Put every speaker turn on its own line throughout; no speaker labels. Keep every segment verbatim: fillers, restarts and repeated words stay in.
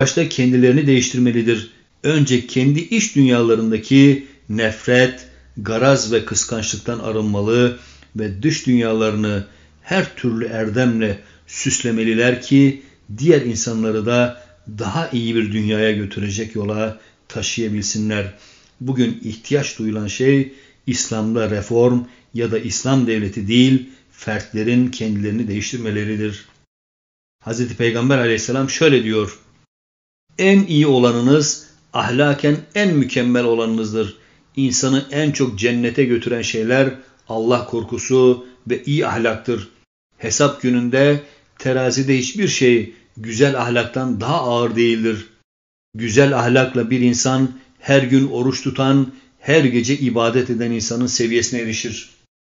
başta kendilerini değiştirmelidir. Önce kendi iç dünyalarındaki nefret, garaz ve kıskançlıktan arınmalı ve dış dünyalarını her türlü erdemle süslemeliler ki diğer insanları da daha iyi bir dünyaya götürecek yola taşıyabilsinler. Bugün ihtiyaç duyulan şey İslam'da reform ya da İslam devleti değil, fertlerin kendilerini değiştirmeleridir. Hazreti Peygamber aleyhisselam şöyle diyor: en iyi olanınız ahlaken en mükemmel olanınızdır. İnsanı en çok cennete götüren şeyler Allah korkusu ve iyi ahlaktır. Hesap gününde terazide hiçbir şey güzel ahlaktan daha ağır değildir. Güzel ahlakla bir insan her gün oruç tutan, her gece ibadet eden insanın seviyesine erişir.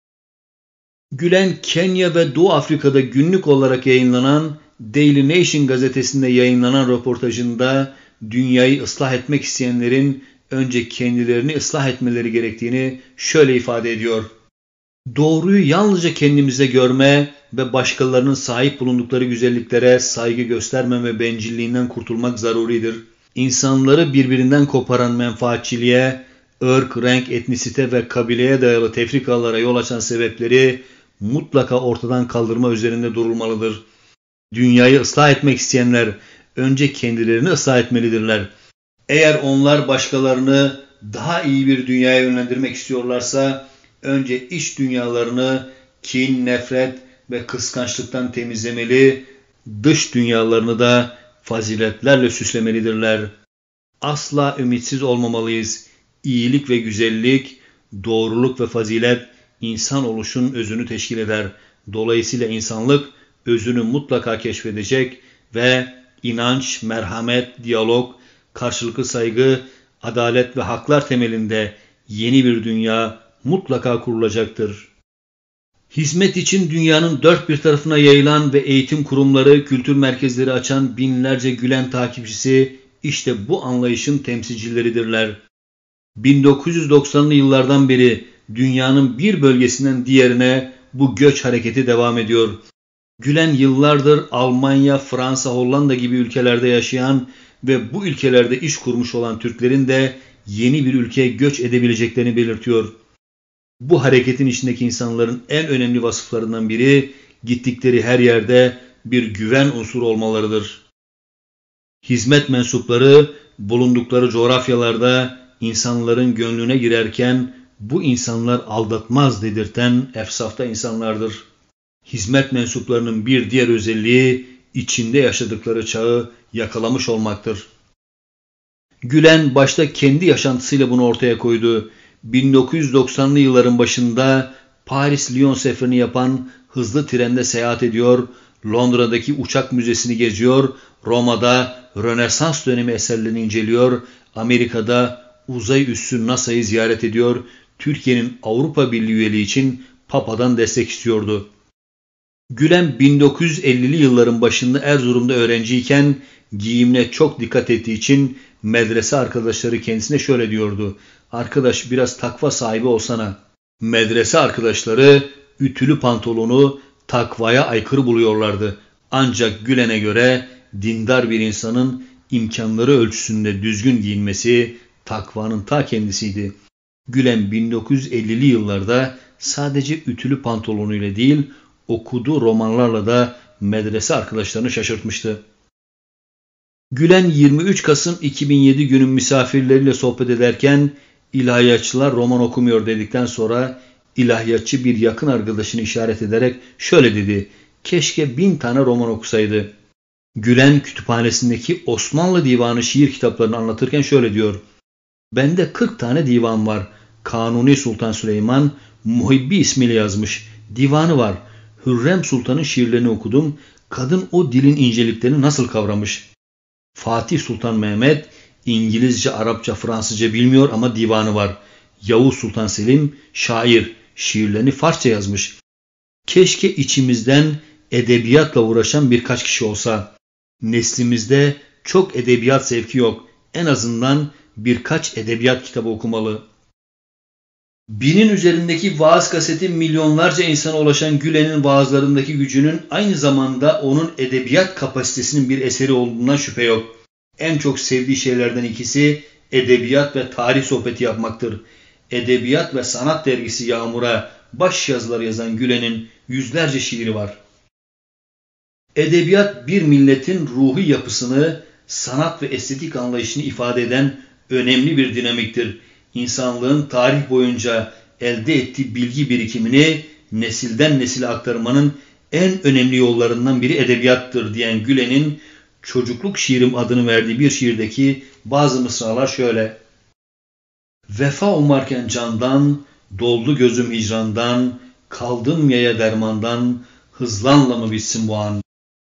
Gülen Kenya ve Doğu Afrika'da günlük olarak yayınlanan Daily Nation gazetesinde yayınlanan röportajında dünyayı ıslah etmek isteyenlerin önce kendilerini ıslah etmeleri gerektiğini şöyle ifade ediyor: doğruyu yalnızca kendimize görme ve başkalarının sahip bulundukları güzelliklere saygı göstermeme bencilliğinden kurtulmak zaruridir. İnsanları birbirinden koparan menfaatçiliğe, ırk, renk, etnisite ve kabileye dayalı tefrikalara yol açan sebepleri mutlaka ortadan kaldırma üzerinde durulmalıdır. Dünyayı ıslah etmek isteyenler önce kendilerini ıslah etmelidirler. Eğer onlar başkalarını daha iyi bir dünyaya yönlendirmek istiyorlarsa önce iç dünyalarını kin, nefret ve kıskançlıktan temizlemeli, dış dünyalarını da faziletlerle süslemelidirler. Asla ümitsiz olmamalıyız. İyilik ve güzellik, doğruluk ve fazilet insan oluşun özünü teşkil eder. Dolayısıyla insanlık özünü mutlaka keşfedecek ve inanç, merhamet, diyalog, karşılıklı saygı, adalet ve haklar temelinde yeni bir dünya mutlaka kurulacaktır. Hizmet için dünyanın dört bir tarafına yayılan ve eğitim kurumları, kültür merkezleri açan binlerce Gülen takipçisi işte bu anlayışın temsilcileridirler. bin dokuz yüz doksanlı yıllardan beri dünyanın bir bölgesinden diğerine bu göç hareketi devam ediyor. Gülen yıllardır Almanya, Fransa, Hollanda gibi ülkelerde yaşayan ve bu ülkelerde iş kurmuş olan Türklerin de yeni bir ülkeye göç edebileceklerini belirtiyor. Bu hareketin içindeki insanların en önemli vasıflarından biri gittikleri her yerde bir güven unsuru olmalarıdır. Hizmet mensupları bulundukları coğrafyalarda insanların gönlüne girerken bu insanlar aldatmaz dedirten efsafta insanlardır. Hizmet mensuplarının bir diğer özelliği içinde yaşadıkları çağı yakalamış olmaktır. Gülen başta kendi yaşantısıyla bunu ortaya koydu. bin dokuz yüz doksanlı yılların başında Paris-Lyon seferini yapan hızlı trende seyahat ediyor, Londra'daki uçak müzesini geziyor, Roma'da Rönesans dönemi eserlerini inceliyor, Amerika'da uzay üssü NASA'yı ziyaret ediyor, Türkiye'nin Avrupa Birliği üyeliği için Papa'dan destek istiyordu. Gülen bin dokuz yüz ellili yılların başında Erzurum'da öğrenciyken giyimine çok dikkat ettiği için medrese arkadaşları kendisine şöyle diyordu: arkadaş biraz takva sahibi olsana. Medrese arkadaşları ütülü pantolonu takvaya aykırı buluyorlardı. Ancak Gülen'e göre dindar bir insanın imkanları ölçüsünde düzgün giyinmesi takvanın ta kendisiydi. Gülen bin dokuz yüz ellili yıllarda sadece ütülü pantolonuyla değil, okuduğu romanlarla da medrese arkadaşlarını şaşırtmıştı. Gülen yirmi üç Kasım iki bin yedi günün misafirleriyle sohbet ederken ilahiyatçılar roman okumuyor dedikten sonra ilahiyatçı bir yakın arkadaşını işaret ederek şöyle dedi: keşke bin tane roman okusaydı. Gülen kütüphanesindeki Osmanlı divanı şiir kitaplarını anlatırken şöyle diyor: bende kırk tane divan var. Kanuni Sultan Süleyman Muhibbi ismiyle yazmış. Divanı var. Hürrem Sultan'ın şiirlerini okudum. Kadın o dilin inceliklerini nasıl kavramış. Fatih Sultan Mehmet İngilizce, Arapça, Fransızca bilmiyor ama divanı var. Yavuz Sultan Selim şair, şiirlerini Farsça yazmış. Keşke içimizden edebiyatla uğraşan birkaç kişi olsa. Neslimizde çok edebiyat zevki yok. En azından birkaç edebiyat kitabı okumalı. Binin üzerindeki vaaz kaseti milyonlarca insana ulaşan Gülen'in vaazlarındaki gücünün aynı zamanda onun edebiyat kapasitesinin bir eseri olduğundan şüphe yok. En çok sevdiği şeylerden ikisi edebiyat ve tarih sohbeti yapmaktır. Edebiyat ve Sanat dergisi Yağmur'a başyazıları yazan Gülen'in yüzlerce şiiri var. Edebiyat bir milletin ruhi yapısını, sanat ve estetik anlayışını ifade eden önemli bir dinamiktir. İnsanlığın tarih boyunca elde ettiği bilgi birikimini nesilden nesile aktarmanın en önemli yollarından biri edebiyattır diyen Gülen'in Çocukluk Şiirim adını verdiği bir şiirdeki bazı mısralar şöyle: Vefa umarken candan, doldu gözüm hicrandan, kaldım yaya dermandan, hızlanla mı bitsin bu an?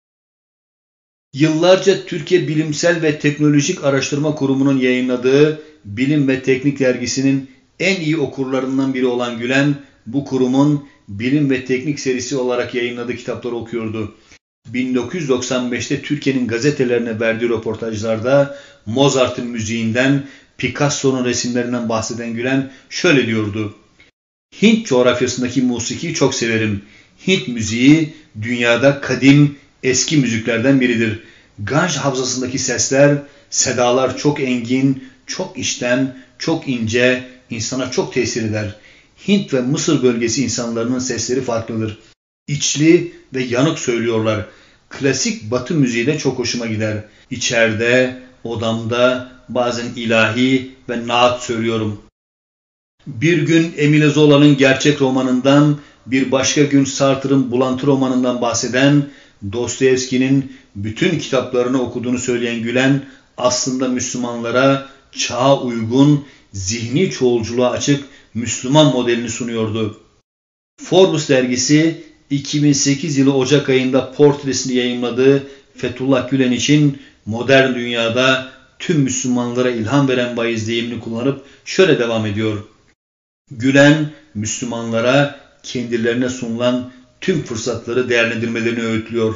Yıllarca Türkiye Bilimsel ve Teknolojik Araştırma Kurumu'nun yayınladığı Bilim ve Teknik dergisinin en iyi okurlarından biri olan Gülen, bu kurumun Bilim ve Teknik serisi olarak yayınladığı kitapları okuyordu. bin dokuz yüz doksan beşte Türkiye'nin gazetelerine verdiği röportajlarda Mozart'ın müziğinden, Picasso'nun resimlerinden bahseden Gülen şöyle diyordu: Hint coğrafyasındaki musikiyi çok severim. Hint müziği dünyada kadim, eski müziklerden biridir. Ganj havzasındaki sesler, sedalar çok engin, çok içten, çok ince, insana çok tesir eder. Hint ve Mısır bölgesi insanların sesleri farklıdır. İçli ve yanık söylüyorlar. Klasik Batı müziği de çok hoşuma gider. İçeride, odamda bazen ilahi ve naat söylüyorum. Bir gün Emile Zola'nın gerçek romanından, bir başka gün Sartre'ın bulantı romanından bahseden, Dostoyevski'nin bütün kitaplarını okuduğunu söyleyen Gülen, aslında Müslümanlara çağa uygun, zihni çoğulculuğa açık Müslüman modelini sunuyordu. Forbes dergisi iki bin sekiz yılı Ocak ayında portresini yayımladığı Fethullah Gülen için modern dünyada tüm Müslümanlara ilham veren vaiz deyimini kullanıp şöyle devam ediyor: Gülen, Müslümanlara kendilerine sunulan tüm fırsatları değerlendirmelerini öğütlüyor.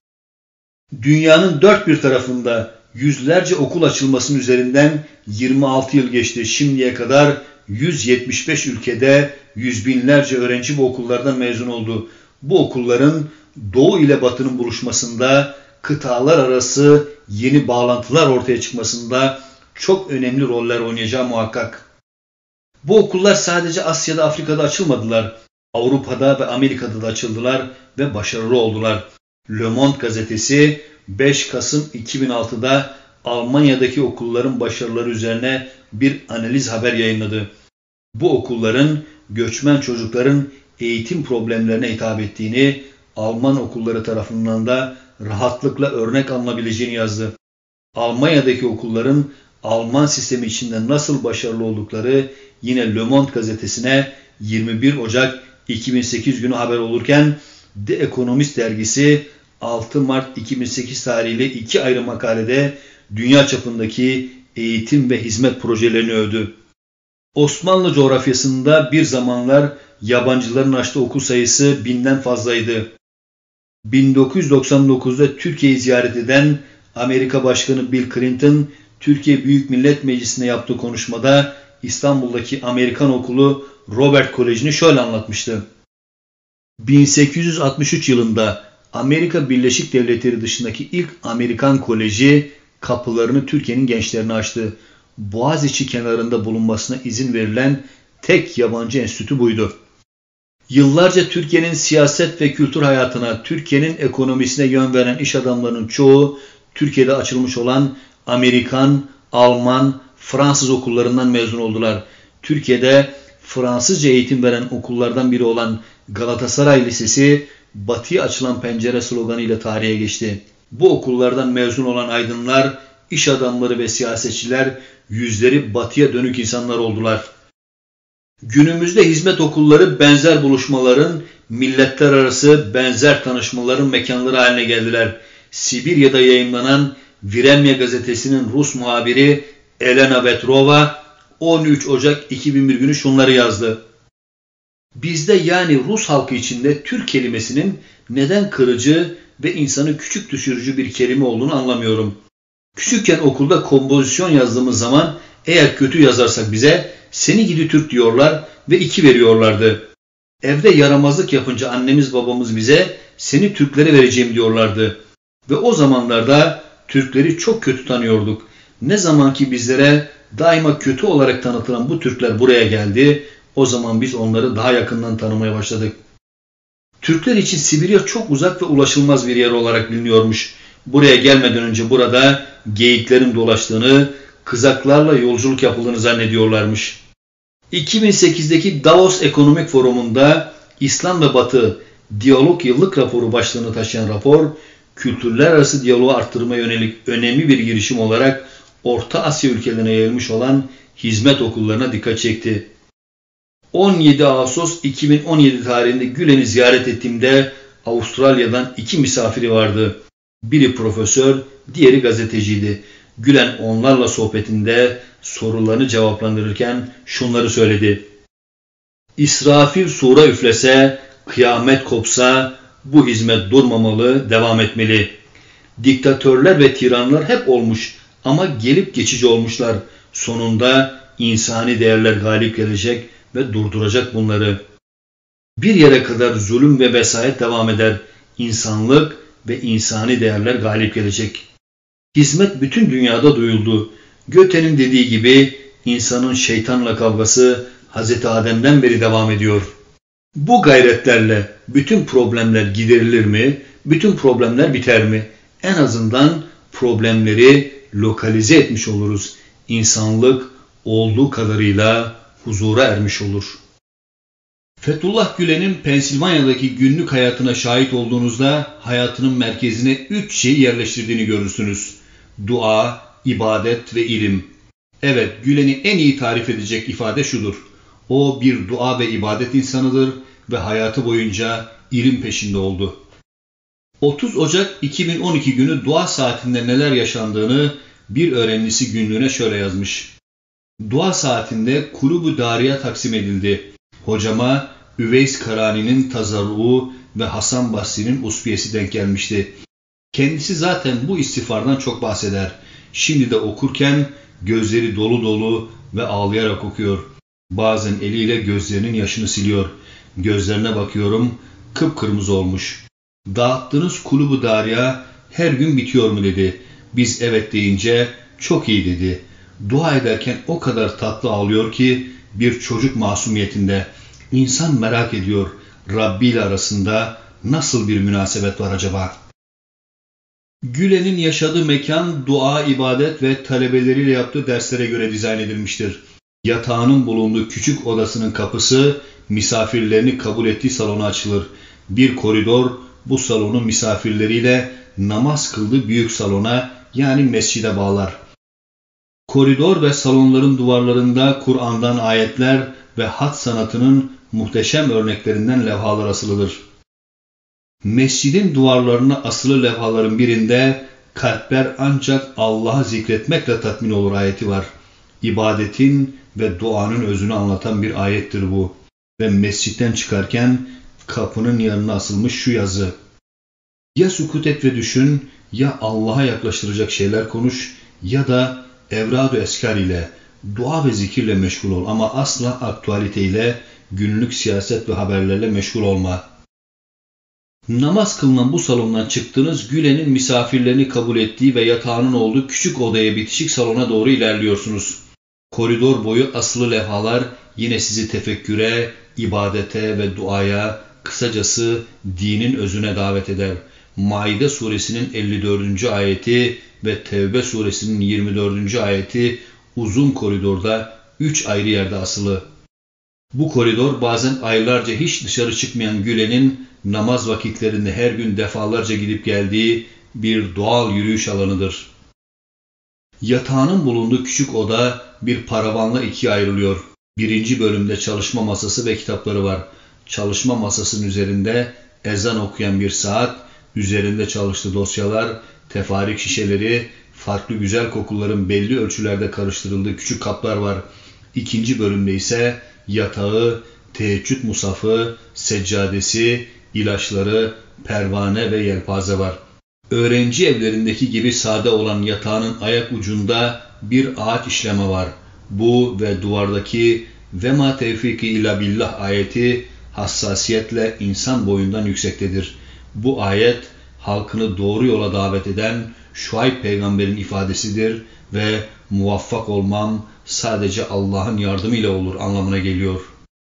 Dünyanın dört bir tarafında yüzlerce okul açılmasının üzerinden yirmi altı yıl geçti. Şimdiye kadar yüz yetmiş beş ülkede yüz binlerce öğrenci bu okullardan mezun oldu. Bu okulların Doğu ile Batı'nın buluşmasında, kıtalar arası yeni bağlantılar ortaya çıkmasında çok önemli roller oynayacağı muhakkak. Bu okullar sadece Asya'da, Afrika'da açılmadılar. Avrupa'da ve Amerika'da da açıldılar ve başarılı oldular. Le Monde gazetesi beş Kasım iki bin altıda Almanya'daki okulların başarıları üzerine bir analiz haber yayınladı. Bu okulların göçmen çocukların eğitim problemlerine hitap ettiğini, Alman okulları tarafından da rahatlıkla örnek alınabileceğini yazdı. Almanya'daki okulların Alman sistemi içinde nasıl başarılı oldukları yine Le Monde gazetesine yirmi bir Ocak iki bin sekiz günü haber olurken, The Economist dergisi altı Mart iki bin sekiz tarihli iki ayrı makalede dünya çapındaki eğitim ve hizmet projelerini övdü. Osmanlı coğrafyasında bir zamanlar yabancıların açtığı okul sayısı binden fazlaydı. bin dokuz yüz doksan dokuzda Türkiye'yi ziyaret eden Amerika Başkanı Bill Clinton, Türkiye Büyük Millet Meclisi'nde yaptığı konuşmada İstanbul'daki Amerikan Okulu Robert Koleji'ni şöyle anlatmıştı. bin sekiz yüz altmış üç yılında Amerika Birleşik Devletleri dışındaki ilk Amerikan Koleji kapılarını Türkiye'nin gençlerine açtı. Boğaziçi kenarında bulunmasına izin verilen tek yabancı enstitü buydu. Yıllarca Türkiye'nin siyaset ve kültür hayatına, Türkiye'nin ekonomisine yön veren iş adamlarının çoğu Türkiye'de açılmış olan Amerikan, Alman, Fransız okullarından mezun oldular. Türkiye'de Fransızca eğitim veren okullardan biri olan Galatasaray Lisesi, Batı'ya açılan pencere sloganıyla tarihe geçti. Bu okullardan mezun olan aydınlar, iş adamları ve siyasetçiler yüzleri batıya dönük insanlar oldular. Günümüzde hizmet okulları benzer buluşmaların, milletler arası benzer tanışmaların mekanları haline geldiler. Sibirya'da yayımlanan Vremya gazetesinin Rus muhabiri Elena Vetrova on üç Ocak iki bin bir günü şunları yazdı. Bizde, yani Rus halkı içinde Türk kelimesinin neden kırıcı ve insanı küçük düşürücü bir kelime olduğunu anlamıyorum. Küçükken okulda kompozisyon yazdığımız zaman eğer kötü yazarsak bize seni gidi Türk diyorlar ve iki veriyorlardı. Evde yaramazlık yapınca annemiz babamız bize seni Türklere vereceğim diyorlardı. Ve o zamanlarda Türkleri çok kötü tanıyorduk. Ne zaman ki bizlere daima kötü olarak tanıtılan bu Türkler buraya geldi, o zaman biz onları daha yakından tanımaya başladık. Türkler için Sibirya çok uzak ve ulaşılmaz bir yer olarak biliniyormuş. Buraya gelmeden önce burada geyiklerin dolaştığını, kızaklarla yolculuk yapıldığını zannediyorlarmış. iki bin sekizdeki Davos Ekonomik Forumu'nda İslam ve Batı Diyalog Yıllık Raporu başlığını taşıyan rapor, kültürler arası diyaloğu arttırmaya yönelik önemli bir girişim olarak Orta Asya ülkelerine yayılmış olan hizmet okullarına dikkat çekti. on yedi Ağustos iki bin on yedi tarihinde Gülen'i ziyaret ettiğimde Avustralya'dan iki misafiri vardı. Biri profesör, diğeri gazeteciydi. Gülen onlarla sohbetinde sorularını cevaplandırırken şunları söyledi. İsrafil sura üflese, kıyamet kopsa bu hizmet durmamalı, devam etmeli. Diktatörler ve tiranlar hep olmuş ama gelip geçici olmuşlar. Sonunda insani değerler galip gelecek ve durduracak bunları. Bir yere kadar zulüm ve vesayet devam eder. İnsanlık ve insani değerler galip gelecek. Hizmet bütün dünyada duyuldu. Goethe'nin dediği gibi insanın şeytanla kavgası Hazreti Adem'den beri devam ediyor. Bu gayretlerle bütün problemler giderilir mi? Bütün problemler biter mi? En azından problemleri lokalize etmiş oluruz. İnsanlık olduğu kadarıyla huzura ermiş olur. Fethullah Gülen'in Pensilvanya'daki günlük hayatına şahit olduğunuzda hayatının merkezine üç şeyi yerleştirdiğini görürsünüz. Dua, ibadet ve ilim. Evet, Gülen'i en iyi tarif edecek ifade şudur. O bir dua ve ibadet insanıdır ve hayatı boyunca ilim peşinde oldu. otuz Ocak iki bin on iki günü dua saatinde neler yaşandığını bir öğrencisi günlüğüne şöyle yazmış. Dua saatinde Kulüb-ü Dariya taksim edildi. Hocama Üveys Karani'nin tazarruğu ve Hasan Basri'nin usbiyesi denk gelmişti. Kendisi zaten bu istiğfardan çok bahseder. Şimdi de okurken gözleri dolu dolu ve ağlayarak okuyor. Bazen eliyle gözlerinin yaşını siliyor. Gözlerine bakıyorum, kıpkırmızı olmuş. Dağıttığınız Kulüb-ü Dariya her gün bitiyor mu dedi. Biz evet deyince çok iyi dedi. Dua ederken o kadar tatlı ağlıyor ki bir çocuk masumiyetinde. İnsan merak ediyor, Rabbi ile arasında nasıl bir münasebet var acaba? Gülen'in yaşadığı mekan dua, ibadet ve talebeleriyle yaptığı derslere göre dizayn edilmiştir. Yatağının bulunduğu küçük odasının kapısı misafirlerini kabul ettiği salona açılır. Bir koridor bu salonu misafirleriyle namaz kıldığı büyük salona yani mescide bağlar. Koridor ve salonların duvarlarında Kur'an'dan ayetler ve hat sanatının muhteşem örneklerinden levhalar asılıdır. Mescidin duvarlarına asılı levhaların birinde kalpler ancak Allah'ı zikretmekle tatmin olur ayeti var. İbadetin ve duanın özünü anlatan bir ayettir bu. Ve mescitten çıkarken kapının yanına asılmış şu yazı. Ya sükut et ve düşün, ya Allah'a yaklaştıracak şeyler konuş ya da evrad-ı eskar ile, dua ve zikirle meşgul ol ama asla aktualiteyle, günlük siyaset ve haberlerle meşgul olma. Namaz kılınan bu salondan çıktınız, Gülen'in misafirlerini kabul ettiği ve yatağının olduğu küçük odaya bitişik salona doğru ilerliyorsunuz. Koridor boyu asılı levhalar yine sizi tefekküre, ibadete ve duaya, kısacası dinin özüne davet eder. Maide suresinin elli dördüncü ayeti ve Tevbe suresinin yirmi dördüncü ayeti uzun koridorda üç ayrı yerde asılı. Bu koridor bazen aylarca hiç dışarı çıkmayan Gülen'in namaz vakitlerinde her gün defalarca gidip geldiği bir doğal yürüyüş alanıdır. Yatağının bulunduğu küçük oda bir paravanla ikiye ayrılıyor. Birinci bölümde çalışma masası ve kitapları var. Çalışma masasının üzerinde ezan okuyan bir saat, üzerinde çalıştığı dosyalar, tefarik şişeleri, farklı güzel kokuların belli ölçülerde karıştırıldığı küçük kaplar var. İkinci bölümde ise yatağı, teheccüd musafı, seccadesi, ilaçları, pervane ve yelpaze var. Öğrenci evlerindeki gibi sade olan yatağının ayak ucunda bir ağaç işleme var. Bu ve duvardaki ve ma tevfiki illa billah ayeti hassasiyetle insan boyundan yüksektedir. Bu ayet halkını doğru yola davet eden Şuayb peygamberin ifadesidir ve muvaffak olmam sadece Allah'ın yardımıyla olur anlamına geliyor.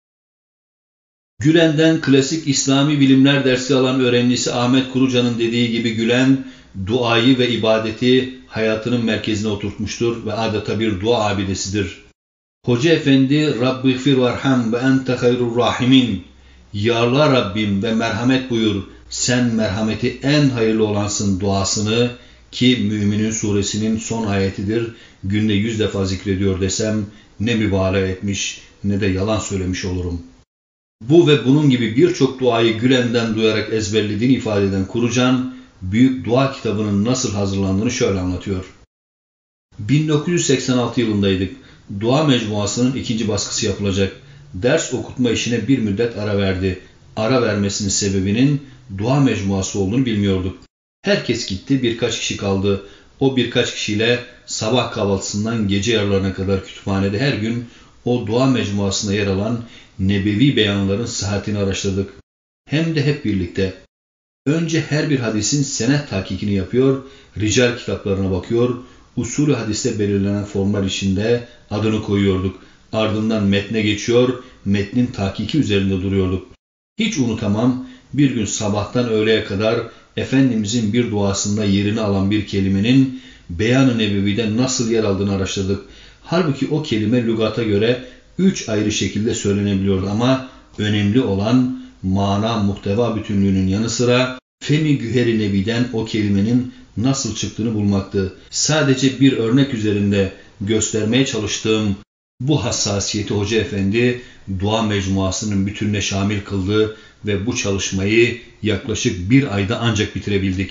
Gülen'den klasik İslami bilimler dersi alan öğrencisi Ahmet Kuruca'nın dediği gibi Gülen, duayı ve ibadeti hayatının merkezine oturtmuştur ve adeta bir dua abidesidir. Hoca Efendi, Rabbighfir varham ve ente hayrur rahimin, Ya Allah Rabbim ve merhamet buyur, sen merhameti en hayırlı olansın duasını, ki Müminin suresinin son ayetidir, günde yüz defa zikrediyor desem ne mübalağa etmiş ne de yalan söylemiş olurum. Bu ve bunun gibi birçok duayı Gülen'den duyarak ezberlediğini ifade eden Kurucan, Büyük Dua kitabının nasıl hazırlandığını şöyle anlatıyor. bin dokuz yüz seksen altı yılındaydık. Dua mecmuasının ikinci baskısı yapılacak. Ders okutma işine bir müddet ara verdi. Ara vermesinin sebebinin dua mecmuası olduğunu bilmiyorduk. Herkes gitti, birkaç kişi kaldı. O birkaç kişiyle sabah kahvaltısından gece yarılarına kadar kütüphanede her gün o dua mecmuasında yer alan nebevi beyanların sıhhatini araştırdık. Hem de hep birlikte. Önce her bir hadisin senet tahkikini yapıyor, rical kitaplarına bakıyor, usulü hadiste belirlenen formlar içinde adını koyuyorduk. Ardından metne geçiyor, metnin tahkiki üzerinde duruyorduk. Hiç unutamam, bir gün sabahtan öğleye kadar Efendimizin bir duasında yerini alan bir kelimenin Beyan-ı Nebevi'de nasıl yer aldığını araştırdık. Halbuki o kelime lügata göre üç ayrı şekilde söylenebiliyordu ama önemli olan mana muhteva bütünlüğünün yanı sıra Femi Güher-i Nebi'den o kelimenin nasıl çıktığını bulmaktı. Sadece bir örnek üzerinde göstermeye çalıştığım bu hassasiyeti Hoca Efendi dua mecmuasının bütününe şamil kıldı ve bu çalışmayı yaklaşık bir ayda ancak bitirebildik.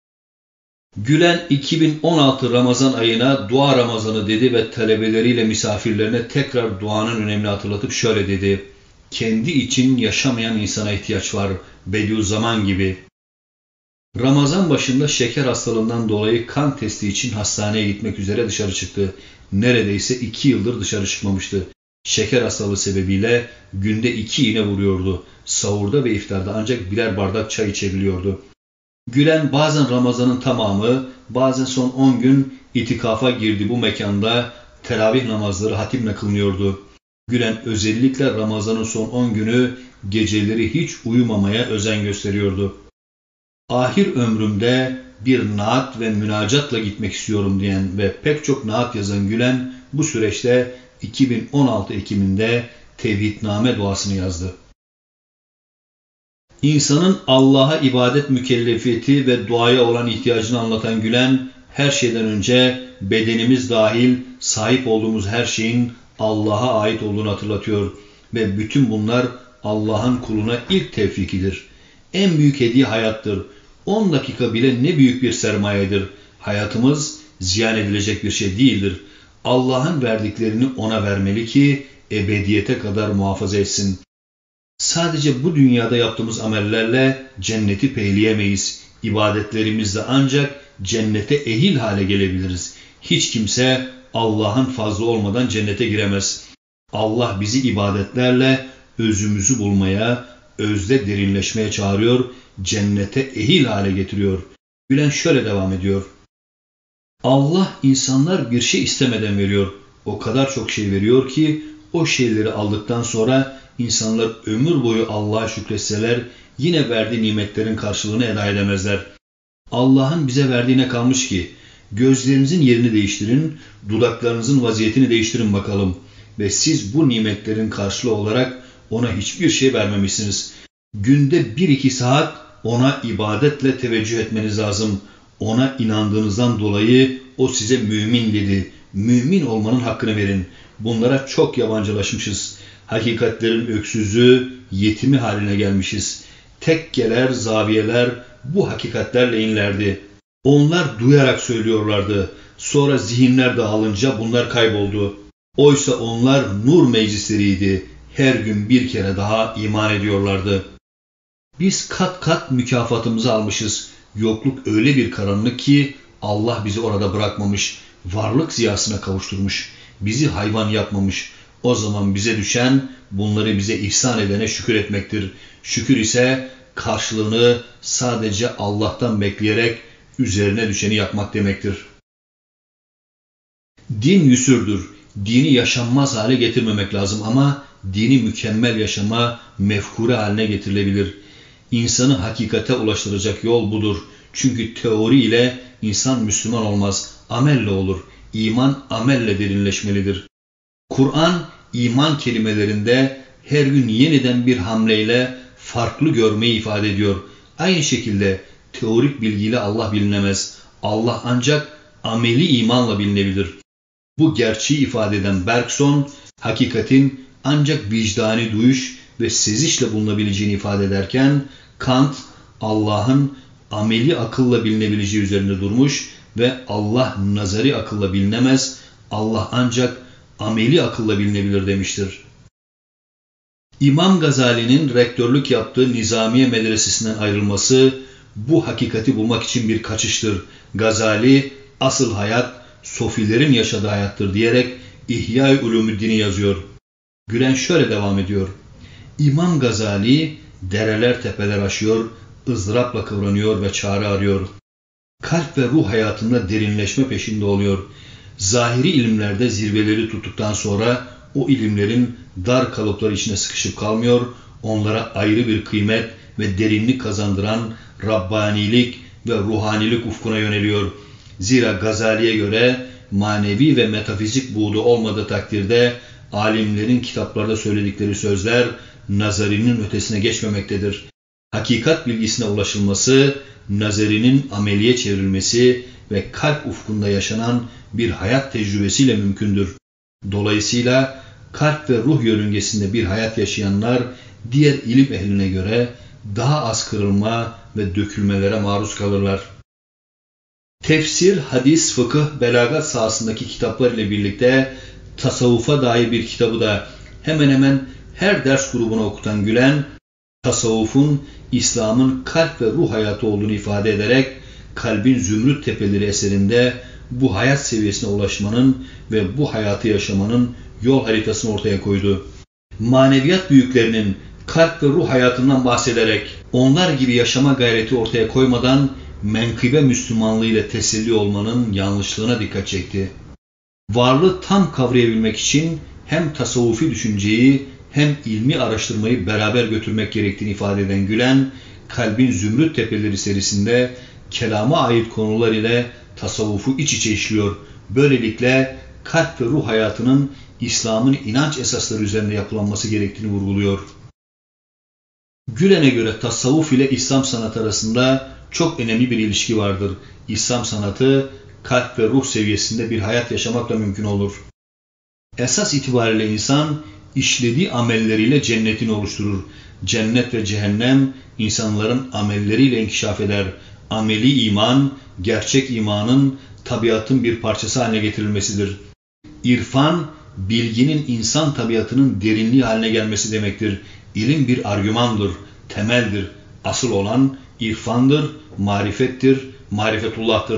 Gülen iki bin on altı Ramazan ayına dua Ramazanı dedi ve talebeleriyle misafirlerine tekrar duanın önemini hatırlatıp şöyle dedi. Kendi için yaşamayan insana ihtiyaç var, Bediüzzaman gibi. Ramazan başında şeker hastalığından dolayı kan testi için hastaneye gitmek üzere dışarı çıktı. Neredeyse iki yıldır dışarı çıkmamıştı. Şeker hastalığı sebebiyle günde iki iğne vuruyordu. Sahurda ve iftarda ancak birer bardak çay içebiliyordu. Gülen bazen Ramazan'ın tamamı, bazen son on gün itikafa girdi bu mekanda teravih namazları hatimle kılınıyordu. Gülen özellikle Ramazan'ın son on günü geceleri hiç uyumamaya özen gösteriyordu. Ahir ömrümde bir naat ve münacatla gitmek istiyorum diyen ve pek çok naat yazan Gülen bu süreçte iki bin on altı Ekim'inde Tevhidname duasını yazdı. İnsanın Allah'a ibadet mükellefiyeti ve duaya olan ihtiyacını anlatan Gülen, her şeyden önce bedenimiz dahil sahip olduğumuz her şeyin Allah'a ait olduğunu hatırlatıyor ve bütün bunlar Allah'ın kuluna ilk tevfikidir. En büyük hediye hayattır. on dakika bile ne büyük bir sermayedir. Hayatımız ziyan edilecek bir şey değildir. Allah'ın verdiklerini ona vermeli ki ebediyete kadar muhafaza etsin. Sadece bu dünyada yaptığımız amellerle cenneti peyleyemeyiz. İbadetlerimizle ancak cennete ehil hale gelebiliriz. Hiç kimse Allah'ın fazla olmadan cennete giremez. Allah bizi ibadetlerle özümüzü bulmaya, özde derinleşmeye çağırıyor, cennete ehil hale getiriyor. Gülen şöyle devam ediyor. Allah insanlar bir şey istemeden veriyor. O kadar çok şey veriyor ki o şeyleri aldıktan sonra insanlar ömür boyu Allah'a şükretseler yine verdiği nimetlerin karşılığını eda edemezler. Allah'ın bize verdiğine kalmış ki gözlerinizin yerini değiştirin, dudaklarınızın vaziyetini değiştirin bakalım. Ve siz bu nimetlerin karşılığı olarak ona hiçbir şey vermemişsiniz. Günde bir iki saat ona ibadetle teveccüh etmeniz lazım. Ona inandığınızdan dolayı o size mümin dedi. Mümin olmanın hakkını verin. Bunlara çok yabancılaşmışız. Hakikatlerin öksüzü, yetimi haline gelmişiz. Tekkeler, zaviyeler bu hakikatlerle inlerdi. Onlar duyarak söylüyorlardı. Sonra zihinler dağılınca bunlar kayboldu. Oysa onlar nur meclisleriydi. Her gün bir kere daha iman ediyorlardı. Biz kat kat mükafatımızı almışız. Yokluk öyle bir karanlık ki Allah bizi orada bırakmamış. Varlık ziyasına kavuşturmuş. Bizi hayvan yapmamış. O zaman bize düşen bunları bize ihsan edene şükür etmektir. Şükür ise karşılığını sadece Allah'tan bekleyerek üzerine düşeni yapmak demektir. Din yüsürdür. Dini yaşanmaz hale getirmemek lazım ama dini mükemmel yaşama mefkure haline getirilebilir. İnsanı hakikate ulaştıracak yol budur. Çünkü teori ile insan Müslüman olmaz, amelle olur. İman amelle derinleşmelidir. Kur'an, iman kelimelerinde her gün yeniden bir hamleyle farklı görmeyi ifade ediyor. Aynı şekilde teorik bilgiyle Allah bilinemez. Allah ancak ameli imanla bilinebilir. Bu gerçeği ifade eden Bergson, hakikatin ancak vicdani duyuş ve sezişle bulunabileceğini ifade ederken, Kant, Allah'ın ameli akılla bilinebileceği üzerinde durmuş ve Allah nazari akılla bilinemez, Allah ancak ameli akılla bilinebilir demiştir. İmam Gazali'nin rektörlük yaptığı Nizamiye Medresesi'nden ayrılması bu hakikati bulmak için bir kaçıştır. Gazali, asıl hayat sofilerin yaşadığı hayattır diyerek İhya-i Ulûmüddin'i yazıyor. Gülen şöyle devam ediyor. İmam Gazali dereler tepeler aşıyor, ızdırapla kıvranıyor ve çare arıyor. Kalp ve ruh hayatında derinleşme peşinde oluyor. Zahiri ilimlerde zirveleri tuttuktan sonra o ilimlerin dar kalıpları içine sıkışıp kalmıyor, onlara ayrı bir kıymet ve derinlik kazandıran Rabbanilik ve ruhanilik ufkuna yöneliyor. Zira Gazali'ye göre manevi ve metafizik buğdu olmadığı takdirde alimlerin kitaplarda söyledikleri sözler nazarinin ötesine geçmemektedir. Hakikat bilgisine ulaşılması, nazarinin ameliye çevrilmesi ve kalp ufkunda yaşanan bir hayat tecrübesiyle mümkündür. Dolayısıyla kalp ve ruh yörüngesinde bir hayat yaşayanlar diğer ilim ehline göre daha az kırılma ve dökülmelere maruz kalırlar. Tefsir, hadis, fıkıh, belagat sahasındaki kitaplar ile birlikte tasavvufa dair bir kitabı da hemen hemen her ders grubuna okutan Gülen, tasavvufun İslam'ın kalp ve ruh hayatı olduğunu ifade ederek Kalbin Zümrüt Tepeleri eserinde bu hayat seviyesine ulaşmanın ve bu hayatı yaşamanın yol haritasını ortaya koydu. Maneviyat büyüklerinin kalp ve ruh hayatından bahsederek onlar gibi yaşama gayreti ortaya koymadan menkıbe Müslümanlığı ile teselli olmanın yanlışlığına dikkat çekti. Varlığı tam kavrayabilmek için hem tasavvufi düşünceyi hem ilmi araştırmayı beraber götürmek gerektiğini ifade eden Gülen, Kalbin Zümrüt Tepeleri serisinde kelama ait konular ile tasavvufu iç içe işliyor. Böylelikle kalp ve ruh hayatının İslam'ın inanç esasları üzerinde yapılanması gerektiğini vurguluyor. Gülen'e göre tasavvuf ile İslam sanatı arasında çok önemli bir ilişki vardır. İslam sanatı kalp ve ruh seviyesinde bir hayat yaşamakla mümkün olur. Esas itibariyle insan işlediği amelleriyle cennetini oluşturur. Cennet ve cehennem insanların amelleriyle inkişaf eder. Ameli iman, gerçek imanın tabiatın bir parçası haline getirilmesidir. İrfan, bilginin insan tabiatının derinliği haline gelmesi demektir. İlim bir argümandır, temeldir. Asıl olan irfandır, marifettir, marifetullah'tır.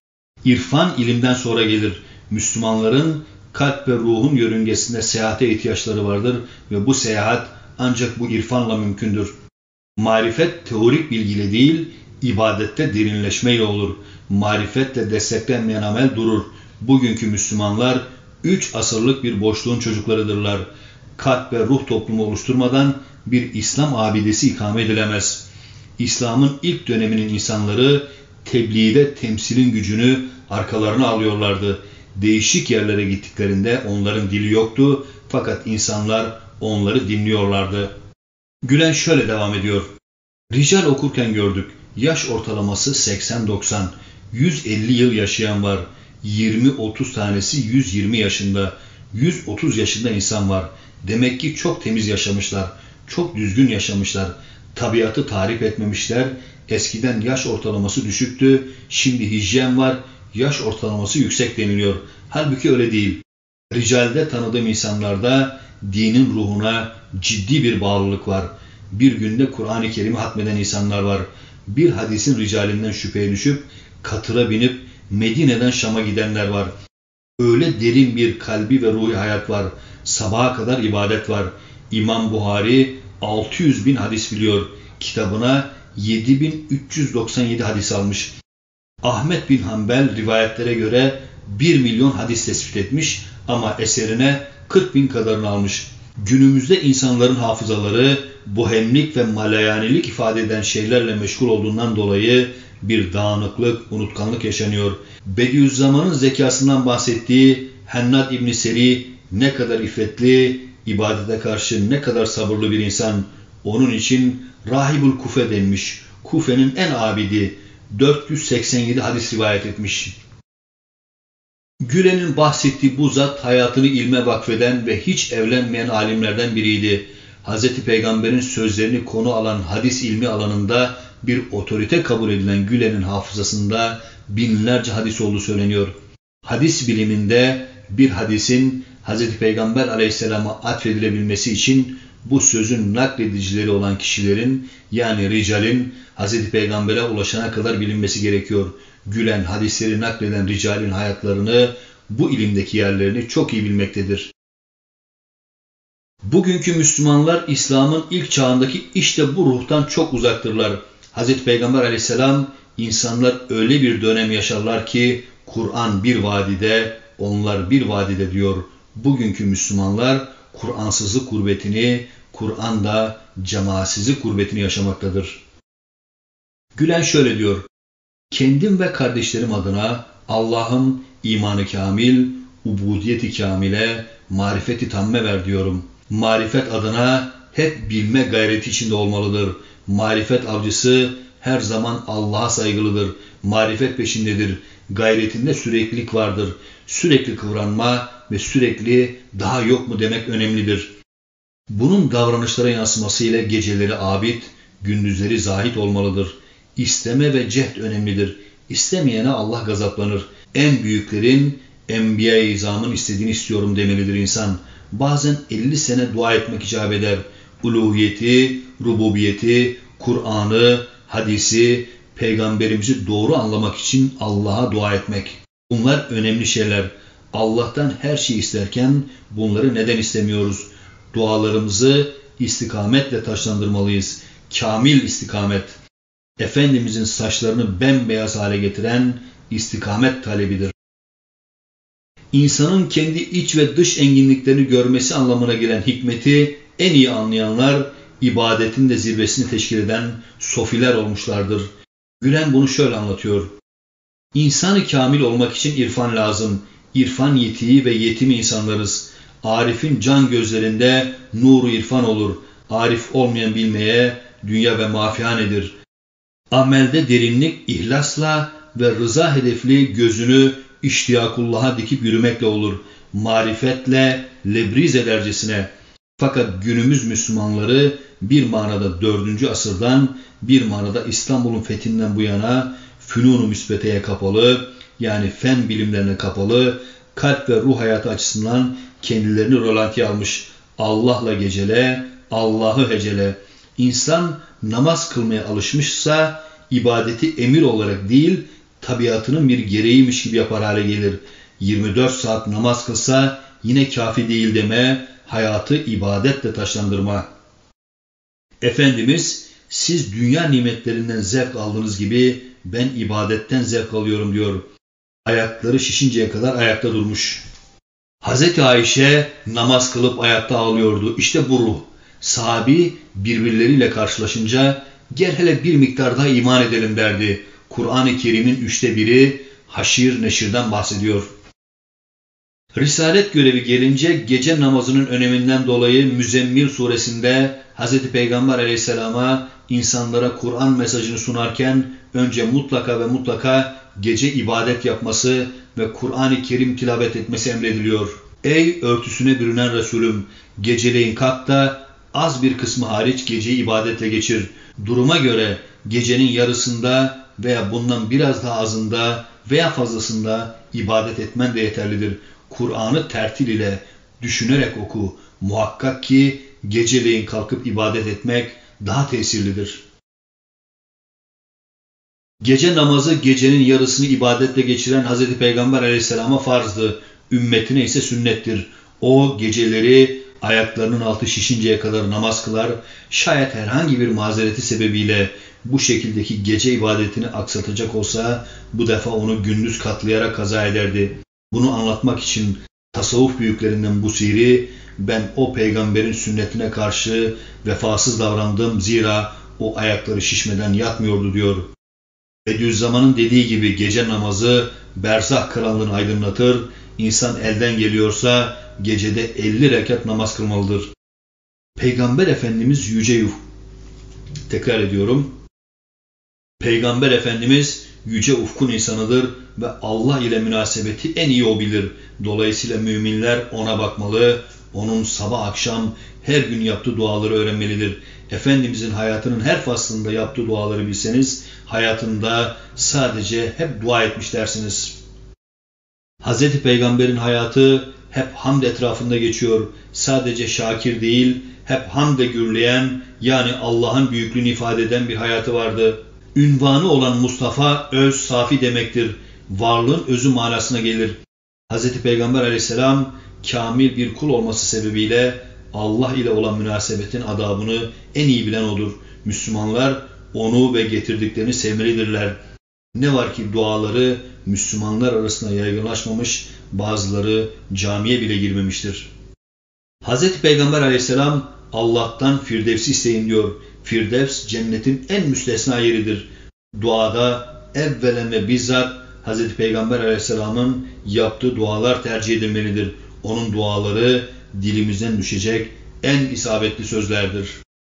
İrfan ilimden sonra gelir. Müslümanların kalp ve ruhun yörüngesinde seyahate ihtiyaçları vardır ve bu seyahat ancak bu irfanla mümkündür. Marifet teorik bilgiyle değil, ibadette derinleşmeyle olur. Marifetle desteklenmeyen amel durur. Bugünkü Müslümanlar üç asırlık bir boşluğun çocuklarıdırlar. Kalp ve ruh toplumu oluşturmadan bir İslam abidesi ikame edilemez. İslam'ın ilk döneminin insanları tebliğde temsilin gücünü arkalarına alıyorlardı. Değişik yerlere gittiklerinde onların dili yoktu fakat insanlar onları dinliyorlardı. Gülen şöyle devam ediyor. Rical okurken gördük. Yaş ortalaması seksen doksan. yüz elli yıl yaşayan var. yirmi otuz tanesi yüz yirmi yaşında. yüz otuz yaşında insan var. Demek ki çok temiz yaşamışlar. Çok düzgün yaşamışlar. Tabiatı tarif etmemişler. Eskiden yaş ortalaması düşüktü. Şimdi hijyen var. Yaş ortalaması yüksek deniliyor. Halbuki öyle değil. Rical'de tanıdığım insanlarda dinin ruhuna ciddi bir bağlılık var. Bir günde Kur'an-ı Kerim'i hatmeden insanlar var. Bir hadisin ricalinden şüpheye düşüp katıra binip Medine'den Şam'a gidenler var. Öyle derin bir kalbi ve ruhi hayat var. Sabaha kadar ibadet var. İmam Buhari altı yüz bin hadis biliyor. kitabına yedi bin üç yüz doksan yedi hadis almış. Ahmet bin Hanbel rivayetlere göre bir milyon hadis tespit etmiş ama eserine kırk bin kadarını almış. Günümüzde insanların hafızaları bohemlik ve malayanilik ifade eden şeylerle meşgul olduğundan dolayı bir dağınıklık, unutkanlık yaşanıyor. Bediüzzaman'ın zekasından bahsettiği Hennad İbn Seri ne kadar iffetli, ibadete karşı ne kadar sabırlı bir insan. Onun için Rahibul Kufe denmiş. Kufe'nin en abidi, dört yüz seksen yedi hadis rivayet etmiş. Gülen'in bahsettiği bu zat hayatını ilme vakfeden ve hiç evlenmeyen alimlerden biriydi. Hazreti Peygamber'in sözlerini konu alan hadis ilmi alanında bir otorite kabul edilen Gülen'in hafızasında binlerce hadis olduğu söyleniyor. Hadis biliminde bir hadisin Hazreti Peygamber Aleyhisselam'a atfedilebilmesi için bu sözün nakledicileri olan kişilerin yani ricalin Hazreti Peygamber'e ulaşana kadar bilinmesi gerekiyor. Gülen hadisleri nakleden ricalin hayatlarını, bu ilimdeki yerlerini çok iyi bilmektedir. Bugünkü Müslümanlar İslam'ın ilk çağındaki işte bu ruhtan çok uzaktırlar. Hazreti Peygamber Aleyhisselam insanlar öyle bir dönem yaşarlar ki Kur'an bir vadide, onlar bir vadide diyor. Bugünkü Müslümanlar Kur'ansızlık gurbetini, Kur'an da cemaatsizlik gurbetini yaşamaktadır. Gülen şöyle diyor: kendim ve kardeşlerim adına Allah'ım imanı kamil, ubudiyeti kamile, marifeti tamme ver diyorum. Marifet adına hep bilme gayreti içinde olmalıdır. Marifet avcısı her zaman Allah'a saygılıdır. Marifet peşindedir. Gayretinde süreklilik vardır. Sürekli kıvranma ve sürekli daha yok mu demek önemlidir. Bunun davranışlara yansımasıyla geceleri abid, gündüzleri zahid olmalıdır. İsteme ve cehd önemlidir. İstemeyene Allah gazaplanır. En büyüklerin, Enbiya-i İzam'ın istediğini istiyorum demelidir insan. Bazen elli sene dua etmek icap eder. Uluhiyeti, rububiyeti, Kur'an'ı, hadisi, peygamberimizi doğru anlamak için Allah'a dua etmek. Bunlar önemli şeyler. Allah'tan her şeyi isterken bunları neden istemiyoruz? Dualarımızı istikametle taşlandırmalıyız. Kamil istikamet. Efendimizin saçlarını bembeyaz hale getiren istikamet talebidir. İnsanın kendi iç ve dış enginliklerini görmesi anlamına gelen hikmeti en iyi anlayanlar ibadetin de zirvesini teşkil eden sofiler olmuşlardır. Gülen bunu şöyle anlatıyor: İnsan-ı kamil olmak için irfan lazım. İrfan yetiği ve yetim insanlarız. Arif'in can gözlerinde nuru irfan olur. Arif olmayan bilmeye dünya ve mafihanedir. Amelde derinlik ihlasla ve rıza hedefli gözünü iştiyakullah'a dikip yürümekle olur. Marifetle lebriz edercesine. Fakat günümüz Müslümanları bir manada dördüncü asırdan, bir manada İstanbul'un fethinden bu yana fünun-u müsbeteye kapalı, yani fen bilimlerine kapalı, kalp ve ruh hayatı açısından kendilerini rolantiye almış. Allah'la gecele, Allah'ı hecele. İnsan namaz kılmaya alışmışsa ibadeti emir olarak değil, tabiatının bir gereğiymiş gibi yapar hale gelir. yirmi dört saat namaz kılsa yine kafi değil deme, hayatı ibadetle taşlandırma. Efendimiz, siz dünya nimetlerinden zevk aldığınız gibi ben ibadetten zevk alıyorum diyor. Ayakları şişinceye kadar ayakta durmuş. Hazreti Ayşe namaz kılıp ayakta ağlıyordu. İşte bu ruh. Sahabi birbirleriyle karşılaşınca gel hele bir miktar daha iman edelim derdi. Kur'an-ı Kerim'in üçte biri haşir neşirden bahsediyor. Risalet görevi gelince gece namazının öneminden dolayı Müzzemmil suresinde Hazreti Peygamber Aleyhisselam'a insanlara Kur'an mesajını sunarken önce mutlaka ve mutlaka gece ibadet yapması ve Kur'an-ı Kerim tilavet etmesi emrediliyor. Ey örtüsüne bürünen Resulüm, geceleyin kalk da az bir kısmı hariç geceyi ibadetle geçir. Duruma göre gecenin yarısında veya bundan biraz daha azında veya fazlasında ibadet etmen de yeterlidir. Kur'an'ı tertil ile düşünerek oku. Muhakkak ki geceleyin kalkıp ibadet etmek daha tesirlidir. Gece namazı gecenin yarısını ibadetle geçiren Hazreti Peygamber Aleyhisselam'a farzdı. Ümmetine ise sünnettir. O geceleri Ayaklarının altı şişinceye kadar namaz kılar, şayet herhangi bir mazereti sebebiyle bu şekildeki gece ibadetini aksatacak olsa bu defa onu gündüz katlayarak kaza ederdi. Bunu anlatmak için tasavvuf büyüklerinden Busiri, ben o peygamberin sünnetine karşı vefasız davrandım zira o ayakları şişmeden yatmıyordu diyor. Bediüzzaman'ın dediği gibi gece namazı berzah karanlığını aydınlatır, İnsan elden geliyorsa gecede elli rekat namaz kılmalıdır. Peygamber Efendimiz yüce ufk. Tekrar ediyorum. Peygamber Efendimiz yüce ufkun insanıdır ve Allah ile münasebeti en iyi o bilir. Dolayısıyla müminler ona bakmalı, onun sabah akşam her gün yaptığı duaları öğrenmelidir. Efendimizin hayatının her faslında yaptığı duaları bilseniz, hayatında sadece hep dua etmiş dersiniz. Hazreti Peygamber'in hayatı hep hamd etrafında geçiyor. Sadece şakir değil, hep hamde gürleyen, yani Allah'ın büyüklüğünü ifade eden bir hayatı vardı. Ünvanı olan Mustafa, öz, safi demektir. Varlığın özü manasına gelir. Hazreti Peygamber aleyhisselam, kamil bir kul olması sebebiyle Allah ile olan münasebetin adabını en iyi bilen odur. Müslümanlar onu ve getirdiklerini sevmelidirler. Ne var ki duaları Müslümanlar arasında yaygınlaşmamış, bazıları camiye bile girmemiştir. Hazreti Peygamber aleyhisselam Allah'tan Firdevs'i isteyin diyor. Firdevs cennetin en müstesna yeridir. Duada evvelen ve bizzat Hazreti Peygamber aleyhisselamın yaptığı dualar tercih edilmelidir. Onun duaları dilimizden düşecek en isabetli sözlerdir.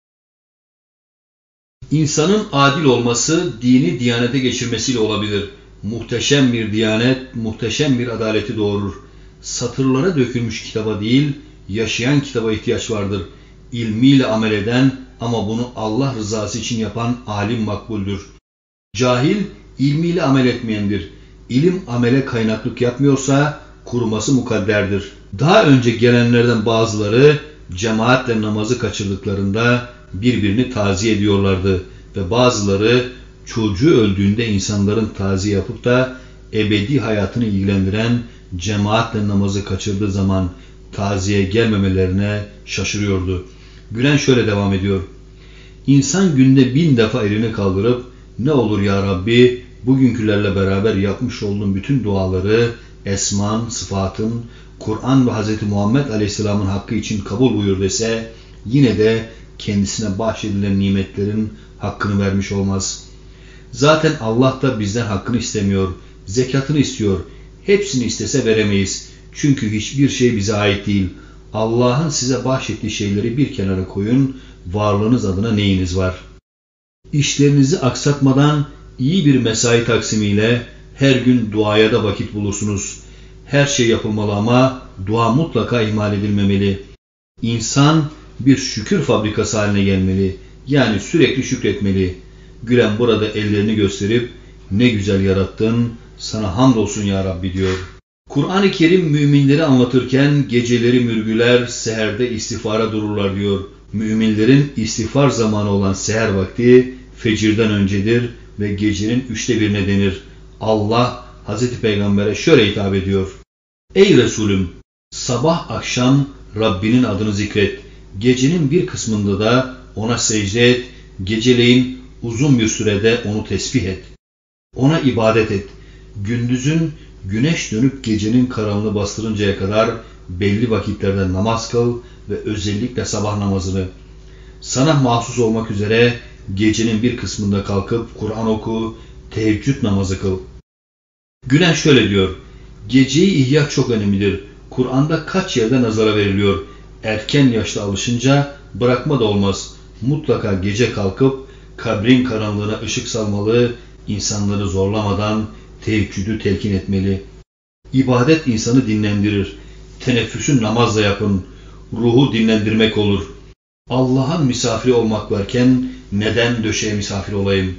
İnsanın adil olması dini diyanete geçirmesiyle olabilir. Muhteşem bir diyanet, muhteşem bir adaleti doğurur. Satırlara dökülmüş kitaba değil, yaşayan kitaba ihtiyaç vardır. İlmiyle amel eden ama bunu Allah rızası için yapan alim makbuldür. Cahil, ilmiyle amel etmeyendir. İlim amele kaynaklık yapmıyorsa kuruması mukadderdir. Daha önce gelenlerden bazıları cemaatle namazı kaçırdıklarında birbirini taziye ediyorlardı ve bazıları çocuğu öldüğünde insanların taziye yapıp da ebedi hayatını ilgilendiren cemaatle namazı kaçırdığı zaman taziye gelmemelerine şaşırıyordu. Gülen şöyle devam ediyor. İnsan günde bin defa elini kaldırıp ne olur ya Rabbi bugünkülerle beraber yapmış olduğum bütün duaları esman, sıfatın, Kur'an ve Hz. Muhammed Aleyhisselam'ın hakkı için kabul buyur dese yine de kendisine bahşedilen nimetlerin hakkını vermiş olmaz. Zaten Allah da bizden hakkını istemiyor, zekatını istiyor. Hepsini istese veremeyiz. Çünkü hiçbir şey bize ait değil. Allah'ın size bahşettiği şeyleri bir kenara koyun, varlığınız adına neyiniz var? İşlerinizi aksatmadan iyi bir mesai taksimiyle her gün duaya da vakit bulursunuz. Her şey yapılmalı ama dua mutlaka ihmal edilmemeli. İnsan bir şükür fabrikası haline gelmeli. Yani sürekli şükretmeli. Gülen burada ellerini gösterip ne güzel yarattın, sana hamdolsun ya Rabbi diyor. Kur'an-ı Kerim müminleri anlatırken geceleri mürgüler, seherde istiğfara dururlar diyor. Müminlerin istiğfar zamanı olan seher vakti fecirden öncedir ve gecenin üçte birine denir. Allah Hazreti Peygamber'e şöyle hitap ediyor. Ey Resulüm! Sabah akşam Rabbinin adını zikret. Gecenin bir kısmında da ona secde et. Geceleyin uzun bir sürede onu tesbih et. Ona ibadet et. Gündüzün güneş dönüp gecenin karanlığı bastırıncaya kadar belli vakitlerde namaz kıl ve özellikle sabah namazını. Sana mahsus olmak üzere gecenin bir kısmında kalkıp Kur'an oku, teheccüd namazı kıl. Gülen şöyle diyor. Geceyi ihya çok önemlidir. Kur'an'da kaç yerde nazara veriliyor. Erken yaşta alışınca bırakma da olmaz. Mutlaka gece kalkıp kabrin karanlığına ışık salmalı, insanları zorlamadan teheccüdü telkin etmeli. İbadet insanı dinlendirir. Teneffüsü namazla yapın. Ruhu dinlendirmek olur. Allah'ın misafiri olmak varken neden döşeğe misafir olayım?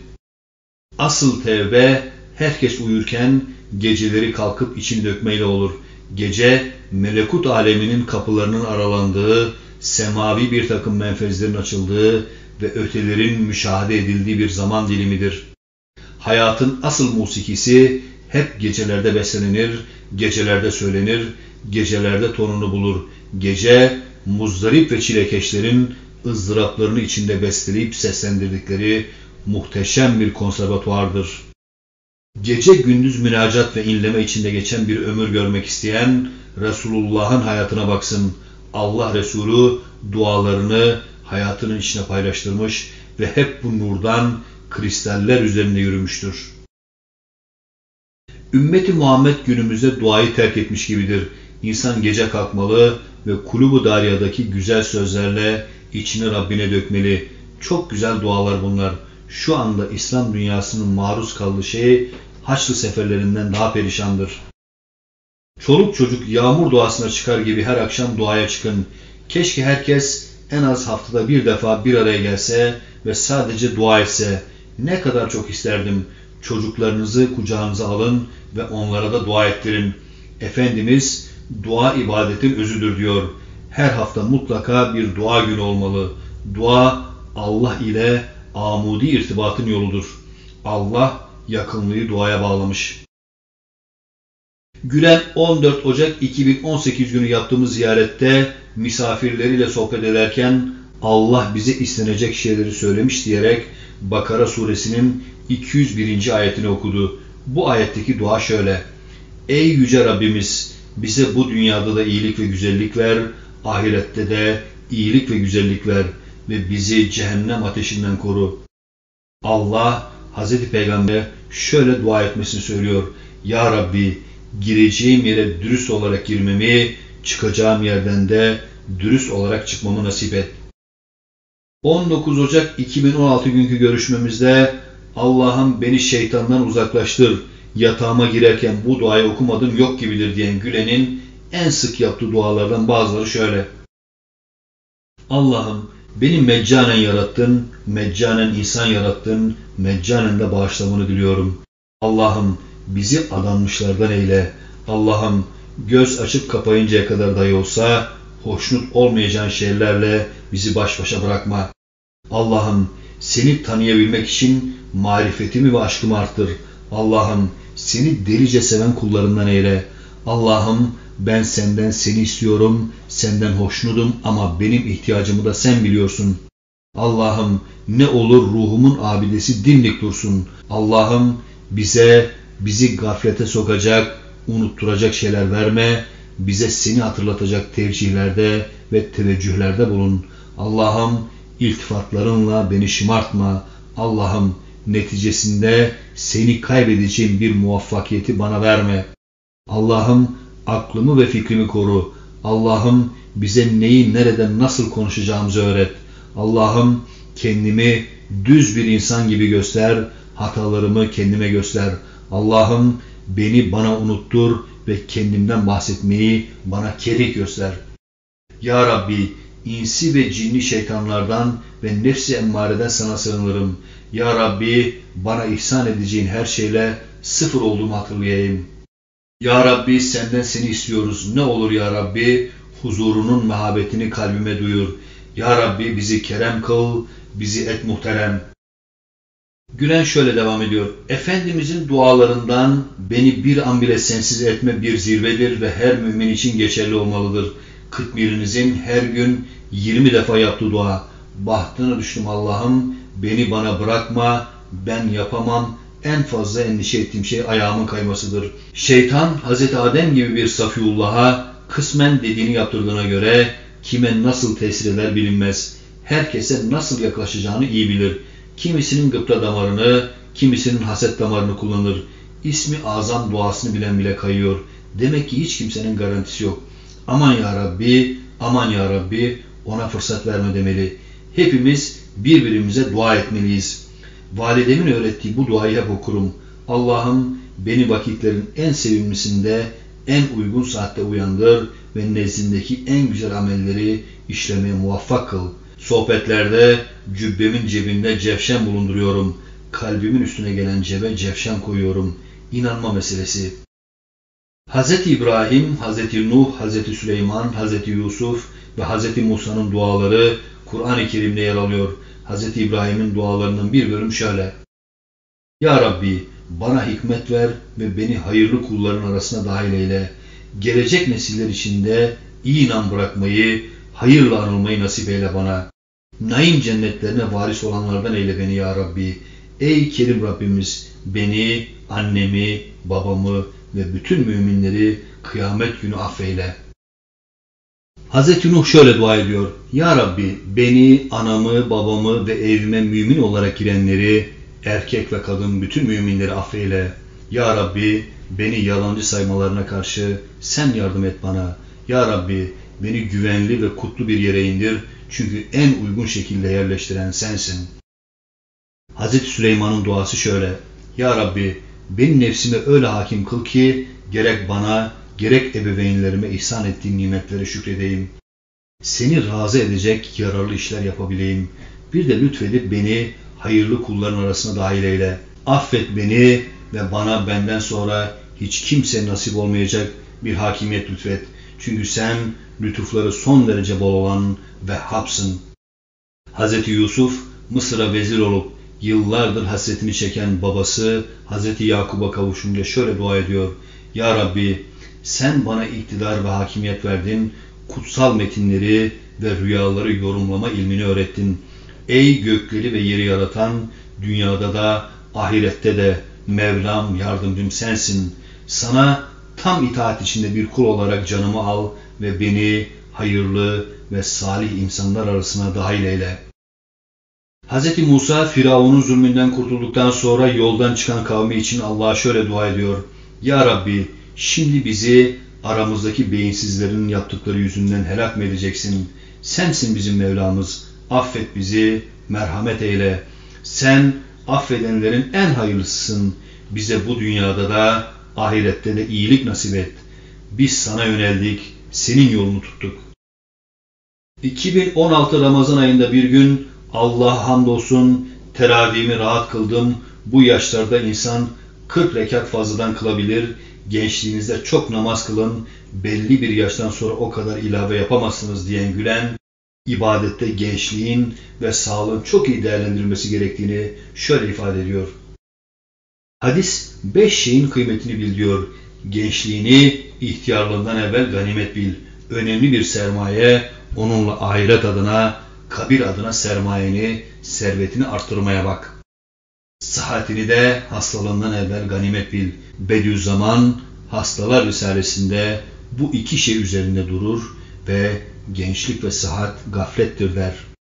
Asıl tevbe herkes uyurken geceleri kalkıp içini dökmeyle olur. Gece melekut aleminin kapılarının aralandığı, semavi bir takım menfezlerin açıldığı ve ötelerin müşahede edildiği bir zaman dilimidir. Hayatın asıl musikisi hep gecelerde beslenir, gecelerde söylenir, gecelerde tonunu bulur. Gece muzdarip ve çilekeşlerin ızdıraplarını içinde besteleyip seslendirdikleri muhteşem bir konservatuvardır. Gece gündüz münacat ve inleme içinde geçen bir ömür görmek isteyen Resulullah'ın hayatına baksın. Allah Resulü dualarını hayatının içine paylaştırmış ve hep bu nurdan kristaller üzerinde yürümüştür. Ümmeti Muhammed günümüzde duayı terk etmiş gibidir. İnsan gece kalkmalı ve Kulub-u Darya'daki güzel sözlerle içini Rabbine dökmeli. Çok güzel dualar bunlar. Şu anda İslam dünyasının maruz kaldığı şey Haçlı seferlerinden daha perişandır. Çoluk çocuk yağmur duasına çıkar gibi her akşam duaya çıkın. Keşke herkes en az haftada bir defa bir araya gelse ve sadece dua etse. Ne kadar çok isterdim. Çocuklarınızı kucağınıza alın ve onlara da dua ettirin. Efendimiz dua ibadetin özüdür diyor. Her hafta mutlaka bir dua günü olmalı. Dua Allah ile amudi irtibatın yoludur. Allah yakınlığı duaya bağlamış. Gülen on dört Ocak iki bin on sekiz günü yaptığımız ziyarette misafirleriyle sohbet ederken Allah bize istenecek şeyleri söylemiş diyerek Bakara suresinin iki yüz birinci ayetini okudu. Bu ayetteki dua şöyle: Ey yüce Rabbimiz, bize bu dünyada da iyilik ve güzellik ver, ahirette de iyilik ve güzellik ver ve bizi cehennem ateşinden koru. Allah Hazreti Peygamber'e şöyle dua etmesini söylüyor: Ya Rabbi, gireceğim yere dürüst olarak girmemi, çıkacağım yerden de dürüst olarak çıkmamı nasip et. on dokuz Ocak iki bin on altı günkü görüşmemizde Allah'ım beni şeytandan uzaklaştır, yatağıma girerken bu duayı okumadım yok gibidir diyen Gülen'in en sık yaptığı dualardan bazıları şöyle: Allah'ım beni meccanen yarattın, meccanen insan yarattın, meccanen de bağışlamanı diliyorum. Allah'ım bizi adanmışlardan eyle. Allah'ım göz açıp kapayıncaya kadar dahi olsa hoşnut olmayacağın şeylerle bizi baş başa bırakma. Allah'ım seni tanıyabilmek için marifetimi ve aşkımı arttır. Allah'ım seni delice seven kullarından eyle. Allah'ım ben senden seni istiyorum, senden hoşnutum ama benim ihtiyacımı da sen biliyorsun. Allah'ım ne olur ruhumun abidesi dimdik dursun. Allah'ım bize bizi gaflete sokacak, unutturacak şeyler verme, bize seni hatırlatacak tevcihlerde ve teveccühlerde bulun. Allah'ım iltifatlarınla beni şımartma. Allah'ım neticesinde seni kaybedeceğim bir muvaffakiyeti bana verme. Allah'ım aklımı ve fikrimi koru. Allah'ım bize neyi nereden nasıl konuşacağımızı öğret. Allah'ım kendimi düz bir insan gibi göster, hatalarımı kendime göster. Allah'ım beni bana unuttur ve kendimden bahsetmeyi bana kerih göster. Ya Rabbi, insi ve cinli şeytanlardan ve nefsi emmareden sana sığınırım. Ya Rabbi, bana ihsan edeceğin her şeyle sıfır olduğumu hatırlayayım. Ya Rabbi, senden seni istiyoruz. Ne olur ya Rabbi, huzurunun mehabetini kalbime duyur. Ya Rabbi, bizi kerem kıl, bizi et muhterem. Gülen şöyle devam ediyor: Efendimizin dualarından beni bir an bile sensiz etme bir zirvedir ve her mümin için geçerli olmalıdır. Kıtmirinizin her gün yirmi defa yaptığı dua: Bahtına düştüm Allah'ım, beni bana bırakma, ben yapamam, en fazla endişe ettiğim şey ayağımın kaymasıdır. Şeytan Hazreti Adem gibi bir Safiyullah'a kısmen dediğini yaptırdığına göre kime nasıl tesir eder bilinmez. Herkese nasıl yaklaşacağını iyi bilir. Kimisinin gıpta damarını, kimisinin haset damarını kullanır. İsmi azam duasını bilen bile kayıyor. Demek ki hiç kimsenin garantisi yok. Aman ya Rabbi, aman ya Rabbi, ona fırsat verme demeli. Hepimiz birbirimize dua etmeliyiz. Validemin öğrettiği bu duayı hep okurum. Allah'ım beni vakitlerin en sevimlisinde, en uygun saatte uyandır ve nezdindeki en güzel amelleri işlemeye muvaffak kıl. Sohbetlerde cübbemin cebinde cevşen bulunduruyorum. Kalbimin üstüne gelen cebe cevşen koyuyorum. İnanma meselesi. Hazreti İbrahim, Hazreti Nuh, Hazreti Süleyman, Hazreti Yusuf ve Hazreti Musa'nın duaları Kur'an-ı Kerim'de yer alıyor. Hazreti İbrahim'in dualarının bir bölüm şöyle: Ya Rabbi, bana hikmet ver ve beni hayırlı kulların arasına dahil eyle. Gelecek nesiller içinde iyi inan bırakmayı, hayırla anılmayı nasip eyle bana. Naim cennetlerine varis olanlardan eyle beni ya Rabbi. Ey Kerim Rabbimiz, beni, annemi, babamı ve bütün müminleri kıyamet günü affeyle. Hazreti Nuh şöyle dua ediyor. Ya Rabbi, beni, anamı, babamı ve evime mümin olarak girenleri, erkek ve kadın bütün müminleri affeyle. Ya Rabbi, beni yalancı saymalarına karşı sen yardım et bana. Ya Rabbi, beni güvenli ve kutlu bir yere indir. Çünkü en uygun şekilde yerleştiren sensin. Hazreti Süleyman'ın duası şöyle. Ya Rabbi, benim nefsime öyle hakim kıl ki gerek bana, gerek ebeveynlerime ihsan ettiğin nimetlere şükredeyim. Seni razı edecek yararlı işler yapabileyim. Bir de lütfedip beni hayırlı kulların arasına dahil eyle. Affet beni ve bana benden sonra hiç kimse nasip olmayacak bir hakimiyet lütfet. Çünkü sen lütufları son derece bol olan Vehhab'sın. Hazreti Yusuf Mısır'a vezir olup yıllardır hasretini çeken babası Hazreti Yakub'a kavuşunca şöyle dua ediyor. Ya Rabbi, sen bana iktidar ve hakimiyet verdin, kutsal metinleri ve rüyaları yorumlama ilmini öğrettin. Ey gökleri ve yeri yaratan, dünyada da ahirette de Mevlam, yardımcım sensin. Sana tam itaat içinde bir kul olarak canımı al ve beni hayırlı ve salih insanlar arasına dahil eyle. Hz. Musa Firavun'un zulmünden kurtulduktan sonra yoldan çıkan kavmi için Allah'a şöyle dua ediyor. Ya Rabbi, şimdi bizi aramızdaki beyinsizlerin yaptıkları yüzünden helak mı edeceksin? Sensin bizim Mevlamız. Affet bizi, merhamet eyle. Sen affedenlerin en hayırlısısın. Bize bu dünyada da ahirette de iyilik nasip et. Biz sana yöneldik, senin yolunu tuttuk. iki bin on altı Ramazan ayında bir gün Allah'a hamdolsun teravihimi rahat kıldım. Bu yaşlarda insan kırk rekat fazladan kılabilir. Gençliğinizde çok namaz kılın. Belli bir yaştan sonra o kadar ilave yapamazsınız diyen Gülen, ibadette gençliğin ve sağlığın çok iyi değerlendirilmesi gerektiğini şöyle ifade ediyor. Hadis beş şeyin kıymetini bil diyor. Gençliğini ihtiyarlığından evvel ganimet bil. Önemli bir sermaye, onunla ahiret adına, kabir adına sermayeni, servetini arttırmaya bak. Sıhhatini de hastalığından evvel ganimet bil. Bediüzzaman Hastalar Risalesi'nde bu iki şey üzerinde durur ve gençlik ve sıhhat gaflettir der.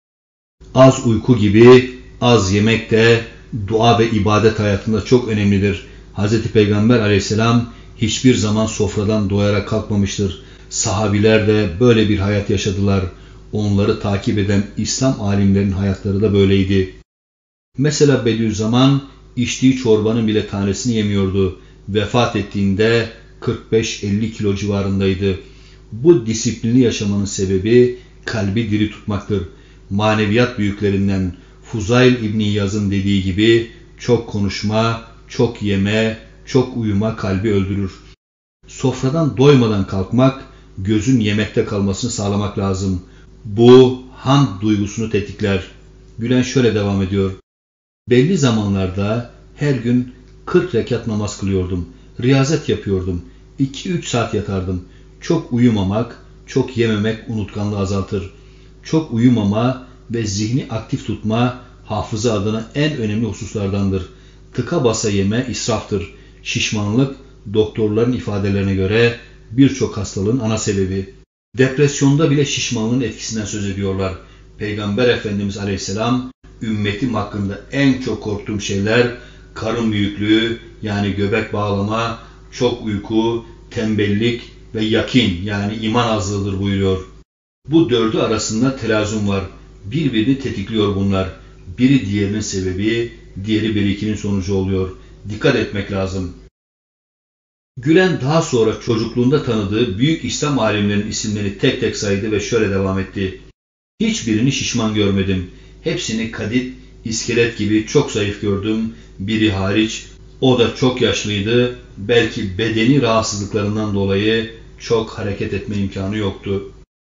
Az uyku gibi az yemek de dua ve ibadet hayatında çok önemlidir. Hz. Peygamber aleyhisselam hiçbir zaman sofradan doyarak kalkmamıştır. Sahabiler de böyle bir hayat yaşadılar. Onları takip eden İslam alimlerinin hayatları da böyleydi. Mesela Bediüzzaman içtiği çorbanın bile tanesini yemiyordu. Vefat ettiğinde kırk beş elli kilo civarındaydı. Bu disiplinli yaşamanın sebebi kalbi diri tutmaktır. Maneviyat büyüklerinden Fuzayl İbni İyaz'ın dediği gibi çok konuşma, çok yeme, çok uyuma kalbi öldürür. Sofradan doymadan kalkmak, gözün yemekte kalmasını sağlamak lazım. Bu hamd duygusunu tetikler. Gülen şöyle devam ediyor. Belli zamanlarda her gün kırk rekat namaz kılıyordum. Riyazet yapıyordum. iki üç saat yatardım. Çok uyumamak, çok yememek unutkanlığı azaltır. Çok uyumama ve zihni aktif tutma hafıza adına en önemli hususlardandır. Tıka basa yeme israftır. Şişmanlık doktorların ifadelerine göre birçok hastalığın ana sebebi. Depresyonda bile şişmanlığın etkisinden söz ediyorlar. Peygamber Efendimiz Aleyhisselam ümmetim hakkında en çok korktuğum şeyler karın büyüklüğü yani göbek bağlama, çok uyku, tembellik ve yakin yani iman azlığıdır buyuruyor. Bu dördü arasında telazum var. Birbirini tetikliyor bunlar. Biri diğerinin sebebi, diğeri birikinin sonucu oluyor. Dikkat etmek lazım. Gülen daha sonra çocukluğunda tanıdığı büyük İslam alimlerinin isimlerini tek tek saydı ve şöyle devam etti. Hiçbirini şişman görmedim. Hepsini kadit, iskelet gibi çok zayıf gördüm. Biri hariç, o da çok yaşlıydı. Belki bedeni rahatsızlıklarından dolayı çok hareket etme imkanı yoktu.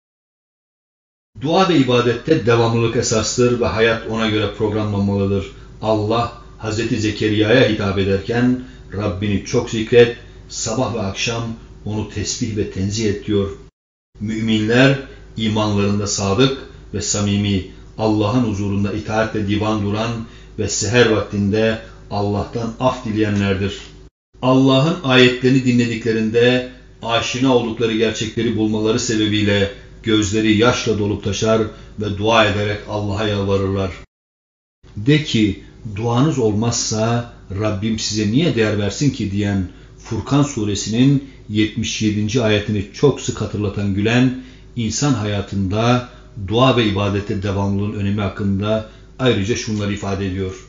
Dua ve ibadette devamlılık esastır ve hayat ona göre programlanmalıdır. Allah Hazreti Zekeriya'ya hitap ederken Rabbini çok zikret, sabah ve akşam onu tesbih ve tenzih et diyor. Müminler İmanlarında sadık ve samimi, Allah'ın huzurunda itaatle divan duran ve seher vaktinde Allah'tan af dileyenlerdir. Allah'ın ayetlerini dinlediklerinde aşina oldukları gerçekleri bulmaları sebebiyle gözleri yaşla dolup taşar ve dua ederek Allah'a yalvarırlar. De ki, duanız olmazsa Rabbim size niye değer versin ki diyen Furkan suresinin yetmiş yedinci ayetini çok sık hatırlatan Gülen, insan hayatında dua ve ibadete devamlılığın önemi hakkında ayrıca şunları ifade ediyor.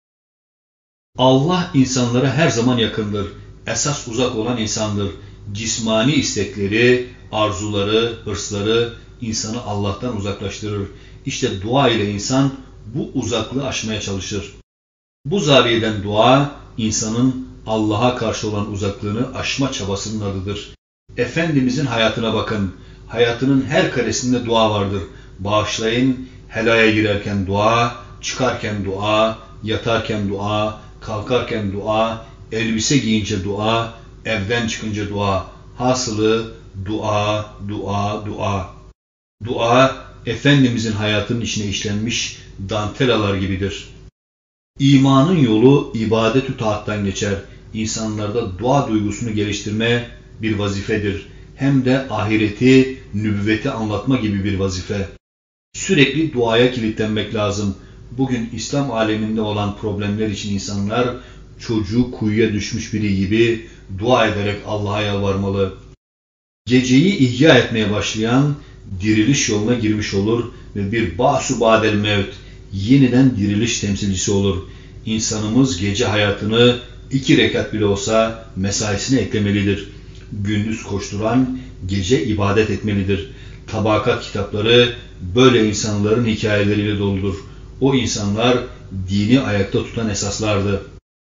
Allah insanlara her zaman yakındır. Esas uzak olan insandır. Cismani istekleri, arzuları, hırsları insanı Allah'tan uzaklaştırır. İşte dua ile insan bu uzaklığı aşmaya çalışır. Bu zaviyeden dua, insanın Allah'a karşı olan uzaklığını aşma çabasının adıdır. Efendimizin hayatına bakın. Hayatının her karesinde dua vardır. Bağışlayın, helaya girerken dua, çıkarken dua, yatarken dua, kalkarken dua, elbise giyince dua, evden çıkınca dua. Hasılı dua, dua, dua. Dua, Efendimizin hayatının içine işlenmiş dantelalar gibidir. İmanın yolu ibadet-ü taattan geçer. İnsanlarda dua duygusunu geliştirme bir vazifedir. Hem de ahireti, nübüvveti anlatma gibi bir vazife. Sürekli duaya kilitlenmek lazım. Bugün İslam aleminde olan problemler için insanlar çocuğu kuyuya düşmüş biri gibi dua ederek Allah'a yalvarmalı. Geceyi ihya etmeye başlayan diriliş yoluna girmiş olur ve bir ba'su ba'del mevt, yeniden diriliş temsilcisi olur. İnsanımız gece hayatını iki rekat bile olsa mesaisine eklemelidir. Gündüz koşturan gece ibadet etmelidir. Tabakat kitapları böyle insanların hikayeleriyle doludur. O insanlar dini ayakta tutan esaslardı.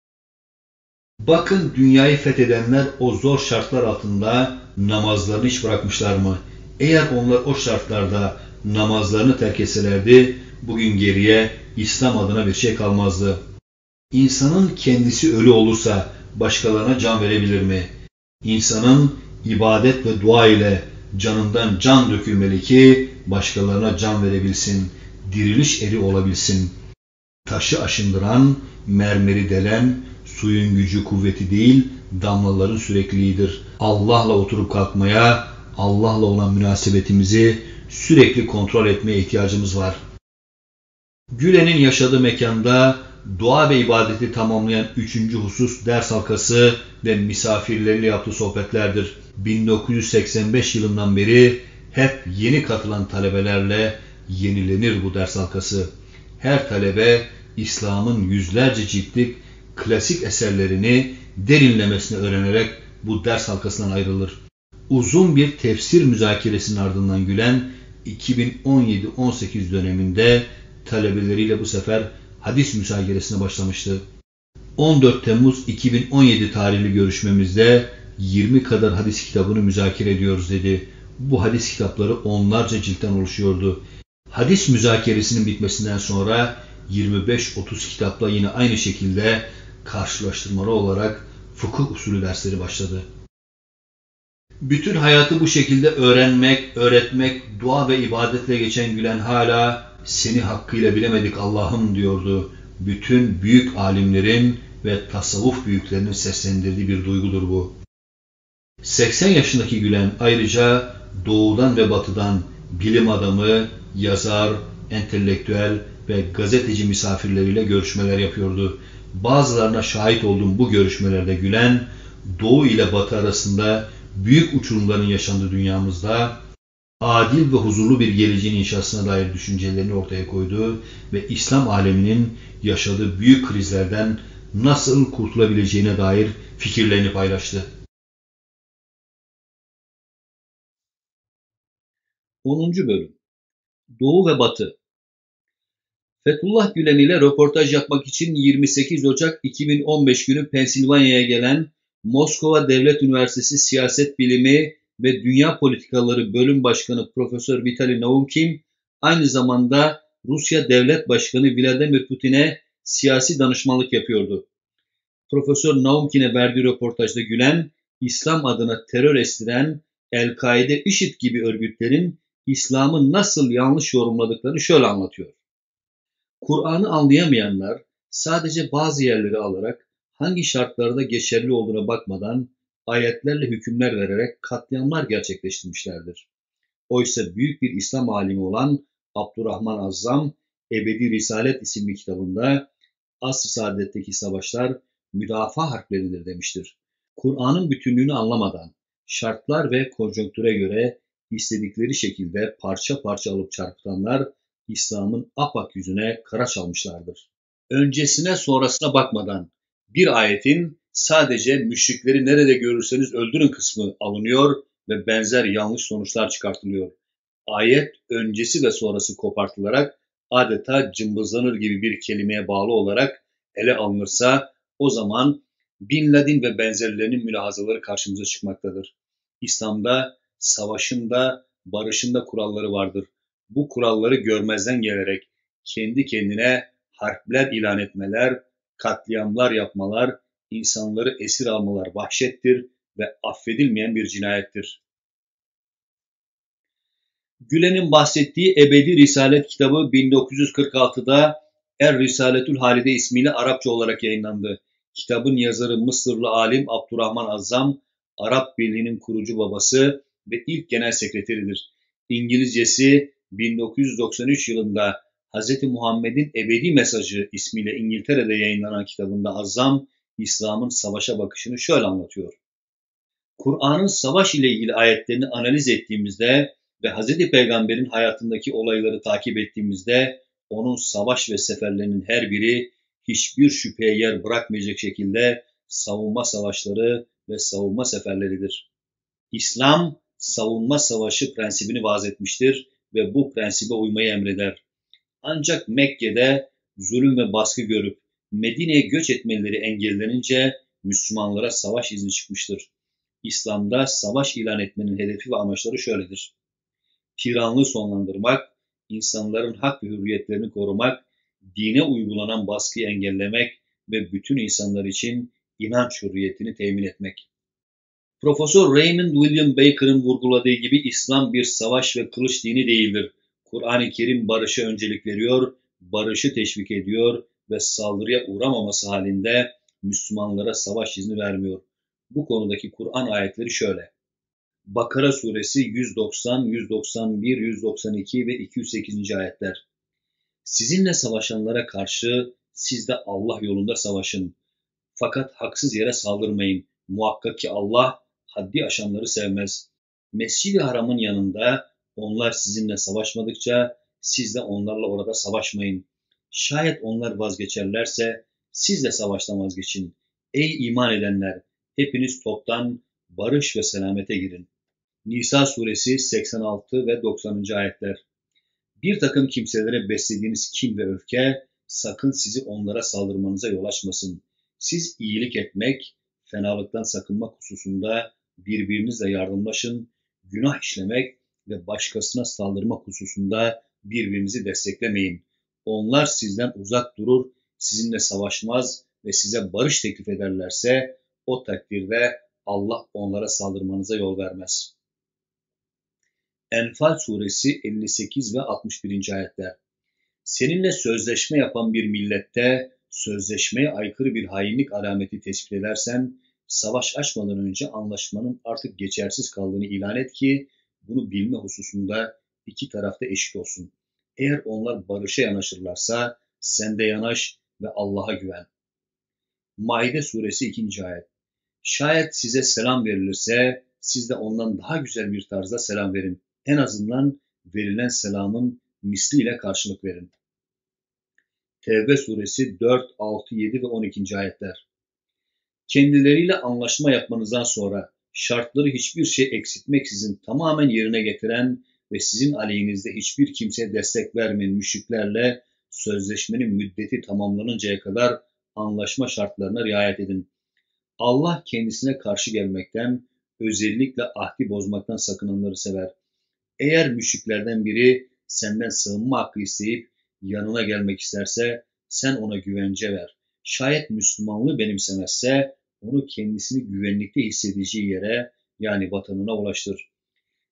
Bakın dünyayı fethedenler o zor şartlar altında namazlarını hiç bırakmışlar mı? Eğer onlar o şartlarda namazlarını terk etselerdi, bugün geriye İslam adına bir şey kalmazdı. İnsanın kendisi ölü olursa başkalarına can verebilir mi? İnsanın ibadet ve dua ile canından can dökülmeli ki başkalarına can verebilsin, diriliş eri olabilsin. Taşı aşındıran, mermeri delen, suyun gücü kuvveti değil, damlaların sürekliliğidir. Allah'la oturup kalkmaya, Allah'la olan münasebetimizi sürekli kontrol etmeye ihtiyacımız var. Gülen'in yaşadığı mekanda dua ve ibadeti tamamlayan üçüncü husus ders halkası ve misafirleriyle yaptığı sohbetlerdir. bin dokuz yüz seksen beş yılından beri hep yeni katılan talebelerle yenilenir bu ders halkası. Her talebe İslam'ın yüzlerce ciltlik klasik eserlerini derinlemesine öğrenerek bu ders halkasından ayrılır. Uzun bir tefsir müzakeresinin ardından Gülen iki bin on yedi on sekiz döneminde talebeleriyle bu sefer hadis müzakeresine başlamıştı. on dört Temmuz iki bin on yedi tarihli görüşmemizde yirmi kadar hadis kitabını müzakere ediyoruz dedi. Bu hadis kitapları onlarca ciltten oluşuyordu. Hadis müzakeresinin bitmesinden sonra yirmi beş otuz kitapla yine aynı şekilde karşılaştırmalı olarak fıkıh usulü dersleri başladı. Bütün hayatı bu şekilde öğrenmek, öğretmek, dua ve ibadetle geçen Gülen hala seni hakkıyla bilemedik Allah'ım diyordu. Bütün büyük alimlerin ve tasavvuf büyüklerinin seslendirdiği bir duygudur bu. seksen yaşındaki Gülen ayrıca doğudan ve batıdan bilim adamı, yazar, entelektüel ve gazeteci misafirleriyle görüşmeler yapıyordu. Bazılarına şahit olduğum bu görüşmelerde Gülen, Doğu ile Batı arasında büyük uçurumların yaşandığı dünyamızda adil ve huzurlu bir geleceğin inşasına dair düşüncelerini ortaya koydu ve İslam aleminin yaşadığı büyük krizlerden nasıl kurtulabileceğine dair fikirlerini paylaştı. onuncu Bölüm Doğu ve Batı. Fethullah Gülen ile röportaj yapmak için yirmi sekiz Ocak iki bin on beş günü Pensilvanya'ya gelen Moskova Devlet Üniversitesi Siyaset Bilimi ve Dünya Politikaları Bölüm Başkanı Profesör Vitali Naumkin, aynı zamanda Rusya Devlet Başkanı Vladimir Putin'e siyasi danışmanlık yapıyordu. Profesör Naumkin'e verdiği röportajda Gülen, İslam adına terör estiren El-Kaide, IŞİD gibi örgütlerin İslam'ı nasıl yanlış yorumladıklarını şöyle anlatıyor. Kur'an'ı anlayamayanlar sadece bazı yerleri alarak hangi şartlarda geçerli olduğuna bakmadan ayetlerle hükümler vererek katliamlar gerçekleştirmişlerdir. Oysa büyük bir İslam alimi olan Abdurrahman Azzam, Ebedi Risalet isimli kitabında Asr-ı Saadet'teki savaşlar müdafaa harpleridir demiştir. Kur'an'ın bütünlüğünü anlamadan şartlar ve konjonktüre göre istedikleri şekilde parça parça alıp çarpıtanlar İslam'ın apak yüzüne kara çalmışlardır. Öncesine sonrasına bakmadan bir ayetin sadece müşrikleri nerede görürseniz öldürün kısmı alınıyor ve benzer yanlış sonuçlar çıkartılıyor. Ayet öncesi ve sonrası kopartılarak adeta cımbızlanır gibi bir kelimeye bağlı olarak ele alınırsa o zaman Bin Laden ve benzerlerinin mülahazaları karşımıza çıkmaktadır. İslam'da savaşın da barışın da kuralları vardır. Bu kuralları görmezden gelerek kendi kendine harpler ilan etmeler, katliamlar yapmalar, insanları esir almalar vahşettir ve affedilmeyen bir cinayettir. Gülen'in bahsettiği Ebedi Risalet kitabı bin dokuz yüz kırk altıda Er Risaletül Halide ismiyle Arapça olarak yayınlandı. Kitabın yazarı Mısırlı alim Abdurrahman Azzam, Arap Birliği'nin kurucu babası ve ilk genel sekreteridir. İngilizcesi bin dokuz yüz doksan üç yılında Hz. Muhammed'in Ebedi Mesajı ismiyle İngiltere'de yayınlanan kitabında Azzam, İslam'ın savaşa bakışını şöyle anlatıyor. Kur'an'ın savaş ile ilgili ayetlerini analiz ettiğimizde ve Hz. Peygamber'in hayatındaki olayları takip ettiğimizde onun savaş ve seferlerinin her biri hiçbir şüpheye yer bırakmayacak şekilde savunma savaşları ve savunma seferleridir. İslam savunma savaşı prensibini vaz etmiştir ve bu prensibe uymayı emreder. Ancak Mekke'de zulüm ve baskı görüp Medine'ye göç etmeleri engellenince Müslümanlara savaş izni çıkmıştır. İslam'da savaş ilan etmenin hedefi ve amaçları şöyledir. Tiranlığı sonlandırmak, insanların hak ve hürriyetlerini korumak, dine uygulanan baskıyı engellemek ve bütün insanlar için inanç hürriyetini temin etmek. Profesör Raymond William Baker'ın vurguladığı gibi İslam bir savaş ve kılıç dini değildir. Kur'an-ı Kerim barışa öncelik veriyor, barışı teşvik ediyor ve saldırıya uğramaması halinde Müslümanlara savaş izni vermiyor. Bu konudaki Kur'an ayetleri şöyle. Bakara suresi yüz doksan, yüz doksan bir, yüz doksan iki ve iki yüz sekizinci ayetler. Sizinle savaşanlara karşı siz de Allah yolunda savaşın. Fakat haksız yere saldırmayın. Muhakkak ki Allah haddi aşanları sevmez. Mescid-i Haram'ın yanında onlar sizinle savaşmadıkça siz de onlarla orada savaşmayın. Şayet onlar vazgeçerlerse siz de savaştan vazgeçin. Ey iman edenler! Hepiniz toptan barış ve selamete girin. Nisa suresi seksen altı ve doksanıncı ayetler. Bir takım kimselere beslediğiniz kin ve öfke sakın sizi onlara saldırmanıza yol açmasın. Siz iyilik etmek, fenalıktan sakınmak hususunda birbirinizle yardımlaşın, günah işlemek ve başkasına saldırmak hususunda birbirinizi desteklemeyin. Onlar sizden uzak durur, sizinle savaşmaz ve size barış teklif ederlerse o takdirde Allah onlara saldırmanıza yol vermez. Enfal suresi elli sekiz ve altmış birinci ayetler. Seninle sözleşme yapan bir millette sözleşmeye aykırı bir hainlik alameti tespit edersen, savaş açmadan önce anlaşmanın artık geçersiz kaldığını ilan et ki bunu bilme hususunda iki tarafta eşit olsun. Eğer onlar barışa yanaşırlarsa sen de yanaş ve Allah'a güven. Maide suresi ikinci ayet. Şayet size selam verilirse siz de ondan daha güzel bir tarzda selam verin. En azından verilen selamın misliyle karşılık verin. Tevbe suresi dört, altı, yedi ve on ikinci ayetler. Kendileriyle anlaşma yapmanızdan sonra şartları hiçbir şey eksiltmeksizin tamamen yerine getiren ve sizin aleyhinizde hiçbir kimseye destek vermeyen müşriklerle sözleşmenin müddeti tamamlanıncaya kadar anlaşma şartlarına riayet edin. Allah kendisine karşı gelmekten, özellikle ahdi bozmaktan sakınanları sever. Eğer müşriklerden biri senden sığınma hakkı isteyip yanına gelmek isterse sen ona güvence ver. Şayet Müslümanlığı benimsemezse onu kendisini güvenlikte hissedeceği yere yani vatanına ulaştır.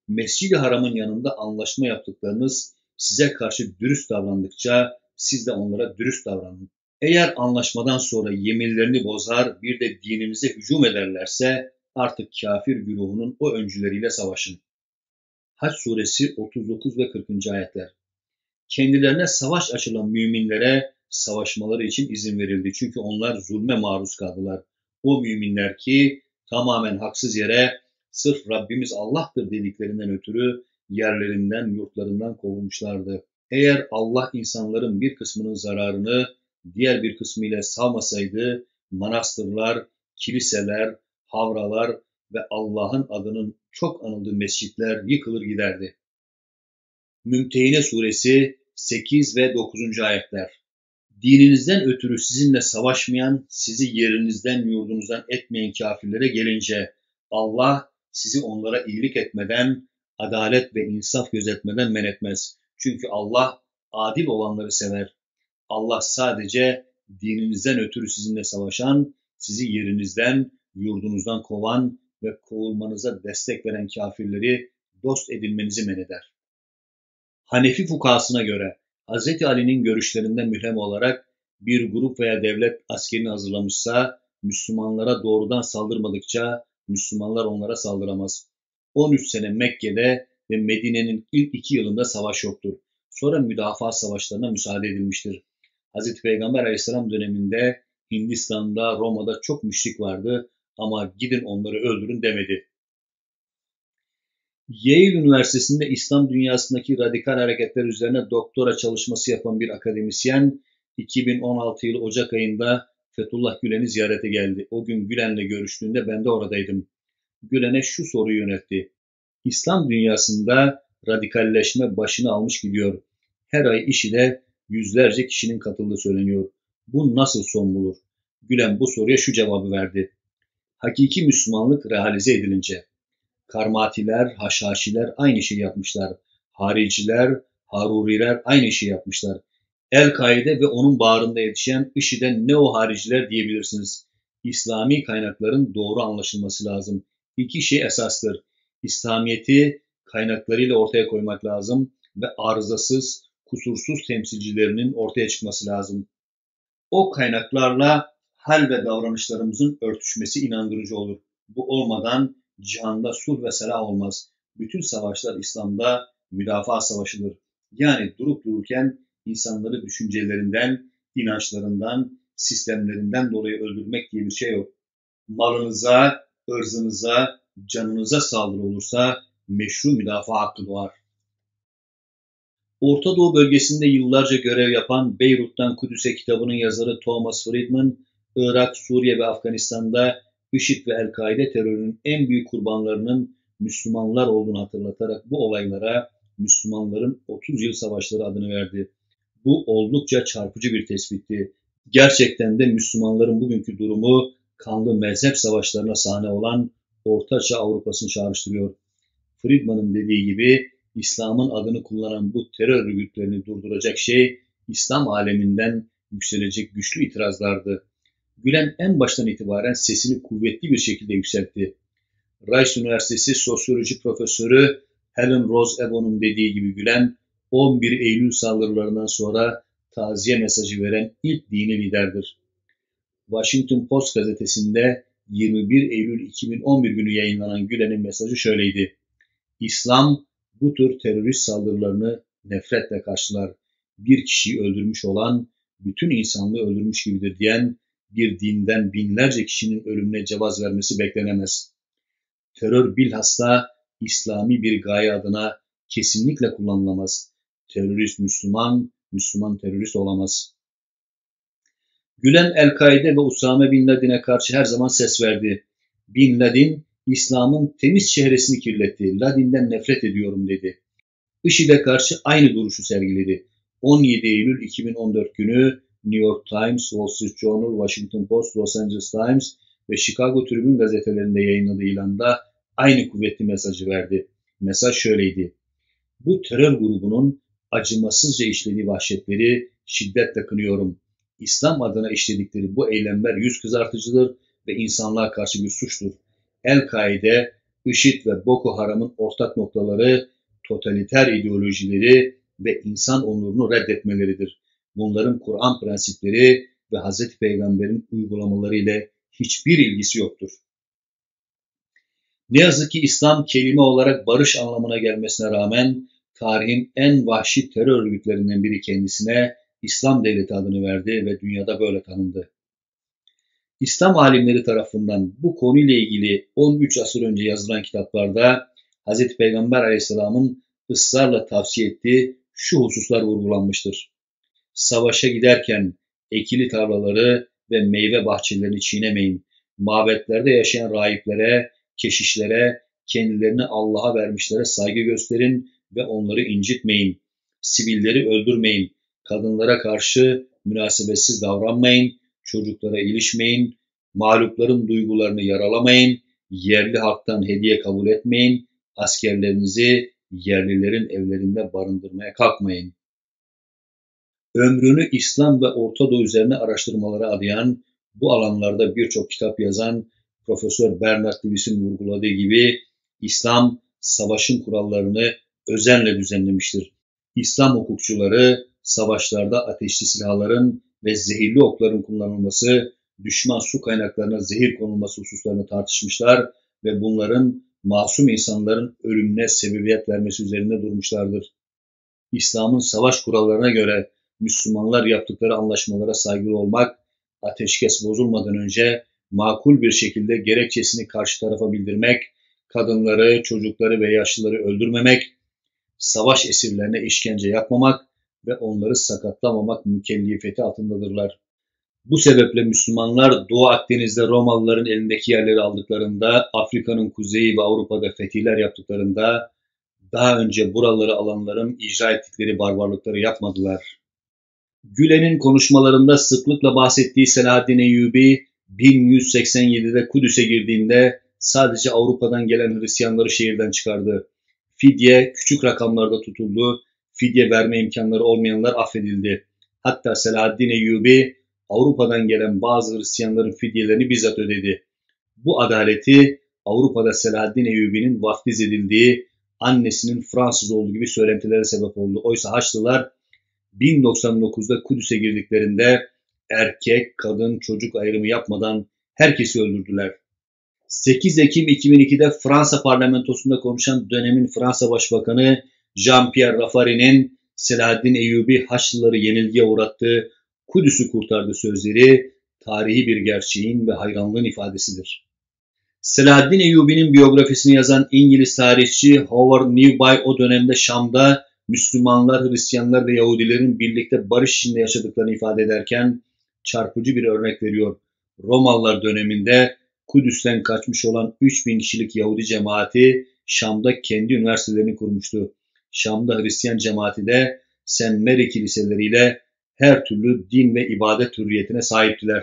Mescid-i Haram'ın yanında anlaşma yaptıklarınız size karşı dürüst davrandıkça siz de onlara dürüst davranın. Eğer anlaşmadan sonra yeminlerini bozar bir de dininize hücum ederlerse artık kafir güruhunun o öncüleriyle savaşın. Hac suresi otuz dokuz ve kırkıncı ayetler. Kendilerine savaş açılan müminlere savaşmaları için izin verildi. Çünkü onlar zulme maruz kaldılar. O müminler ki tamamen haksız yere sırf Rabbimiz Allah'tır dediklerinden ötürü yerlerinden, yurtlarından kovulmuşlardı. Eğer Allah insanların bir kısmının zararını diğer bir kısmıyla sağmasaydı, manastırlar, kiliseler, havralar ve Allah'ın adının çok anıldığı mescitler yıkılır giderdi. Mümtehine suresi sekiz ve dokuzuncu ayetler. Dininizden ötürü sizinle savaşmayan, sizi yerinizden, yurdunuzdan etmeyen kafirlere gelince Allah sizi onlara iyilik etmeden, adalet ve insaf gözetmeden men etmez. Çünkü Allah adil olanları sever. Allah sadece dininizden ötürü sizinle savaşan, sizi yerinizden, yurdunuzdan kovan ve kovulmanıza destek veren kafirleri dost edinmenizi men eder. Hanefi fukahasına göre Hz. Ali'nin görüşlerinden mühem olarak bir grup veya devlet askerini hazırlamışsa Müslümanlara doğrudan saldırmadıkça Müslümanlar onlara saldıramaz. on üç sene Mekke'de ve Medine'nin ilk iki yılında savaş yoktur. Sonra müdafaa savaşlarına müsaade edilmiştir. Hz. Peygamber Aleyhisselam döneminde Hindistan'da, Roma'da çok müşrik vardı ama gidin onları öldürün demedi. Yale Üniversitesi'nde İslam dünyasındaki radikal hareketler üzerine doktora çalışması yapan bir akademisyen, iki bin on altı yılı Ocak ayında Fethullah Gülen'i ziyarete geldi. O gün Gülen'le görüştüğünde ben de oradaydım. Gülen'e şu soruyu yöneltti. İslam dünyasında radikalleşme başını almış gidiyor. Her ay IŞİD'e yüzlerce kişinin katıldığı söyleniyor. Bu nasıl son bulur? Gülen bu soruya şu cevabı verdi. Hakiki Müslümanlık realize edilince. Karmatiler, Haşhaşiler aynı şeyi yapmışlar. Hariciler, Haruriler aynı şeyi yapmışlar. El-Kaide ve onun bağrında yetişen IŞİD'e neo-hariciler diyebilirsiniz. İslami kaynakların doğru anlaşılması lazım. İki şey esastır. İslamiyet'i kaynaklarıyla ortaya koymak lazım ve arızasız, kusursuz temsilcilerinin ortaya çıkması lazım. O kaynaklarla hal ve davranışlarımızın örtüşmesi inandırıcı olur. Bu olmadan cihanda sulh ve selah olmaz. Bütün savaşlar İslam'da müdafaa savaşıdır. Yani durup dururken insanları düşüncelerinden, inançlarından, sistemlerinden dolayı öldürmek diye bir şey yok. Malınıza, ırzınıza, canınıza saldırı olursa meşru müdafaa hakkı doğar. Orta Doğu bölgesinde yıllarca görev yapan Beyrut'tan Kudüs'e kitabının yazarı Thomas Friedman, Irak, Suriye ve Afganistan'da IŞİD ve El-Kaide terörünün en büyük kurbanlarının Müslümanlar olduğunu hatırlatarak bu olaylara Müslümanların otuz yıl savaşları adını verdi. Bu oldukça çarpıcı bir tespitti. Gerçekten de Müslümanların bugünkü durumu kanlı mezhep savaşlarına sahne olan Ortaçağ Avrupa'sını çağrıştırıyor. Friedman'ın dediği gibi İslam'ın adını kullanan bu terör örgütlerini durduracak şey İslam aleminden yükselecek güçlü itirazlardı. Gülen en baştan itibaren sesini kuvvetli bir şekilde yükseltti. Rice Üniversitesi Sosyoloji Profesörü Helen Rose Ebon'un dediği gibi Gülen, on bir Eylül saldırılarından sonra taziye mesajı veren ilk dini liderdir. Washington Post gazetesinde yirmi bir Eylül iki bin on bir günü yayınlanan Gülen'in mesajı şöyleydi. İslam bu tür terörist saldırılarını nefretle karşılar. Bir kişiyi öldürmüş olan bütün insanlığı öldürmüş gibidir diyen bir dinden binlerce kişinin ölümüne cevaz vermesi beklenemez. Terör bilhassa İslami bir gaye adına kesinlikle kullanılamaz. Terörist Müslüman, Müslüman terörist olamaz. Gülen El-Kaide ve Usame Bin Laden'e karşı her zaman ses verdi. Bin Laden, İslam'ın temiz çehresini kirletti. Laden'den nefret ediyorum dedi. IŞİD'e karşı aynı duruşu sergiledi. on yedi Eylül iki bin on dört günü New York Times, Wall Street Journal, Washington Post, Los Angeles Times ve Chicago Tribune gazetelerinde yayınladığı ilanda aynı kuvvetli mesajı verdi. Mesaj şöyleydi. Bu terör grubunun acımasızca işlediği vahşetleri şiddetle kınıyorum. İslam adına işledikleri bu eylemler yüz kızartıcıdır ve insanlığa karşı bir suçtur. El-Kaide, IŞİD ve Boko Haram'ın ortak noktaları totaliter ideolojileri ve insan onurunu reddetmeleridir. Bunların Kur'an prensipleri ve Hazreti Peygamber'in uygulamaları ile hiçbir ilgisi yoktur. Ne yazık ki İslam kelime olarak barış anlamına gelmesine rağmen tarihin en vahşi terör örgütlerinden biri kendisine İslam Devleti adını verdi ve dünyada böyle tanındı. İslam alimleri tarafından bu konuyla ilgili on üç asır önce yazılan kitaplarda Hz. Peygamber Aleyhisselam'ın ısrarla tavsiye ettiği şu hususlar vurgulanmıştır. Savaşa giderken ekili tarlaları ve meyve bahçelerini çiğnemeyin. Mabetlerde yaşayan rahiplere, keşişlere, kendilerini Allah'a vermişlere saygı gösterin ve onları incitmeyin. Sivilleri öldürmeyin. Kadınlara karşı münasebetsiz davranmayın. Çocuklara ilişmeyin. Mağlupların duygularını yaralamayın. Yerli halktan hediye kabul etmeyin. Askerlerinizi yerlilerin evlerinde barındırmaya kalkmayın. Ömrünü İslam ve Orta Doğu üzerine araştırmalara adayan, bu alanlarda birçok kitap yazan Profesör Bernard Lewis'in vurguladığı gibi İslam savaşın kurallarını özenle düzenlemiştir. İslam hukukçuları savaşlarda ateşli silahların ve zehirli okların kullanılması, düşman su kaynaklarına zehir konulması hususlarını tartışmışlar ve bunların masum insanların ölümüne sebebiyet vermesi üzerinde durmuşlardır. İslam'ın savaş kurallarına göre Müslümanlar yaptıkları anlaşmalara saygılı olmak, ateşkes bozulmadan önce makul bir şekilde gerekçesini karşı tarafa bildirmek, kadınları, çocukları ve yaşlıları öldürmemek, savaş esirlerine işkence yapmamak ve onları sakatlamamak mükellefiyeti altındadırlar. Bu sebeple Müslümanlar Doğu Akdeniz'de Romalıların elindeki yerleri aldıklarında, Afrika'nın kuzeyi ve Avrupa'da fetihler yaptıklarında, daha önce buraları alanların icra ettikleri barbarlıkları yapmadılar. Gülen'in konuşmalarında sıklıkla bahsettiği Selahaddin Eyyubi, bin yüz seksen yedide Kudüs'e girdiğinde sadece Avrupa'dan gelen Hristiyanları şehirden çıkardı. Fidye küçük rakamlarda tutuldu, fidye verme imkanları olmayanlar affedildi. Hatta Selahaddin Eyyubi, Avrupa'dan gelen bazı Hristiyanların fidyelerini bizzat ödedi. Bu adaleti Avrupa'da Selahaddin Eyyubi'nin vaftiz edildiği, annesinin Fransız olduğu gibi söylentilere sebep oldu. Oysa Haçlılar bin doksan dokuzda Kudüs'e girdiklerinde erkek, kadın, çocuk ayrımı yapmadan herkesi öldürdüler. sekiz Ekim iki bin ikide Fransa parlamentosunda konuşan dönemin Fransa Başbakanı Jean-Pierre Raffarin'in Selahaddin Eyyubi Haçlıları yenilgiye uğrattığı, Kudüs'ü kurtardı sözleri tarihi bir gerçeğin ve hayranlığın ifadesidir. Selahaddin Eyyubi'nin biyografisini yazan İngiliz tarihçi Howard Newby o dönemde Şam'da Müslümanlar, Hristiyanlar ve Yahudilerin birlikte barış içinde yaşadıklarını ifade ederken çarpıcı bir örnek veriyor. Romalılar döneminde Kudüs'ten kaçmış olan üç bin kişilik Yahudi cemaati Şam'da kendi üniversitelerini kurmuştu. Şam'da Hristiyan cemaati de Saint Mary kiliseleriyle her türlü din ve ibadet hürriyetine sahiptiler.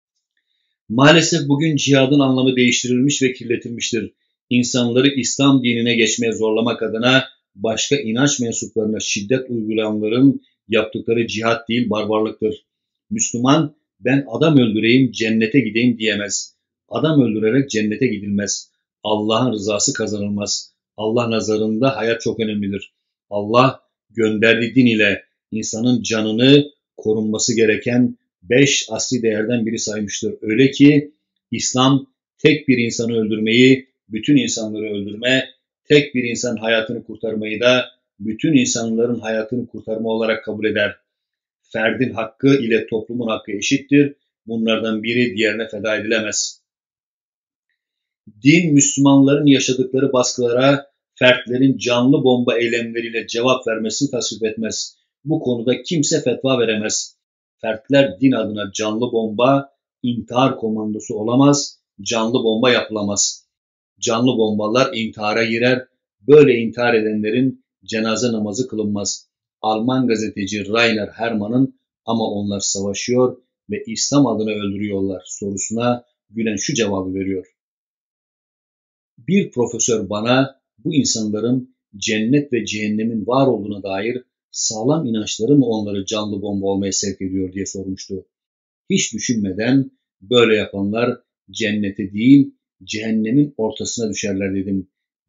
Maalesef bugün cihadın anlamı değiştirilmiş ve kirletilmiştir. İnsanları İslam dinine geçmeye zorlamak adına başka inanç mensuplarına şiddet uygulayanların yaptıkları cihat değil barbarlıktır. Müslüman ben adam öldüreyim cennete gideyim diyemez. Adam öldürerek cennete gidilmez. Allah'ın rızası kazanılmaz. Allah nazarında hayat çok önemlidir. Allah gönderdiği din ile insanın canını korunması gereken beş asli değerden biri saymıştır. Öyle ki İslam tek bir insanı öldürmeyi, bütün insanları öldürme, tek bir insan hayatını kurtarmayı da bütün insanların hayatını kurtarma olarak kabul eder. Ferdin hakkı ile toplumun hakkı eşittir. Bunlardan biri diğerine feda edilemez. Din, Müslümanların yaşadıkları baskılara fertlerin canlı bomba eylemleriyle cevap vermesini tasvip etmez. Bu konuda kimse fetva veremez. Fertler din adına canlı bomba, intihar komandosu olamaz, canlı bomba yapılamaz. Canlı bombalar intihara girer, böyle intihar edenlerin cenaze namazı kılınmaz. Alman gazeteci Rainer Hermann'ın "ama onlar savaşıyor ve İslam adına öldürüyorlar" sorusuna Gülen şu cevabı veriyor. Bir profesör bana bu insanların cennet ve cehennemin var olduğuna dair sağlam inançları mı onları canlı bomba olmaya sevk ediyor diye sormuştu. Hiç düşünmeden böyle yapanlar cennete değil cehennemin ortasına düşerler dedim.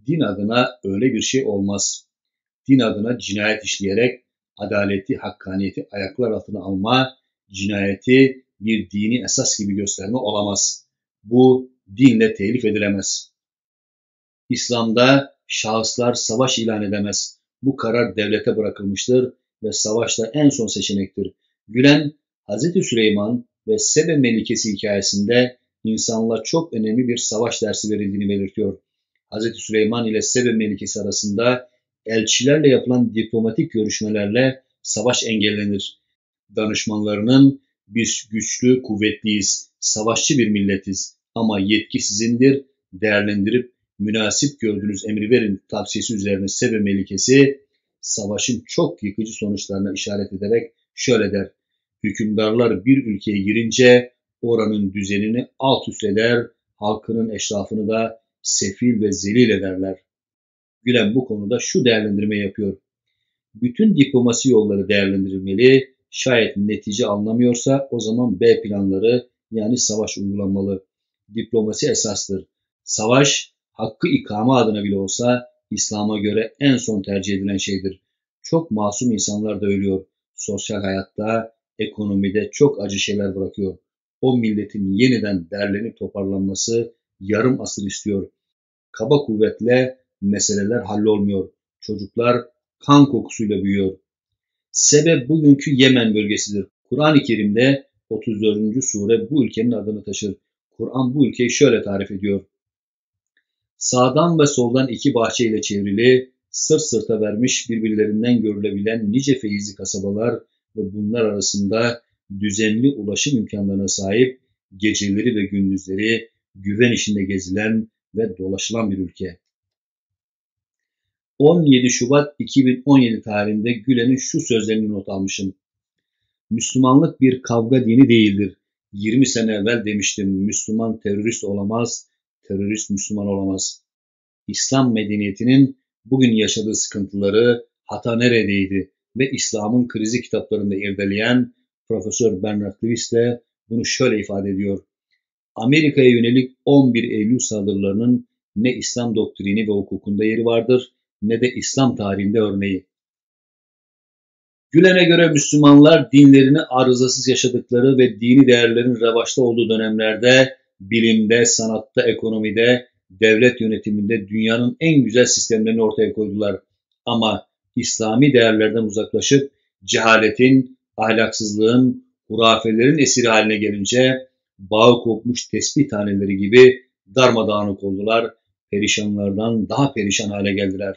Din adına öyle bir şey olmaz. Din adına cinayet işleyerek adaleti, hakkaniyeti ayaklar altına alma, cinayeti bir dini esas gibi gösterme olamaz. Bu dinle telif edilemez. İslam'da şahıslar savaş ilan edemez. Bu karar devlete bırakılmıştır ve savaş da en son seçenektir. Gülen, Hazreti Süleyman ve Sebe Melikesi hikayesinde insanlığa çok önemli bir savaş dersi verildiğini belirtiyor. Hazreti Süleyman ile Sebe Melikesi arasında elçilerle yapılan diplomatik görüşmelerle savaş engellenir. Danışmanlarının biz güçlü, kuvvetliyiz, savaşçı bir milletiz ama yetki sizindir, değerlendirip münasip gördüğünüz emri verin tavsiyesi üzerine Sebe Melikesi savaşın çok yıkıcı sonuçlarına işaret ederek şöyle der: hükümdarlar bir ülkeye girince oranın düzenini alt üst eder, halkının eşrafını da sefil ve zelil ederler. Gülen bu konuda şu değerlendirme yapıyor: bütün diplomasi yolları değerlendirilmeli, şayet netice alınamıyorsa o zaman B planları yani savaş uygulanmalı. Diplomasi esastır. Savaş, hakkı ikame adına bile olsa İslam'a göre en son tercih edilen şeydir. Çok masum insanlar da ölüyor. Sosyal hayatta, ekonomide çok acı şeyler bırakıyor. O milletin yeniden derlenip toparlanması yarım asır istiyor. Kaba kuvvetle meseleler hallolmuyor. Çocuklar kan kokusuyla büyüyor. Sebep bugünkü Yemen bölgesidir. Kur'an-ı Kerim'de otuz dördüncü sure bu ülkenin adını taşır. Kur'an bu ülkeyi şöyle tarif ediyor: sağdan ve soldan iki bahçe ile çevrili, sırt sırta vermiş birbirlerinden görülebilen nice feyizli kasabalar ve bunlar arasında düzenli ulaşım imkanlarına sahip, geceleri ve gündüzleri güven içinde gezilen ve dolaşılan bir ülke. on yedi Şubat iki bin on yedi tarihinde Gülen'in şu sözlerini not almışım. Müslümanlık bir kavga dini değildir. yirmi sene evvel demiştim, Müslüman terörist olamaz, terörist Müslüman olamaz. İslam medeniyetinin bugün yaşadığı sıkıntıları, hata neredeydi ve İslam'ın krizi kitaplarında irdeleyen Profesör Bernard Lewis de bunu şöyle ifade ediyor: Amerika'ya yönelik on bir Eylül saldırılarının ne İslam doktrini ve hukukunda yeri vardır, ne de İslam tarihinde örneği. Gülen'e göre Müslümanlar dinlerini arızasız yaşadıkları ve dini değerlerin revaçta olduğu dönemlerde bilimde, sanatta, ekonomide, devlet yönetiminde dünyanın en güzel sistemlerini ortaya koydular. Ama İslami değerlerden uzaklaşıp cehaletin, ahlaksızlığın, hurafelerin esiri haline gelince bağı kopmuş tesbih taneleri gibi darmadağınık oldular, perişanlardan daha perişan hale geldiler.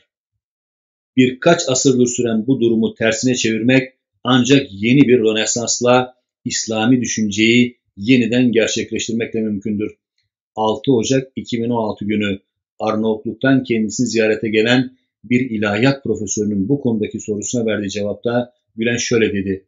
Birkaç asırdır süren bu durumu tersine çevirmek ancak yeni bir Rönesans'la İslami düşünceyi yeniden gerçekleştirmekle mümkündür. altı Ocak iki bin on altı günü Arnavutluk'tan kendisini ziyarete gelen bir ilahiyat profesörünün bu konudaki sorusuna verdiği cevapta Gülen şöyle dedi: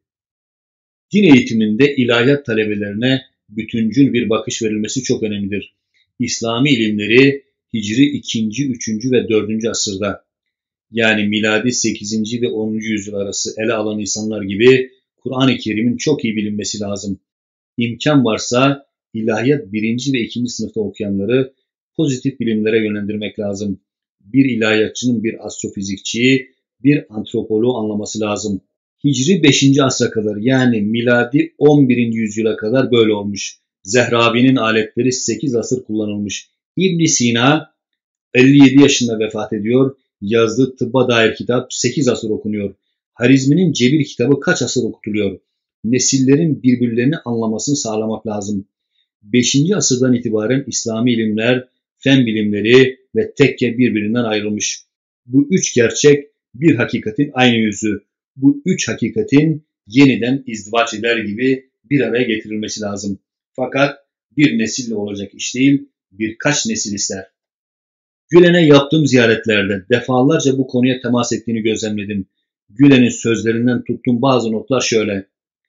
din eğitiminde ilahiyat talebelerine bütüncül bir bakış verilmesi çok önemlidir. İslami ilimleri Hicri ikinci, üçüncü ve dördüncü asırda, yani miladi sekizinci ve onuncu yüzyıl arası ele alan insanlar gibi Kur'an-ı Kerim'in çok iyi bilinmesi lazım. İmkan varsa ilahiyat birinci ve ikinci sınıfta okuyanları pozitif bilimlere yönlendirmek lazım. Bir ilahiyatçının bir astrofizikçiyi, bir antropoloğu anlaması lazım. Hicri beşinci asra kadar, yani miladi on birinci yüzyıla kadar böyle olmuş. Zehravi'nin aletleri sekiz asır kullanılmış. İbn Sina elli yedi yaşında vefat ediyor. Yazdığı tıbba dair kitap sekiz asır okunuyor. Harizmi'nin Cebir kitabı kaç asır okutuluyor? Nesillerin birbirlerini anlamasını sağlamak lazım. beşinci asırdan itibaren İslami ilimler, fen bilimleri ve tekke birbirinden ayrılmış. Bu üç gerçek bir hakikatin aynı yüzü. Bu üç hakikatin yeniden izdivaç eder gibi bir araya getirilmesi lazım. Fakat bir nesille olacak iş değil, birkaç nesil ister. Gülen'e yaptığım ziyaretlerde defalarca bu konuya temas ettiğini gözlemledim. Gülen'in sözlerinden tuttuğum bazı notlar şöyle: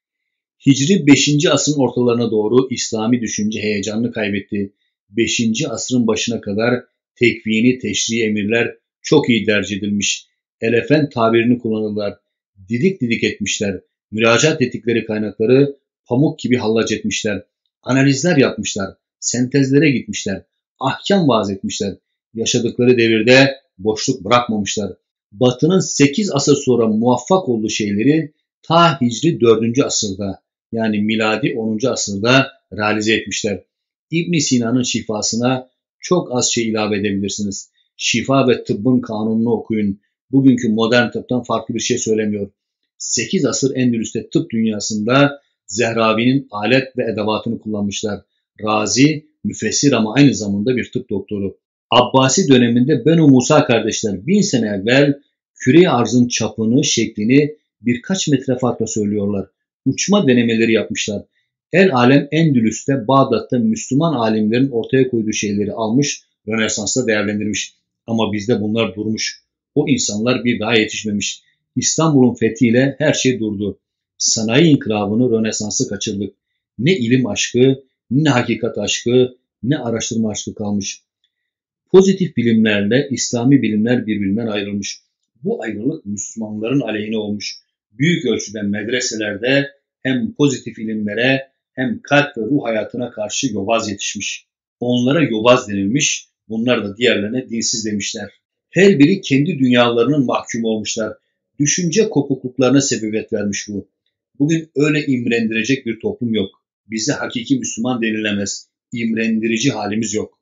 Hicri beşinci asrın ortalarına doğru İslami düşünce heyecanını kaybetti. beşinci asrın başına kadar tekvini, teşri emirler çok iyi derc edilmiş. Elefen tabirini kullanırlar. Didik didik etmişler. Müracaat ettikleri kaynakları pamuk gibi hallac etmişler. Analizler yapmışlar. Sentezlere gitmişler. Ahkam vaaz etmişler. Yaşadıkları devirde boşluk bırakmamışlar. Batı'nın sekiz asır sonra muvaffak olduğu şeyleri ta Hicri dördüncü asırda yani miladi onuncu asırda realize etmişler. İbn Sina'nın şifasına çok az şey ilave edebilirsiniz. Şifa ve tıbbın kanununu okuyun. Bugünkü modern tıptan farklı bir şey söylemiyor. sekiz asır Endülüs'te tıp dünyasında Zehravi'nin alet ve edevatını kullanmışlar. Razi, müfessir ama aynı zamanda bir tıp doktoru. Abbasi döneminde Benu Musa kardeşler bin sene evvel küre arzın çapını, şeklini birkaç metre farkla söylüyorlar. Uçma denemeleri yapmışlar. El alem Endülüs'te, Bağdat'ta Müslüman alimlerin ortaya koyduğu şeyleri almış, Rönesans'ta değerlendirmiş. Ama bizde bunlar durmuş. O insanlar bir daha yetişmemiş. İstanbul'un fethiyle her şey durdu. Sanayi inkılabını, Rönesans'ı kaçırdık. Ne ilim aşkı, ne hakikat aşkı, ne araştırma aşkı kalmış. Pozitif bilimlerle İslami bilimler birbirinden ayrılmış. Bu ayrılık Müslümanların aleyhine olmuş. Büyük ölçüde medreselerde hem pozitif ilimlere hem kalp ve ruh hayatına karşı yobaz yetişmiş. Onlara yobaz denilmiş, bunlar da diğerlerine dinsiz demişler. Her biri kendi dünyalarının mahkumu olmuşlar. Düşünce kopukluklarına sebebiyet vermiş bu. Bugün öyle imrendirecek bir toplum yok. Bize hakiki Müslüman denilemez. İmrendirici halimiz yok.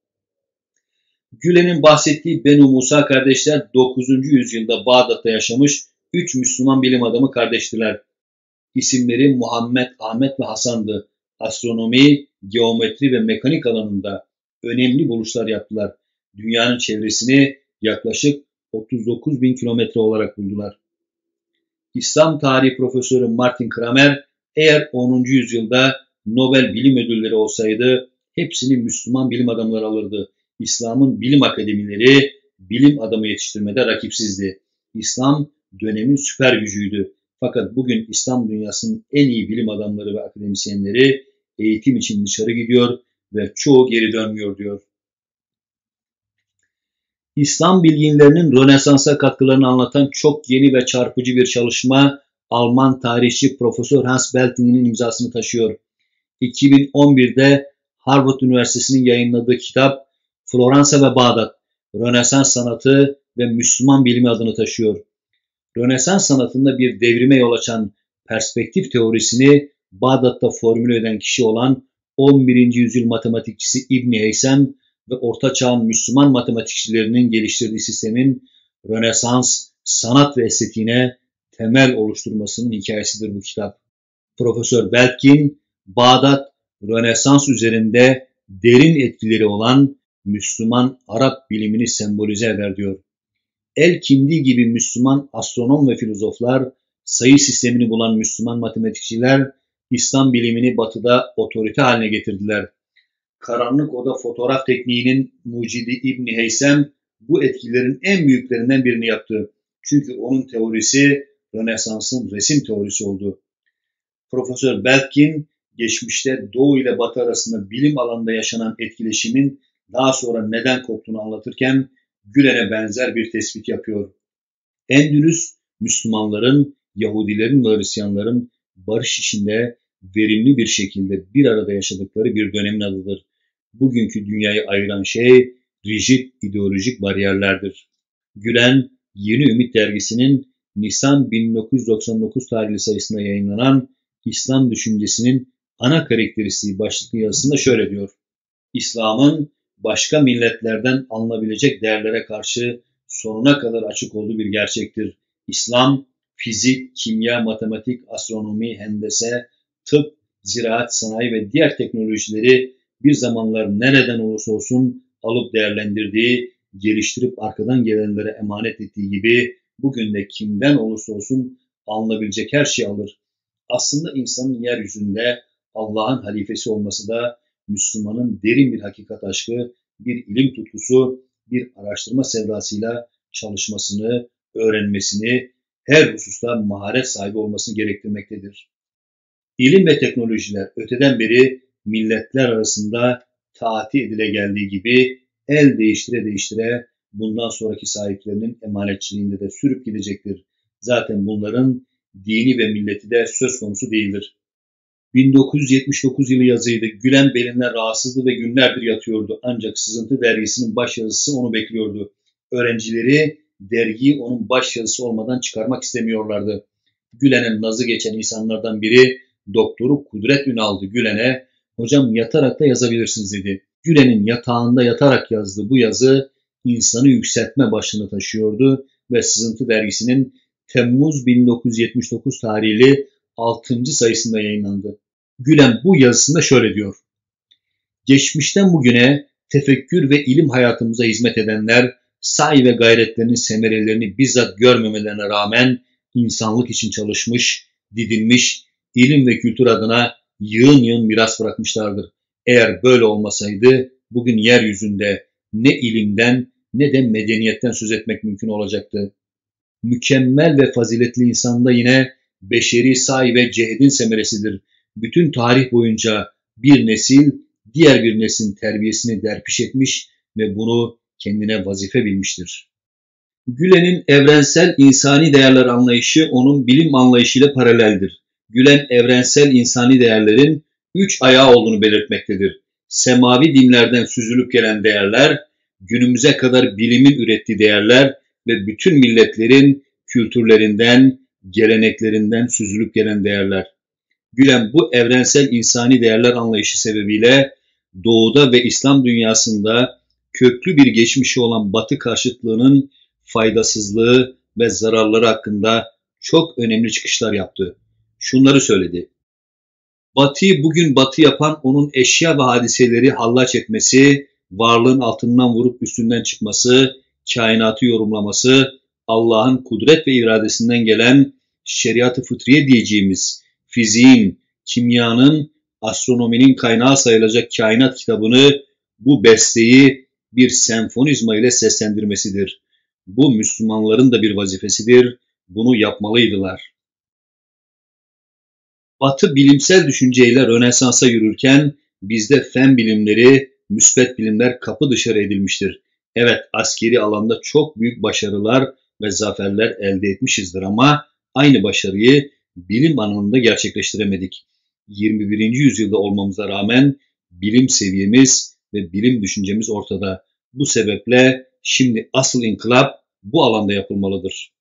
Gülen'in bahsettiği Benu Musa kardeşler dokuzuncu yüzyılda Bağdat'ta yaşamış üç Müslüman bilim adamı kardeştiler. İsimleri Muhammed, Ahmet ve Hasan'dı. Astronomi, geometri ve mekanik alanında önemli buluşlar yaptılar. Dünyanın çevresini yaklaşık otuz dokuz bin kilometre olarak buldular. İslam tarihi profesörü Martin Kramer, eğer onuncu yüzyılda Nobel bilim ödülleri olsaydı hepsini Müslüman bilim adamları alırdı. İslam'ın bilim akademileri bilim adamı yetiştirmede rakipsizdi. İslam dönemin süper gücüydü. Fakat bugün İslam dünyasının en iyi bilim adamları ve akademisyenleri eğitim için dışarı gidiyor ve çoğu geri dönmüyor diyor. İslam bilginlerinin Rönesans'a katkılarını anlatan çok yeni ve çarpıcı bir çalışma Alman tarihçi Profesör Hans Belting'in imzasını taşıyor. iki bin on birde Harvard Üniversitesi'nin yayınladığı kitap Floransa ve Bağdat, Rönesans sanatı ve Müslüman bilimi adını taşıyor. Rönesans sanatında bir devrime yol açan perspektif teorisini Bağdat'ta formüle eden kişi olan on birinci yüzyıl matematikçisi İbn Heysem ve Orta Çağ'ın Müslüman matematikçilerinin geliştirdiği sistemin Rönesans sanat ve estetiğine temel oluşturmasının hikayesidir bu kitap. Profesör Belkin, Bağdat, Rönesans üzerinde derin etkileri olan Müslüman Arap bilimini sembolize eder diyor. El-Kindi gibi Müslüman astronom ve filozoflar, sayı sistemini bulan Müslüman matematikçiler, İslam bilimini batıda otorite haline getirdiler. Karanlık oda fotoğraf tekniğinin mucidi İbn Heysem bu etkilerin en büyüklerinden birini yaptı. Çünkü onun teorisi Rönesans'ın resim teorisi oldu. Profesör Belkin, geçmişte Doğu ile Batı arasında bilim alanında yaşanan etkileşimin daha sonra neden koptuğunu anlatırken Gülen'e benzer bir tespit yapıyor. Endülüs, Müslümanların, Yahudilerin ve Hristiyanların barış içinde verimli bir şekilde bir arada yaşadıkları bir dönemin adıdır. Bugünkü dünyayı ayıran şey rigid ideolojik bariyerlerdir. Gülen, Yeni Ümit dergisinin Nisan bin dokuz yüz doksan dokuz tarihli sayısında yayınlanan İslam düşüncesinin ana karakteristiği başlıklı yazısında şöyle diyor. İslam'ın başka milletlerden alınabilecek değerlere karşı sonuna kadar açık olduğu bir gerçektir. İslam, fizik, kimya, matematik, astronomi, hendese, tıp, ziraat, sanayi ve diğer teknolojileri bir zamanlar nereden olursa olsun alıp değerlendirdiği, geliştirip arkadan gelenlere emanet ettiği gibi bugün de kimden olursa olsun alınabilecek her şeyi alır. Aslında insanın yeryüzünde Allah'ın halifesi olması da Müslümanın derin bir hakikat aşkı, bir ilim tutkusu, bir araştırma sevdasıyla çalışmasını, öğrenmesini, her hususta maharet sahibi olmasını gerektirmektedir. İlim ve teknolojiler öteden beri milletler arasında taati edile geldiği gibi el değiştire değiştire bundan sonraki sahiplerinin emanetçiliğinde de sürüp gidecektir. Zaten bunların dini ve milleti de söz konusu değildir. bin dokuz yüz yetmiş dokuz yılı yazıydı. Gülen belinden rahatsızdı ve günlerdir yatıyordu. Ancak Sızıntı dergisinin başyazısı onu bekliyordu. Öğrencileri dergiyi onun başyazısı olmadan çıkarmak istemiyorlardı. Gülen'e nazı geçen insanlardan biri doktoru Kudret Ünal'dı. Gülen'e hocam yatarak da yazabilirsiniz dedi. Gülen'in yatağında yatarak yazdığı bu yazı insanı yükseltme başlığını taşıyordu ve Sızıntı dergisinin Temmuz bin dokuz yüz yetmiş dokuz tarihli altıncı sayısında yayınlandı. Gülen bu yazısında şöyle diyor. Geçmişten bugüne tefekkür ve ilim hayatımıza hizmet edenler, sahi ve gayretlerinin semerelerini bizzat görmemelerine rağmen insanlık için çalışmış, didinmiş, ilim ve kültür adına yığın yığın miras bırakmışlardır. Eğer böyle olmasaydı bugün yeryüzünde ne ilimden ne de medeniyetten söz etmek mümkün olacaktı. Mükemmel ve faziletli insan da yine beşeri sahi ve cehdin semeresidir. Bütün tarih boyunca bir nesil diğer bir neslin terbiyesini derpiş etmiş ve bunu kendine vazife bilmiştir. Gülen'in evrensel insani değerler anlayışı onun bilim anlayışıyla paraleldir. Gülen evrensel insani değerlerin üç ayağı olduğunu belirtmektedir. Semavi dinlerden süzülüp gelen değerler, günümüze kadar bilimin ürettiği değerler ve bütün milletlerin kültürlerinden, geleneklerinden süzülüp gelen değerler. Gülen bu evrensel insani değerler anlayışı sebebiyle Doğu'da ve İslam dünyasında köklü bir geçmişi olan Batı karşıtlığının faydasızlığı ve zararları hakkında çok önemli çıkışlar yaptı. Şunları söyledi. Batı'yı bugün Batı yapan onun eşya ve hadiseleri hallaç etmesi, varlığın altından vurup üstünden çıkması, kainatı yorumlaması, Allah'ın kudret ve iradesinden gelen şeriat-ı fıtriye diyeceğimiz fiziğin, kimyanın, astronominin kaynağı sayılacak kainat kitabını, bu besteyi bir senfonizma ile seslendirmesidir. Bu Müslümanların da bir vazifesidir. Bunu yapmalıydılar. Batı bilimsel düşünceyle Rönesans'a yürürken bizde fen bilimleri, müsbet bilimler kapı dışarı edilmiştir. Evet, askeri alanda çok büyük başarılar ve zaferler elde etmişizdir ama aynı başarıyı bilim alanında gerçekleştiremedik. yirmi birinci yüzyılda olmamıza rağmen bilim seviyemiz ve bilim düşüncemiz ortada. Bu sebeple şimdi asıl inkılap bu alanda yapılmalıdır.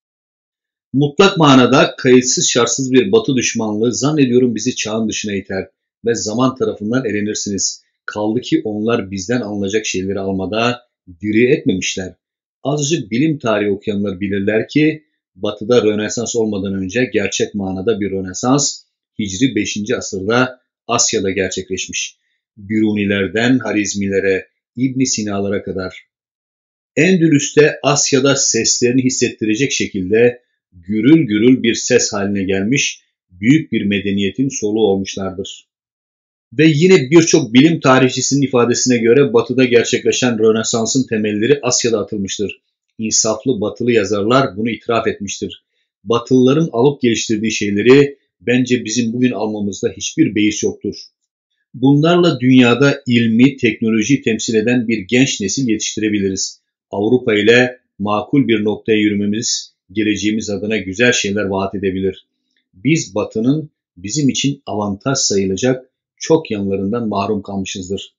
Mutlak manada kayıtsız şartsız bir Batı düşmanlığı zannediyorum bizi çağın dışına iter ve zaman tarafından elenirsiniz. Kaldı ki onlar bizden alınacak şeyleri almada diri etmemişler. Azıcık bilim tarihi okuyanlar bilirler ki Batı'da Rönesans olmadan önce gerçek manada bir Rönesans Hicri beşinci asırda Asya'da gerçekleşmiş. Birunilerden Harizmilere, İbn Sina'lara kadar. Endülüs'te Asya'da seslerini hissettirecek şekilde gürül gürül bir ses haline gelmiş büyük bir medeniyetin soluğu olmuşlardır. Ve yine birçok bilim tarihçisinin ifadesine göre Batı'da gerçekleşen Rönesans'ın temelleri Asya'da atılmıştır. İnsaflı Batılı yazarlar bunu itiraf etmiştir. Batılıların alıp geliştirdiği şeyleri bence bizim bugün almamızda hiçbir beis yoktur. Bunlarla dünyada ilmi, teknolojiyi temsil eden bir genç nesil yetiştirebiliriz. Avrupa ile makul bir noktaya yürümemiz, geleceğimiz adına güzel şeyler vaat edebilir. Biz Batı'nın bizim için avantaj sayılacak çok yanlarından mahrum kalmışızdır.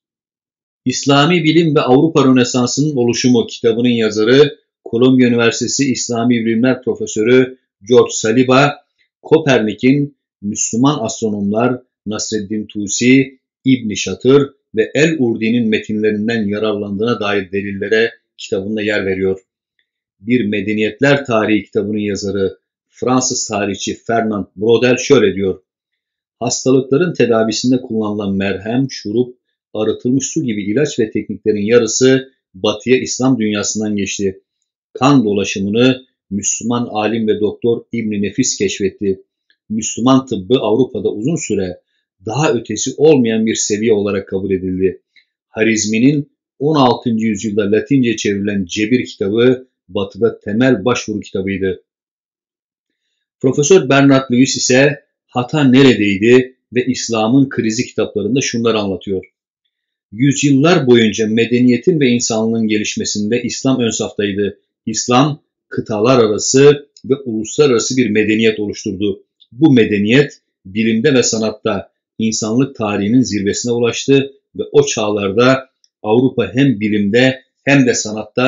İslami Bilim ve Avrupa Rönesansı'nın oluşumu kitabının yazarı, Kolombiya Üniversitesi İslami Bilimler Profesörü George Saliba, Kopernik'in Müslüman astronomlar Nasreddin Tusi, İbn Şatır ve El-Urdi'nin metinlerinden yararlandığına dair delillere kitabında yer veriyor. Bir Medeniyetler Tarihi kitabının yazarı Fransız tarihçi Fernand Braudel şöyle diyor. Hastalıkların tedavisinde kullanılan merhem, şurup, arıtılmış su gibi ilaç ve tekniklerin yarısı Batı'ya İslam dünyasından geçti. Kan dolaşımını Müslüman alim ve doktor İbn Nefis keşfetti. Müslüman tıbbı Avrupa'da uzun süre daha ötesi olmayan bir seviye olarak kabul edildi. Harizmi'nin on altıncı yüzyılda Latince çevrilen Cebir kitabı Batı'da temel başvuru kitabıydı. Profesör Bernard Lewis ise hata neredeydi ve İslam'ın krizi kitaplarında şunları anlatıyor. Yüzyıllar boyunca medeniyetin ve insanlığın gelişmesinde İslam ön saftaydı. İslam kıtalar arası ve uluslararası bir medeniyet oluşturdu. Bu medeniyet bilimde ve sanatta insanlık tarihinin zirvesine ulaştı ve o çağlarda Avrupa hem bilimde hem de sanatta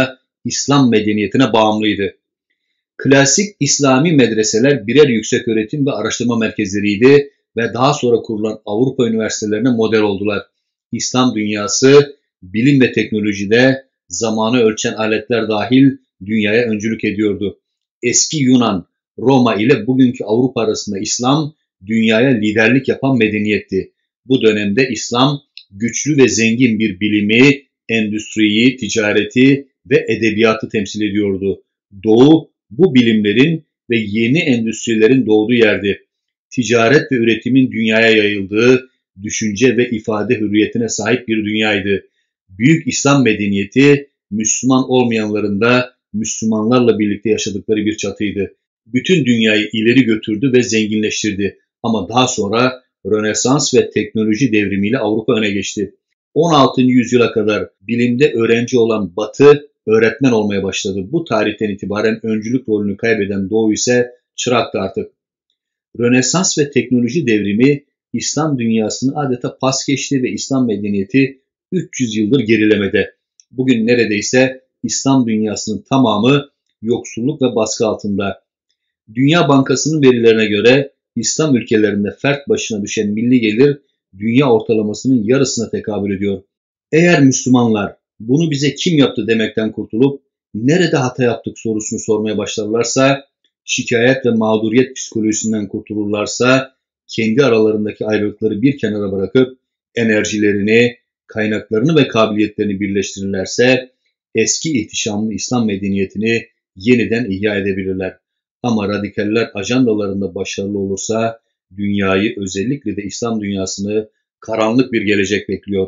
İslam medeniyetine bağımlıydı. Klasik İslami medreseler birer yükseköğretim ve araştırma merkezleriydi ve daha sonra kurulan Avrupa üniversitelerine model oldular. İslam dünyası bilim ve teknolojide zamanı ölçen aletler dahil dünyaya öncülük ediyordu. Eski Yunan, Roma ile bugünkü Avrupa arasında İslam dünyaya liderlik yapan medeniyetti. Bu dönemde İslam güçlü ve zengin bir bilimi, endüstriyi, ticareti ve edebiyatı temsil ediyordu. Doğu bu bilimlerin ve yeni endüstrilerin doğduğu yerdi. Ticaret ve üretimin dünyaya yayıldığı, düşünce ve ifade hürriyetine sahip bir dünyaydı. Büyük İslam medeniyeti, Müslüman olmayanların da Müslümanlarla birlikte yaşadıkları bir çatıydı. Bütün dünyayı ileri götürdü ve zenginleştirdi. Ama daha sonra Rönesans ve teknoloji devrimiyle Avrupa öne geçti. on altıncı yüzyıla kadar bilimde öğrenci olan Batı, öğretmen olmaya başladı. Bu tarihten itibaren öncülük rolünü kaybeden Doğu ise çıraktı artık. Rönesans ve teknoloji devrimi İslam dünyasını adeta pas geçti ve İslam medeniyeti üç yüz yıldır gerilemede. Bugün neredeyse İslam dünyasının tamamı yoksulluk ve baskı altında. Dünya Bankası'nın verilerine göre İslam ülkelerinde fert başına düşen milli gelir dünya ortalamasının yarısına tekabül ediyor. Eğer Müslümanlar bunu bize kim yaptı demekten kurtulup nerede hata yaptık sorusunu sormaya başlarlarsa, şikayet ve mağduriyet psikolojisinden kurtulurlarsa, kendi aralarındaki ayrılıkları bir kenara bırakıp enerjilerini, kaynaklarını ve kabiliyetlerini birleştirirlerse eski ihtişamlı İslam medeniyetini yeniden ihya edebilirler. Ama radikaller ajandalarında başarılı olursa dünyayı, özellikle de İslam dünyasını karanlık bir gelecek bekliyor.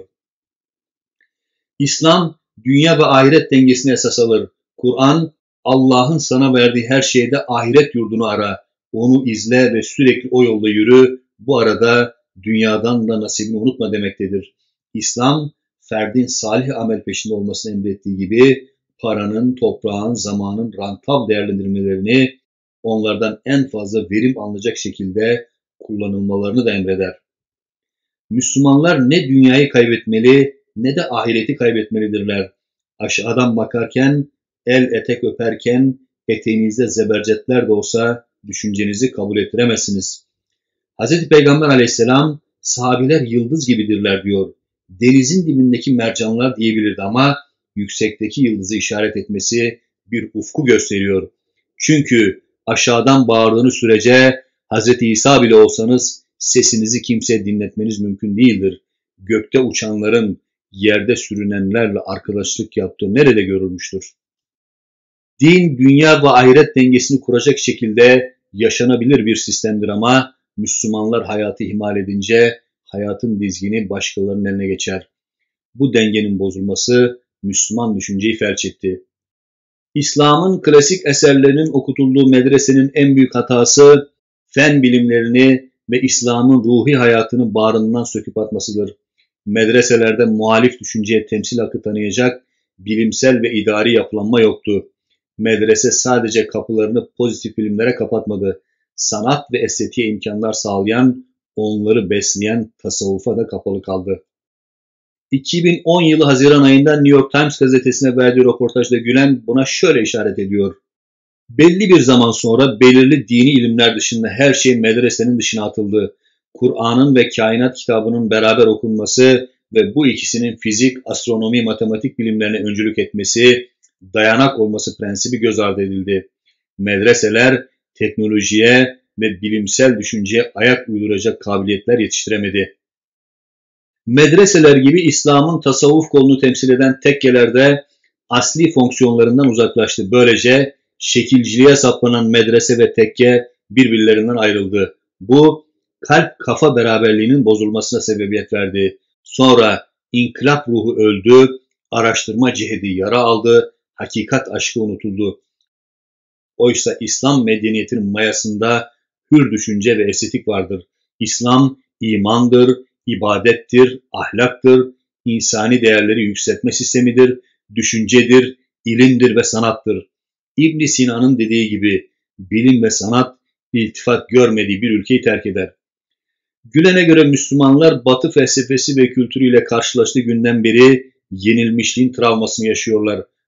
İslam, dünya ve ahiret dengesini esas alır. Kur'an, Allah'ın sana verdiği her şeyde ahiret yurdunu ara, onu izle ve sürekli o yolda yürü, bu arada dünyadan da nasibini unutma demektedir. İslam, ferdin salih amel peşinde olmasını emrettiği gibi, paranın, toprağın, zamanın rantav değerlendirmelerini, onlardan en fazla verim alınacak şekilde kullanılmalarını da emreder. Müslümanlar ne dünyayı kaybetmeli ne de ahireti kaybetmelidirler. Aşağıdan bakarken, el etek öperken, eteğinizde zebercetler de olsa düşüncenizi kabul ettiremezsiniz. Hz. Peygamber aleyhisselam, sahabiler yıldız gibidirler diyor. Denizin dibindeki mercanlar diyebilirdi ama yüksekteki yıldızı işaret etmesi bir ufku gösteriyor. Çünkü aşağıdan bağırdığınız sürece Hz. İsa bile olsanız sesinizi kimseye dinletmeniz mümkün değildir. Gökte uçanların yerde sürünenlerle arkadaşlık yaptığı nerede görülmüştür? Din, dünya ve ahiret dengesini kuracak şekilde yaşanabilir bir sistemdir ama Müslümanlar hayatı ihmal edince hayatın dizgini başkalarının eline geçer. Bu dengenin bozulması Müslüman düşünceyi felç etti. İslam'ın klasik eserlerinin okutulduğu medresenin en büyük hatası fen bilimlerini ve İslam'ın ruhi hayatını bağrından söküp atmasıdır. Medreselerde muhalif düşünceye temsil hakkı tanıyacak bilimsel ve idari yapılanma yoktu. Medrese sadece kapılarını pozitif bilimlere kapatmadı. Sanat ve estetiğe imkanlar sağlayan, onları besleyen tasavvufa da kapalı kaldı. iki bin on yılı Haziran ayında New York Times gazetesine verdiği röportajda Gülen buna şöyle işaret ediyor. Belli bir zaman sonra belirli dini ilimler dışında her şey medresenin dışına atıldı. Kur'an'ın ve kainat kitabının beraber okunması ve bu ikisinin fizik, astronomi, matematik bilimlerine öncülük etmesi, dayanak olması prensibi göz ardı edildi. Medreseler teknolojiye ve bilimsel düşünceye ayak uyduracak kabiliyetler yetiştiremedi. Medreseler gibi İslam'ın tasavvuf kolunu temsil eden tekkelerde asli fonksiyonlarından uzaklaştı. Böylece şekilciliğe saplanan medrese ve tekke birbirlerinden ayrıldı. Bu kalp kafa beraberliğinin bozulmasına sebebiyet verdi. Sonra inkılap ruhu öldü, araştırma cihedi yara aldı, hakikat aşkı unutuldu. Oysa İslam medeniyetinin mayasında hür düşünce ve estetik vardır. İslam imandır, ibadettir, ahlaktır, insani değerleri yükseltme sistemidir, düşüncedir, ilimdir ve sanattır. İbn Sina'nın dediği gibi bilim ve sanat iltifat görmediği bir ülkeyi terk eder. Gülen'e göre Müslümanlar Batı felsefesi ve kültürüyle karşılaştığı günden beri yenilmişliğin travmasını yaşıyorlar.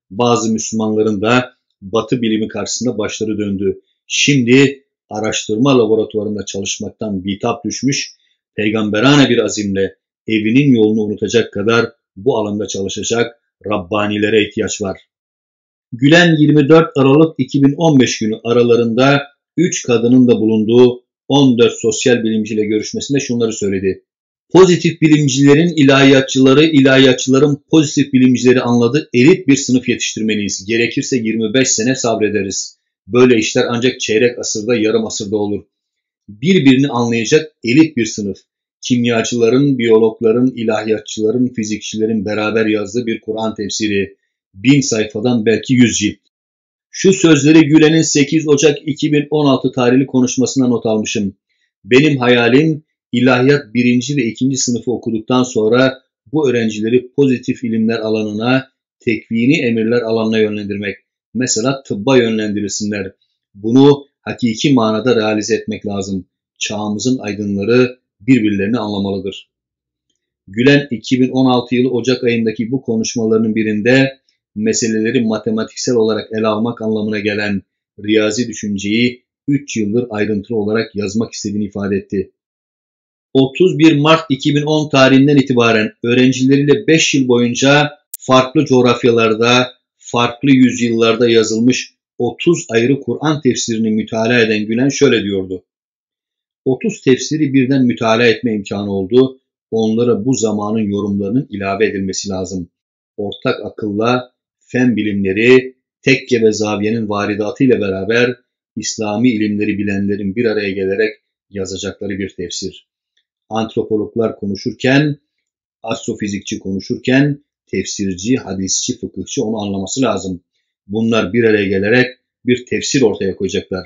Bazı Müslümanların da Batı bilimi karşısında başları döndü. Şimdi araştırma laboratuvarında çalışmaktan bitap düşmüş, peygamberane bir azimle evinin yolunu unutacak kadar bu alanda çalışacak Rabbanilere ihtiyaç var. Gülen yirmi dört Aralık iki bin on beş günü aralarında üç kadının da bulunduğu on dört sosyal bilimciyle görüşmesinde şunları söyledi. Pozitif bilimcilerin ilahiyatçıları, ilahiyatçıların pozitif bilimcileri anladı. Elit bir sınıf yetiştirmeliyiz. Gerekirse yirmi beş sene sabrederiz. Böyle işler ancak çeyrek asırda, yarım asırda olur. Birbirini anlayacak elit bir sınıf. Kimyacıların, biyologların, ilahiyatçıların, fizikçilerin beraber yazdığı bir Kur'an tefsiri. Bin sayfadan belki yüz cilt. Şu sözleri Gülen'in sekiz Ocak iki bin on altı tarihli konuşmasına not almışım. Benim hayalim ilahiyat birinci ve ikinci sınıfı okuduktan sonra bu öğrencileri pozitif ilimler alanına, tekvini emirler alanına yönlendirmek. Mesela tıbba yönlendirilsinler. Bunu hakiki manada realize etmek lazım. Çağımızın aydınları birbirlerini anlamalıdır. Gülen iki bin on altı yılı Ocak ayındaki bu konuşmalarının birinde meseleleri matematiksel olarak ele almak anlamına gelen riyazi düşünceyi üç yıldır ayrıntılı olarak yazmak istediğini ifade etti. otuz bir Mart iki bin on tarihinden itibaren öğrencileriyle beş yıl boyunca farklı coğrafyalarda, farklı yüzyıllarda yazılmış otuz ayrı Kur'an tefsirini mütalaa eden Gülen şöyle diyordu. otuz tefsiri birden mütalaa etme imkanı oldu. Onlara bu zamanın yorumlarının ilave edilmesi lazım. Ortak akılla fen bilimleri, tekke ve zaviyenin varidatı ile beraber İslami ilimleri bilenlerin bir araya gelerek yazacakları bir tefsir. Antropologlar konuşurken, astrofizikçi konuşurken, tefsirci, hadisçi, fıkıhçı onu anlaması lazım. Bunlar bir araya gelerek bir tefsir ortaya koyacaklar.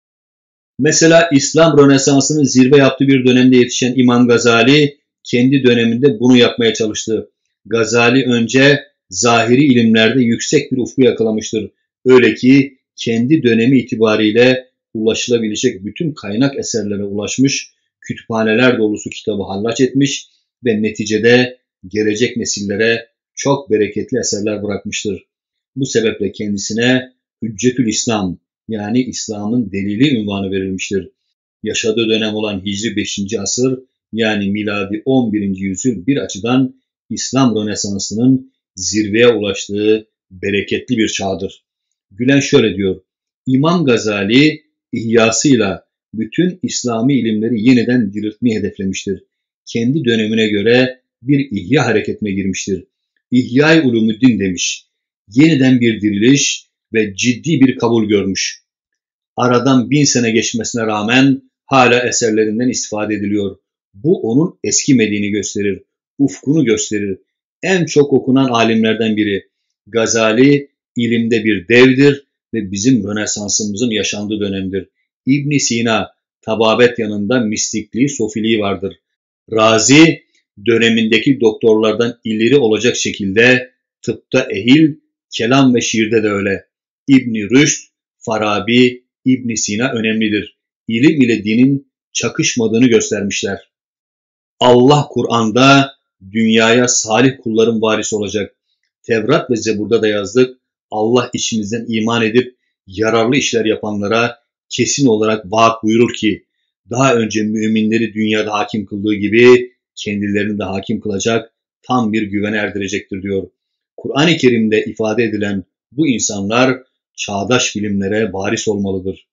Mesela İslam Rönesansı'nın zirve yaptığı bir dönemde yetişen İmam Gazali kendi döneminde bunu yapmaya çalıştı. Gazali önce zahiri ilimlerde yüksek bir ufku yakalamıştır. Öyle ki kendi dönemi itibariyle ulaşılabilecek bütün kaynak eserlere ulaşmış, kütüphaneler dolusu kitabı hallaç etmiş ve neticede gelecek nesillere çok bereketli eserler bırakmıştır. Bu sebeple kendisine Hüccetül İslam, yani İslam'ın delili unvanı verilmiştir. Yaşadığı dönem olan Hicri beşinci asır, yani miladi on birinci yüzyıl bir açıdan İslam Rönesansı'nın zirveye ulaştığı bereketli bir çağdır. Gülen şöyle diyor, İmam Gazali ihyasıyla bütün İslami ilimleri yeniden diriltmeyi hedeflemiştir. Kendi dönemine göre bir ihya hareketine girmiştir. İhya-i Ulumuddin demiş, yeniden bir diriliş ve ciddi bir kabul görmüş. Aradan bin sene geçmesine rağmen hala eserlerinden istifade ediliyor. Bu onun eskimediğini gösterir, ufkunu gösterir. En çok okunan alimlerden biri. Gazali ilimde bir devdir ve bizim Rönesansımızın yaşandığı dönemdir. İbn Sina tababet yanında mistikliği, sofiliği vardır. Razi dönemindeki doktorlardan ileri olacak şekilde tıpta ehil, kelam ve şiirde de öyle. İbn Rüşd, Farabi, İbn Sina önemlidir. İlim ile dinin çakışmadığını göstermişler. Allah Kur'an'da dünyaya salih kulların varisi olacak. Tevrat ve Zebur'da da yazdık. Allah içimizden iman edip yararlı işler yapanlara kesin olarak vaat buyurur ki daha önce müminleri dünyada hakim kıldığı gibi kendilerini de hakim kılacak, tam bir güvene erdirecektir diyor. Kur'an-ı Kerim'de ifade edilen bu insanlar çağdaş bilimlere varis olmalıdır.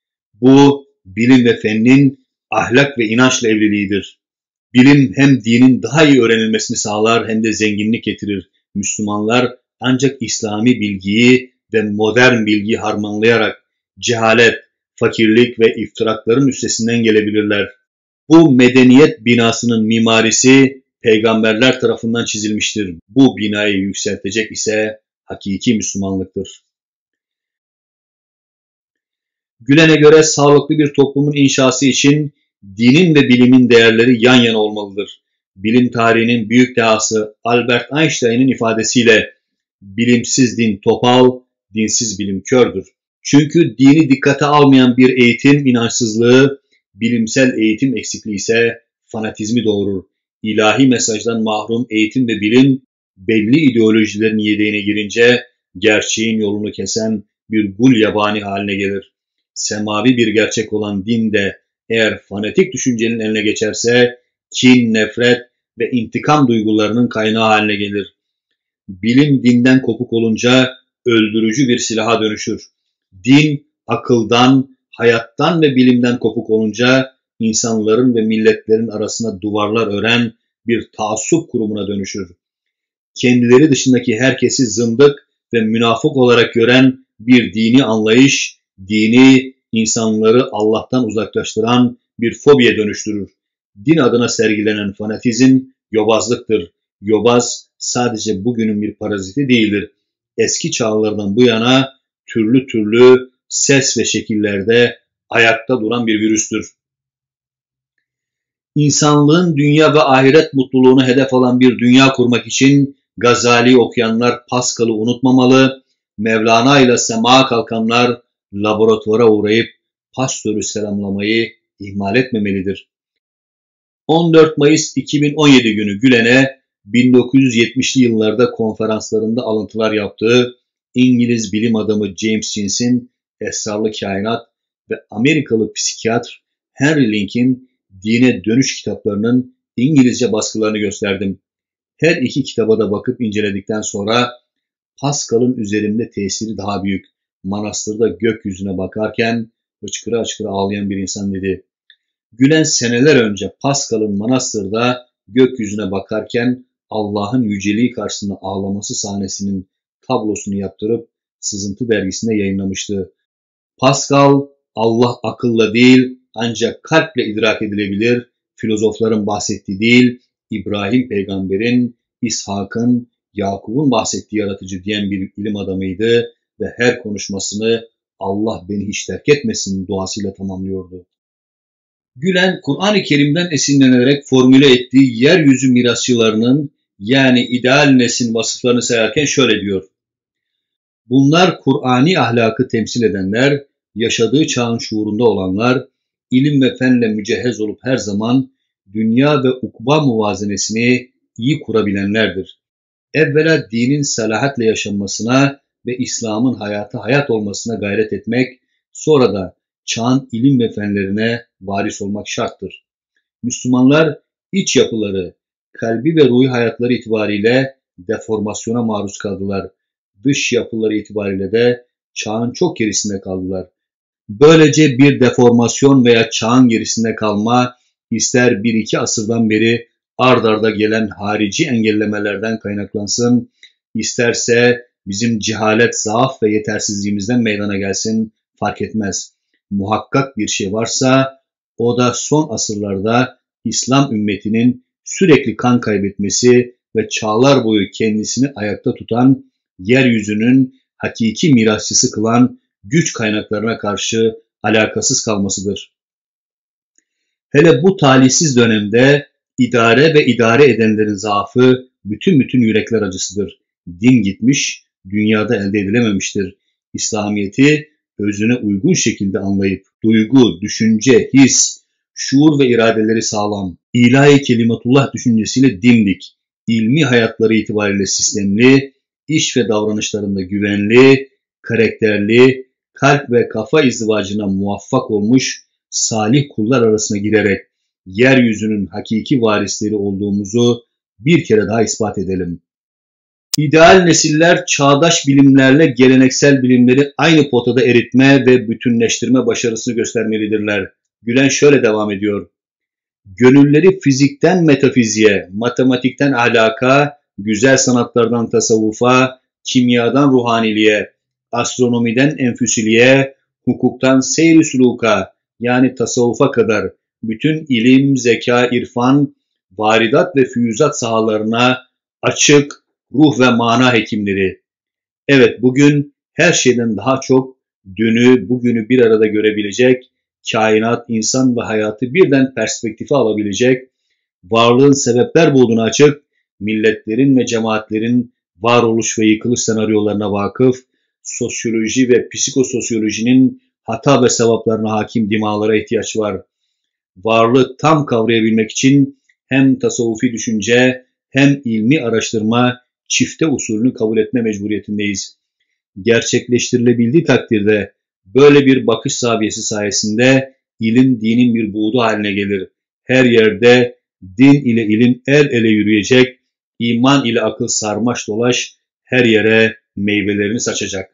Bu bilim ve fennin ahlak ve inançla evliliğidir. Bilim hem dinin daha iyi öğrenilmesini sağlar hem de zenginlik getirir. Müslümanlar ancak İslami bilgiyi ve modern bilgiyi harmanlayarak cehalet, fakirlik ve iftirakların üstesinden gelebilirler. Bu medeniyet binasının mimarisi peygamberler tarafından çizilmiştir. Bu binayı yükseltecek ise hakiki Müslümanlıktır. Gülen'e göre sağlıklı bir toplumun inşası için dinin ve bilimin değerleri yan yana olmalıdır. Bilim tarihinin büyük dehası Albert Einstein'ın ifadesiyle bilimsiz din topal, dinsiz bilim kördür. Çünkü dini dikkate almayan bir eğitim inançsızlığı, bilimsel eğitim eksikliği ise fanatizmi doğurur. İlahi mesajdan mahrum eğitim ve bilim belli ideolojilerin yedeğine girince gerçeğin yolunu kesen bir gul yabani haline gelir. Semavi bir gerçek olan din de eğer fanatik düşüncenin eline geçerse kin, nefret ve intikam duygularının kaynağı haline gelir. Bilim dinden kopuk olunca öldürücü bir silaha dönüşür. Din akıldan, hayattan ve bilimden kopuk olunca insanların ve milletlerin arasına duvarlar ören bir taassup kurumuna dönüşür. Kendileri dışındaki herkesi zındık ve münafık olarak gören bir dini anlayış, dini insanları Allah'tan uzaklaştıran bir fobiye dönüştürür. Din adına sergilenen fanatizm yobazlıktır. Yobaz sadece bugünün bir paraziti değildir. Eski çağlardan bu yana türlü türlü ses ve şekillerde ayakta duran bir virüstür. İnsanlığın dünya ve ahiret mutluluğunu hedef alan bir dünya kurmak için Gazali okuyanlar Pascal'ı unutmamalı, Mevlana ile semağa kalkanlar laboratuvara uğrayıp Pasteur'ü selamlamayı ihmal etmemelidir. on dört Mayıs iki bin on yedi günü Gülen'e bin dokuz yüz yetmişli yıllarda konferanslarında alıntılar yaptığı İngiliz bilim adamı James Jeans'in Esrarlı Kainat ve Amerikalı psikiyatr Henry Link'in Dine Dönüş kitaplarının İngilizce baskılarını gösterdim. Her iki kitaba da bakıp inceledikten sonra Pascal'ın üzerimde tesiri daha büyük. Manastırda gökyüzüne bakarken hıçkıra hıçkıra ağlayan bir insan dedi. Gülen seneler önce Pascal'ın manastırda gökyüzüne bakarken Allah'ın yüceliği karşısında ağlaması sahnesinin tablosunu yaptırıp Sızıntı dergisinde yayınlamıştı. Pascal, Allah akılla değil ancak kalple idrak edilebilir, filozofların bahsettiği değil, İbrahim peygamberin, İshak'ın, Yakup'un bahsettiği yaratıcı diyen bir ilim adamıydı ve her konuşmasını Allah beni hiç terk etmesin duasıyla tamamlıyordu. Gülen, Kur'an-ı Kerim'den esinlenerek formüle ettiği yeryüzü mirasçılarının yani ideal neslin vasıflarını sayarken şöyle diyor. Bunlar Kur'ani ahlakı temsil edenler, yaşadığı çağın şuurunda olanlar, ilim ve fenle mücehhez olup her zaman dünya ve ukba muvazenesini iyi kurabilenlerdir. Evvela dinin salahatle yaşanmasına ve İslam'ın hayatı hayat olmasına gayret etmek, sonra da çağın ilim ve fenlerine varis olmak şarttır. Müslümanlar iç yapıları, kalbi ve ruhi hayatları itibariyle deformasyona maruz kaldılar. Dış yapıları itibariyle de çağın çok gerisinde kaldılar. Böylece bir deformasyon veya çağın gerisinde kalma, ister bir iki asırdan beri ard arda gelen harici engellemelerden kaynaklansın, isterse bizim cehalet, zaaf ve yetersizliğimizden meydana gelsin, fark etmez. Muhakkak bir şey varsa o da son asırlarda İslam ümmetinin sürekli kan kaybetmesi ve çağlar boyu kendisini ayakta tutan, yeryüzünün hakiki mirasçısı kılan güç kaynaklarına karşı alakasız kalmasıdır. Hele bu talihsiz dönemde idare ve idare edenlerin zaafı bütün bütün yürekler acısıdır. Din gitmiş, dünyada elde edilememiştir. İslamiyet'i özüne uygun şekilde anlayıp duygu, düşünce, his, şuur ve iradeleri sağlam, ilahi kelimetullah düşüncesiyle dimdik, ilmi hayatları itibariyle sistemli, iş ve davranışlarında güvenli, karakterli, kalp ve kafa izdivacına muvaffak olmuş salih kullar arasına girerek yeryüzünün hakiki varisleri olduğumuzu bir kere daha ispat edelim. İdeal nesiller çağdaş bilimlerle geleneksel bilimleri aynı potada eritme ve bütünleştirme başarısını göstermelidirler. Gülen şöyle devam ediyor. Gönülleri fizikten metafiziğe, matematikten ahlaka, güzel sanatlardan tasavvufa, kimyadan ruhaniliğe, astronomiden enfüsiliğe, hukuktan seyr-i suluka yani tasavvufa kadar bütün ilim, zeka, irfan, varidat ve füyüzat sahalarına açık ruh ve mana hekimleri. Evet, bugün her şeyden daha çok dünü, bugünü bir arada görebilecek, kainat, insan ve hayatı birden perspektife alabilecek, varlığın sebepler bulduğunu açık, milletlerin ve cemaatlerin varoluş ve yıkılış senaryolarına vakıf, sosyoloji ve psikososyolojinin hata ve sevaplarına hakim dimağlara ihtiyaç var. Varlığı tam kavrayabilmek için hem tasavvufi düşünce hem ilmi araştırma çifte usulünü kabul etme mecburiyetindeyiz. Gerçekleştirilebildiği takdirde böyle bir bakış zaviyesi sayesinde ilim dinin bir buğdu haline gelir. Her yerde din ile ilim el ele yürüyecek, iman ile akıl sarmaş dolaş her yere meyvelerini saçacak.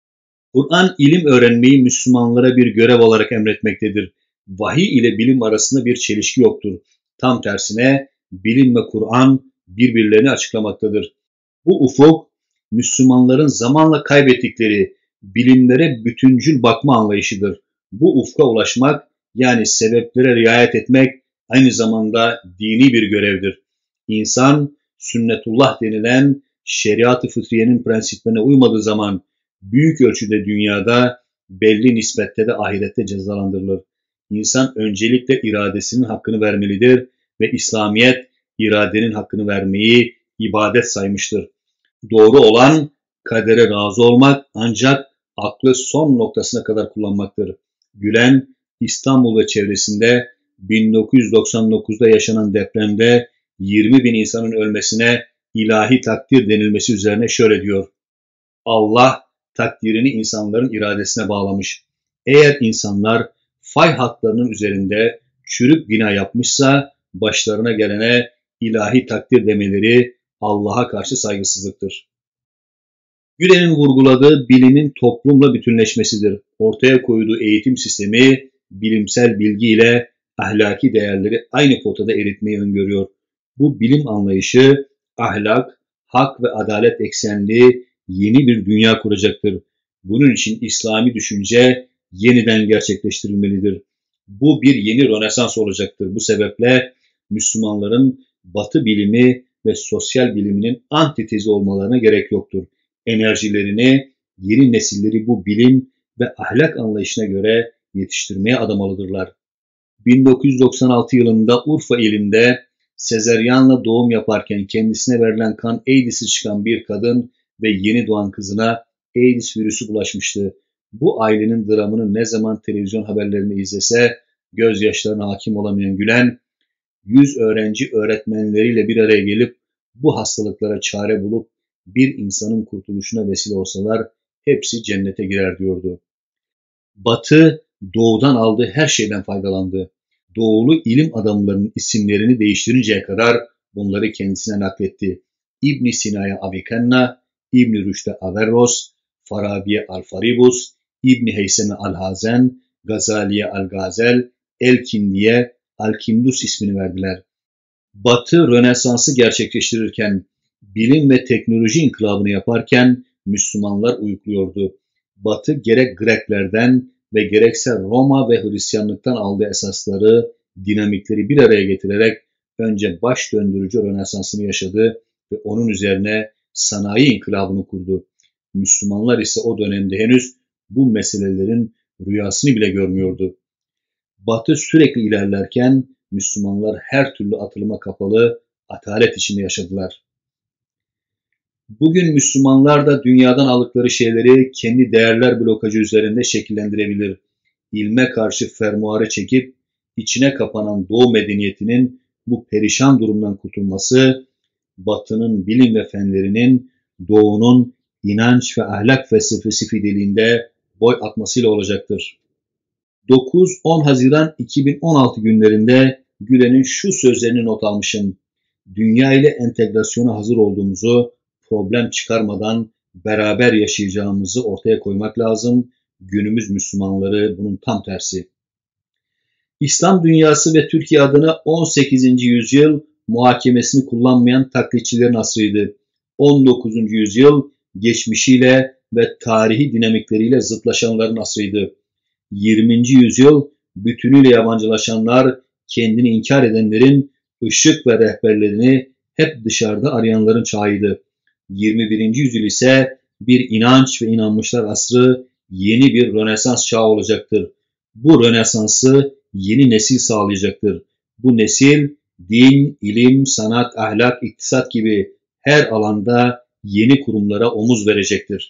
Kur'an ilim öğrenmeyi Müslümanlara bir görev olarak emretmektedir. Vahiy ile bilim arasında bir çelişki yoktur. Tam tersine bilim ve Kur'an birbirlerini açıklamaktadır. Bu ufuk, Müslümanların zamanla kaybettikleri bilimlere bütüncül bakma anlayışıdır. Bu ufka ulaşmak, yani sebeplere riayet etmek, aynı zamanda dini bir görevdir. İnsan, sünnetullah denilen şeriat-ı fıtriyenin prensiplerine uymadığı zaman büyük ölçüde dünyada, belli nispette de ahirette cezalandırılır. İnsan öncelikle iradesinin hakkını vermelidir ve İslamiyet iradenin hakkını vermeyi ibadet saymıştır. Doğru olan kadere razı olmak, ancak aklı son noktasına kadar kullanmaktır. Gülen, İstanbul ve çevresinde bin dokuz yüz doksan dokuzda yaşanan depremde yirmi bin insanın ölmesine ilahi takdir denilmesi üzerine şöyle diyor: Allah takdirini insanların iradesine bağlamış. Eğer insanlar fay hatlarının üzerinde çürük bina yapmışsa başlarına gelene ilahi takdir demeleri Allah'a karşı saygısızlıktır. Gülen'in vurguladığı bilimin toplumla bütünleşmesidir. Ortaya koyduğu eğitim sistemi bilimsel bilgi ile ahlaki değerleri aynı potada eritmeyi öngörüyor. Bu bilim anlayışı ahlak, hak ve adalet eksenli yeni bir dünya kuracaktır. Bunun için İslami düşünce yeniden gerçekleştirilmelidir. Bu bir yeni Rönesans olacaktır. Bu sebeple Müslümanların Batı bilimi ve sosyal biliminin antitezi olmalarına gerek yoktur. Enerjilerini, yeni nesilleri bu bilim ve ahlak anlayışına göre yetiştirmeye adamalıdırlar. bin dokuz yüz doksan altı yılında Urfa ilinde sezeryanla doğum yaparken kendisine verilen kan Eydis'i çıkan bir kadın ve yeni doğan kızına Eydis virüsü bulaşmıştı. Bu ailenin dramını ne zaman televizyon haberlerinde izlese gözyaşlarına hakim olamayan Gülen, yüz öğrenci öğretmenleriyle bir araya gelip bu hastalıklara çare bulup bir insanın kurtuluşuna vesile olsalar hepsi cennete girer diyordu. Batı doğudan aldığı her şeyden faydalandı. Doğulu ilim adamlarının isimlerini değiştirinceye kadar bunları kendisine nakletti. İbn Sina'ya Avicenna, İbn Rüşd'e Averroes, Farabi'ye Al-Faribus, İbn Heysem'e Al-Hazen, Gazali'ye Al-Gazel, El-Kindi'ye Al-Kindus ismini verdiler. Batı Rönesans'ı gerçekleştirirken, bilim ve teknoloji inkılabını yaparken Müslümanlar uyukluyordu. Batı gerek Greklerden ve gerekse Roma ve Hristiyanlıktan aldığı esasları, dinamikleri bir araya getirerek önce baş döndürücü Rönesans'ını yaşadı ve onun üzerine sanayi inkılabını kurdu. Müslümanlar ise o dönemde henüz bu meselelerin rüyasını bile görmüyordu. Batı sürekli ilerlerken Müslümanlar her türlü atılıma kapalı, atalet içinde yaşadılar. Bugün Müslümanlar da dünyadan aldıkları şeyleri kendi değerler blokajı üzerinde şekillendirebilir. İlme karşı fermuarı çekip içine kapanan Doğu medeniyetinin bu perişan durumdan kurtulması, Batı'nın bilim ve fenlerinin Doğu'nun inanç ve ahlak felsefesi fideliğinde boy atmasıyla olacaktır. dokuz on Haziran iki bin on altı günlerinde Gülen'in şu sözlerini not almışım: Dünya ile entegrasyona hazır olduğumuzu, problem çıkarmadan beraber yaşayacağımızı ortaya koymak lazım. Günümüz Müslümanları bunun tam tersi. İslam dünyası ve Türkiye adına on sekizinci yüzyıl muhakemesini kullanmayan taklitçilerin asrıydı. on dokuzuncu yüzyıl geçmişiyle ve tarihi dinamikleriyle zıtlaşanların asrıydı. yirminci yüzyıl bütünüyle yabancılaşanlar, kendini inkar edenlerin, ışık ve rehberlerini hep dışarıda arayanların çağıydı. yirmi birinci yüzyıl ise bir inanç ve inanmışlar asrı, yeni bir Rönesans çağı olacaktır. Bu Rönesans'ı yeni nesil sağlayacaktır. Bu nesil din, ilim, sanat, ahlak, iktisat gibi her alanda yeni kurumlara omuz verecektir.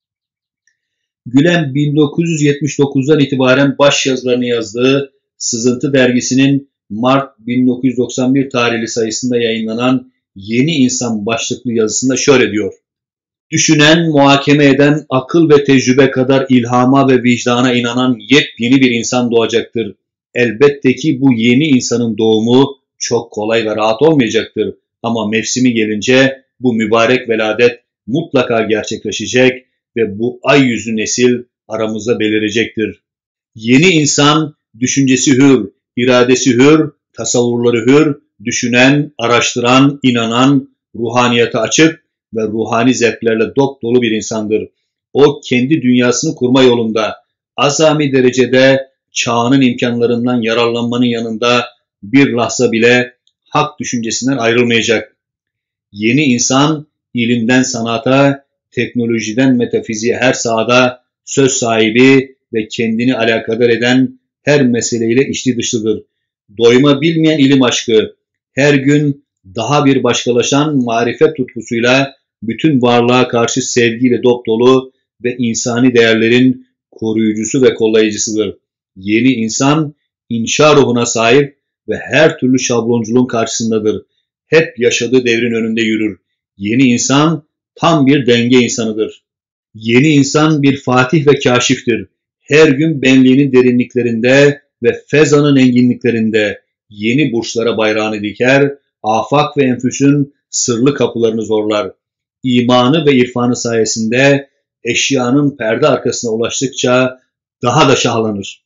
Gülen bin dokuz yüz yetmiş dokuzdan itibaren başyazılarını yazdığı Sızıntı dergisinin Mart bin dokuz yüz doksan bir tarihli sayısında yayınlanan Yeni İnsan başlıklı yazısında şöyle diyor: Düşünen, muhakeme eden, akıl ve tecrübe kadar ilhama ve vicdana inanan yepyeni bir insan doğacaktır. Elbette ki bu yeni insanın doğumu çok kolay ve rahat olmayacaktır. Ama mevsimi gelince bu mübarek veladet mutlaka gerçekleşecek ve bu ay yüzü nesil aramızda belirecektir. Yeni insan düşüncesi hür, iradesi hür, tasavvurları hür, düşünen, araştıran, inanan, ruhaniyete açık ve ruhani zevklerle dop dolu bir insandır. O kendi dünyasını kurma yolunda azami derecede çağının imkanlarından yararlanmanın yanında bir lahza bile hak düşüncesinden ayrılmayacak. Yeni insan ilimden sanata, teknolojiden metafiziğe her sahada söz sahibi ve kendini alakadar eden her meseleyle içli dışlıdır. Doyma bilmeyen ilim aşkı, her gün daha bir başkalaşan marifet tutkusuyla bütün varlığa karşı sevgiyle dop dolu ve insani değerlerin koruyucusu ve kollayıcısıdır. Yeni insan inşa ruhuna sahip ve her türlü şablonculuğun karşısındadır. Hep yaşadığı devrin önünde yürür. Yeni insan tam bir denge insanıdır. Yeni insan bir fatih ve kaşiftir. Her gün benliğinin derinliklerinde ve fezanın enginliklerinde yeni burçlara bayrağını diker, afak ve enfüsün sırlı kapılarını zorlar. İmanı ve irfanı sayesinde eşyanın perde arkasına ulaştıkça daha da şahlanır.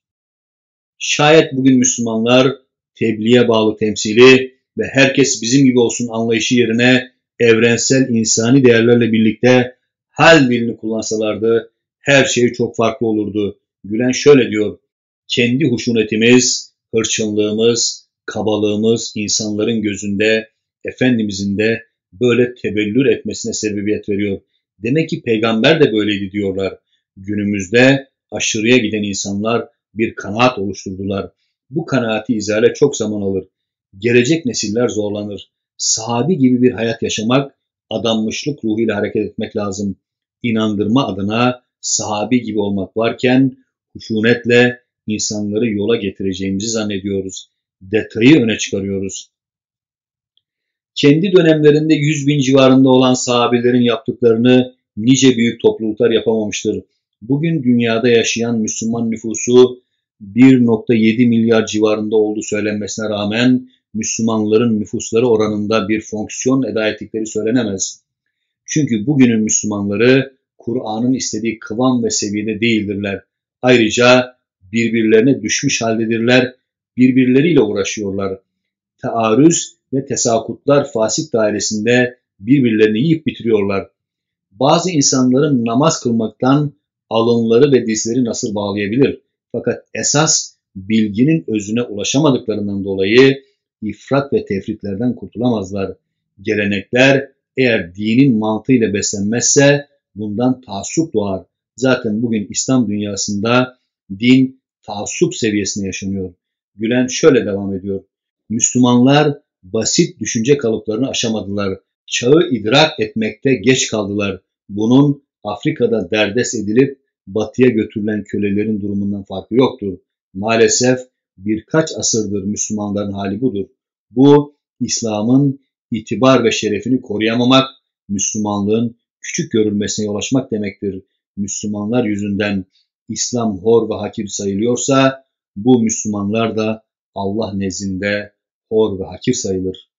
Şayet bugün Müslümanlar tebliğe bağlı temsili ve herkes bizim gibi olsun anlayışı yerine evrensel insani değerlerle birlikte hal dilini kullansalardı her şey çok farklı olurdu. Gülen şöyle diyor: kendi huşunetimiz, hırçınlığımız, kabalığımız insanların gözünde Efendimizin de böyle tebellür etmesine sebebiyet veriyor. Demek ki peygamber de böyleydi diyorlar. Günümüzde aşırıya giden insanlar bir kanaat oluşturdular. Bu kanaati izale çok zaman alır. Gelecek nesiller zorlanır. Sahabi gibi bir hayat yaşamak, adanmışlık ruhuyla hareket etmek lazım. İnandırma adına sahabi gibi olmak varken huşunetle insanları yola getireceğimizi zannediyoruz. Detayı öne çıkarıyoruz. Kendi dönemlerinde yüz bin civarında olan sahabelerin yaptıklarını nice büyük topluluklar yapamamıştır. Bugün dünyada yaşayan Müslüman nüfusu bir nokta yedi milyar civarında olduğu söylenmesine rağmen Müslümanların nüfusları oranında bir fonksiyon eda ettikleri söylenemez. Çünkü bugünün Müslümanları Kur'an'ın istediği kıvam ve seviyede değildirler. Ayrıca birbirlerine düşmüş haldedirler, birbirleriyle uğraşıyorlar. Taarruz ve tesakutlar fasit dairesinde birbirlerini yiyip bitiriyorlar. Bazı insanların namaz kılmaktan alınları ve dizleri nasır bağlayabilir. Fakat esas bilginin özüne ulaşamadıklarından dolayı ifrat ve tefritlerden kurtulamazlar. Gelenekler eğer dinin mantığıyla beslenmezse bundan taassup doğar. Zaten bugün İslam dünyasında din taassup seviyesinde yaşanıyor. Gülen şöyle devam ediyor: Müslümanlar basit düşünce kalıplarını aşamadılar. Çağı idrak etmekte geç kaldılar. Bunun Afrika'da derdest edilip batıya götürülen kölelerin durumundan farkı yoktur. Maalesef birkaç asırdır Müslümanların hali budur. Bu, İslam'ın itibar ve şerefini koruyamamak, Müslümanlığın küçük görülmesine yol açmak demektir. Müslümanlar yüzünden İslam hor ve hakir sayılıyorsa, bu Müslümanlar da Allah nezdinde hor ve hakir sayılır.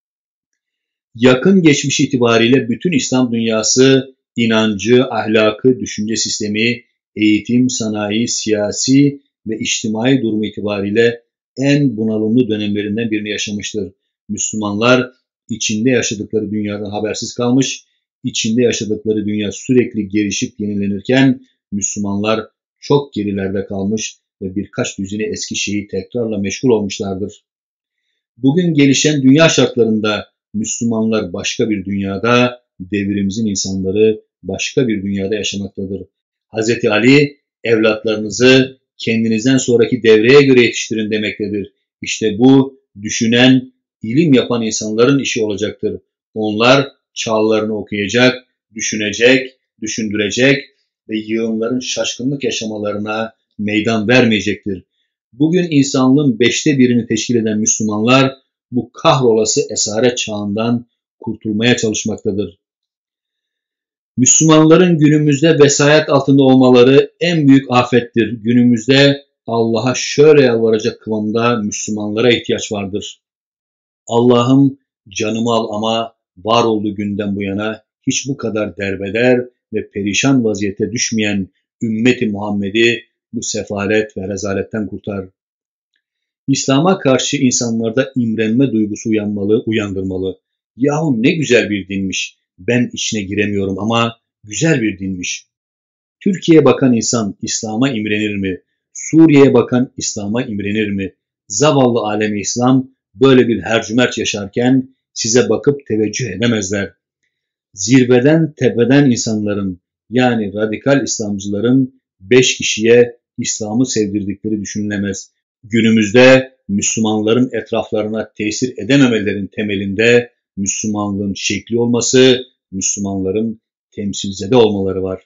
Yakın geçmiş itibariyle bütün İslam dünyası inancı, ahlakı, düşünce sistemi, eğitim, sanayi, siyasi ve içtimai durumu itibariyle en bunalımlı dönemlerinden birini yaşamıştır. Müslümanlar içinde yaşadıkları dünyadan habersiz kalmış, içinde yaşadıkları dünya sürekli gelişip yenilenirken Müslümanlar çok gerilerde kalmış ve birkaç düzine eski şeyi tekrarla meşgul olmuşlardır. Bugün gelişen dünya şartlarında Müslümanlar başka bir dünyada, devrimizin insanları başka bir dünyada yaşamaktadır. Hazreti Ali, evlatlarınızı kendinizden sonraki devreye göre yetiştirin demektedir. İşte bu düşünen, ilim yapan insanların işi olacaktır. Onlar çağlarını okuyacak, düşünecek, düşündürecek ve yığınların şaşkınlık yaşamalarına meydan vermeyecektir. Bugün insanlığın beşte birini teşkil eden Müslümanlar bu kahrolası esaret çağından kurtulmaya çalışmaktadır. Müslümanların günümüzde vesayet altında olmaları en büyük afettir. Günümüzde Allah'a şöyle yalvaracak kıvamda Müslümanlara ihtiyaç vardır. Allah'ım canımı al ama var olduğu günden bu yana hiç bu kadar derbeder ve perişan vaziyete düşmeyen ümmeti Muhammed'i bu sefalet ve rezaletten kurtar. İslam'a karşı insanlarda imrenme duygusu uyanmalı, uyandırmalı. Yahu ne güzel bir dinmiş. Ben içine giremiyorum ama güzel bir dinmiş. Türkiye'ye bakan insan İslam'a imrenir mi? Suriye'ye bakan İslam'a imrenir mi? Zavallı alemi İslam böyle bir hercümerç yaşarken size bakıp teveccüh edemezler. Zirveden tepeden insanların yani radikal İslamcıların beş kişiye İslam'ı sevdirdikleri düşünülemez. Günümüzde Müslümanların etraflarına tesir edememelerin temelinde Müslümanlığın şekli olması, Müslümanların temsilzede olmaları var.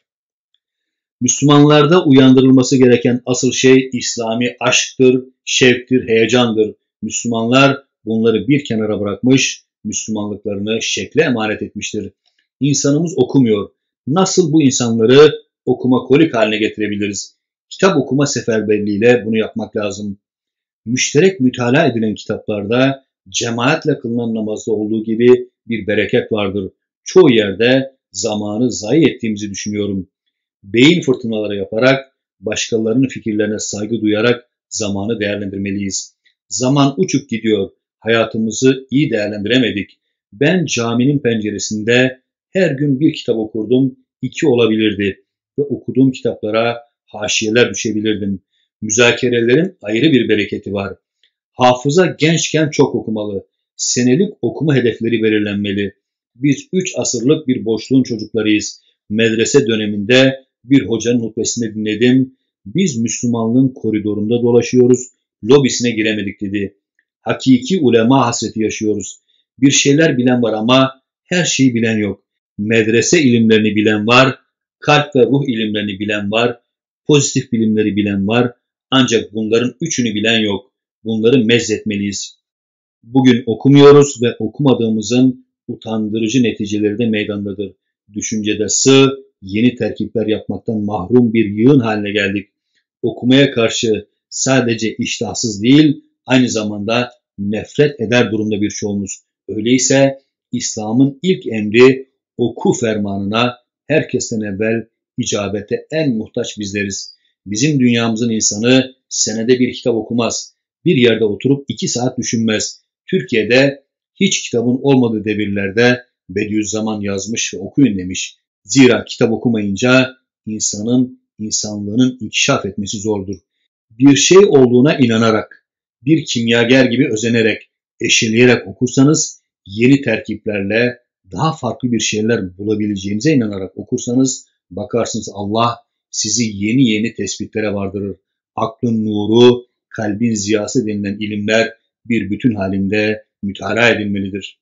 Müslümanlarda uyandırılması gereken asıl şey İslami aşktır, şevktir, heyecandır. Müslümanlar bunları bir kenara bırakmış, Müslümanlıklarını şekle emanet etmiştir. İnsanımız okumuyor. Nasıl bu insanları okuma kolik haline getirebiliriz? Kitap okuma seferberliğiyle bunu yapmak lazım. Müşterek mütalaa edilen kitaplarda cemaatle kılınan namazda olduğu gibi bir bereket vardır. Çoğu yerde zamanı zayi ettiğimizi düşünüyorum. Beyin fırtınaları yaparak, başkalarının fikirlerine saygı duyarak zamanı değerlendirmeliyiz. Zaman uçup gidiyor, hayatımızı iyi değerlendiremedik. Ben caminin penceresinde her gün bir kitap okurdum, iki olabilirdi ve okuduğum kitaplara haşiyeler düşebilirdim. Müzakerelerin ayrı bir bereketi var. Hafıza gençken çok okumalı. Senelik okuma hedefleri belirlenmeli. Biz üç asırlık bir boşluğun çocuklarıyız. Medrese döneminde bir hocanın hutbesini dinledim. Biz Müslümanlığın koridorunda dolaşıyoruz. Lobisine giremedik dedi. Hakiki ulema hasreti yaşıyoruz. Bir şeyler bilen var ama her şeyi bilen yok. Medrese ilimlerini bilen var. Kalp ve ruh ilimlerini bilen var. Pozitif bilimleri bilen var. Ancak bunların üçünü bilen yok. Bunları mezzetmeliyiz. Bugün okumuyoruz ve okumadığımızın utandırıcı neticeleri de meydandadır. Düşüncede sığ, yeni terkipler yapmaktan mahrum bir yığın haline geldik. Okumaya karşı sadece iştahsız değil, aynı zamanda nefret eder durumda bir çoğumuz. Öyleyse İslam'ın ilk emri oku fermanına herkesten evvel icabete en muhtaç bizleriz. Bizim dünyamızın insanı senede bir kitap okumaz. Bir yerde oturup iki saat düşünmez. Türkiye'de hiç kitabın olmadığı devirlerde Bediüzzaman yazmış ve okuyun demiş. Zira kitap okumayınca insanın, insanlığının inkişaf etmesi zordur. Bir şey olduğuna inanarak, bir kimyager gibi özenerek, eşeleyerek okursanız, yeni terkiplerle daha farklı bir şeyler bulabileceğinize inanarak okursanız, bakarsınız Allah sizi yeni yeni tespitlere vardırır. Aklın nuru, kalbin ziyası denilen ilimler bir bütün halinde mütalaa edilmelidir.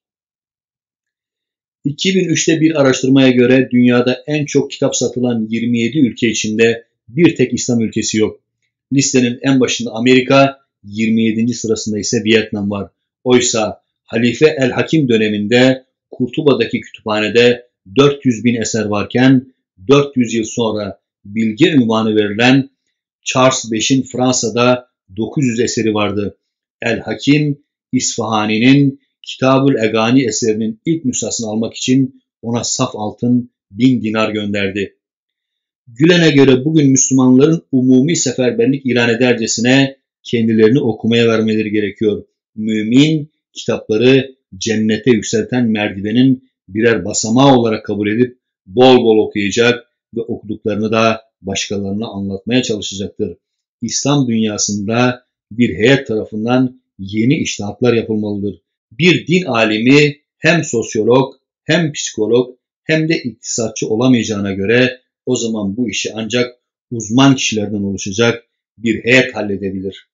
iki bin üçte bir araştırmaya göre dünyada en çok kitap satılan yirmi yedi ülke içinde bir tek İslam ülkesi yok. Listenin en başında Amerika, yirmi yedinci sırasında ise Vietnam var. Oysa Halife el-Hakim döneminde Kurtuba'daki kütüphanede dört yüz bin eser varken dört yüz yıl sonra bilge ünvanı verilen Charles beşin Fransa'da dokuz yüz eseri vardı. El-Hakim, İsfahani'nin Kitab-ül Egani eserinin ilk nüshasını almak için ona saf altın bin dinar gönderdi. Gülen'e göre bugün Müslümanların umumi seferberlik ilan edercesine kendilerini okumaya vermeleri gerekiyor. Mümin kitapları cennete yükselten merdivenin birer basamağı olarak kabul edip bol bol okuyacak ve okuduklarını da başkalarına anlatmaya çalışacaktır. İslam dünyasında bir heyet tarafından yeni içtihatlar yapılmalıdır. Bir din alimi hem sosyolog, hem psikolog, hem de iktisatçı olamayacağına göre o zaman bu işi ancak uzman kişilerden oluşacak bir heyet halledebilir.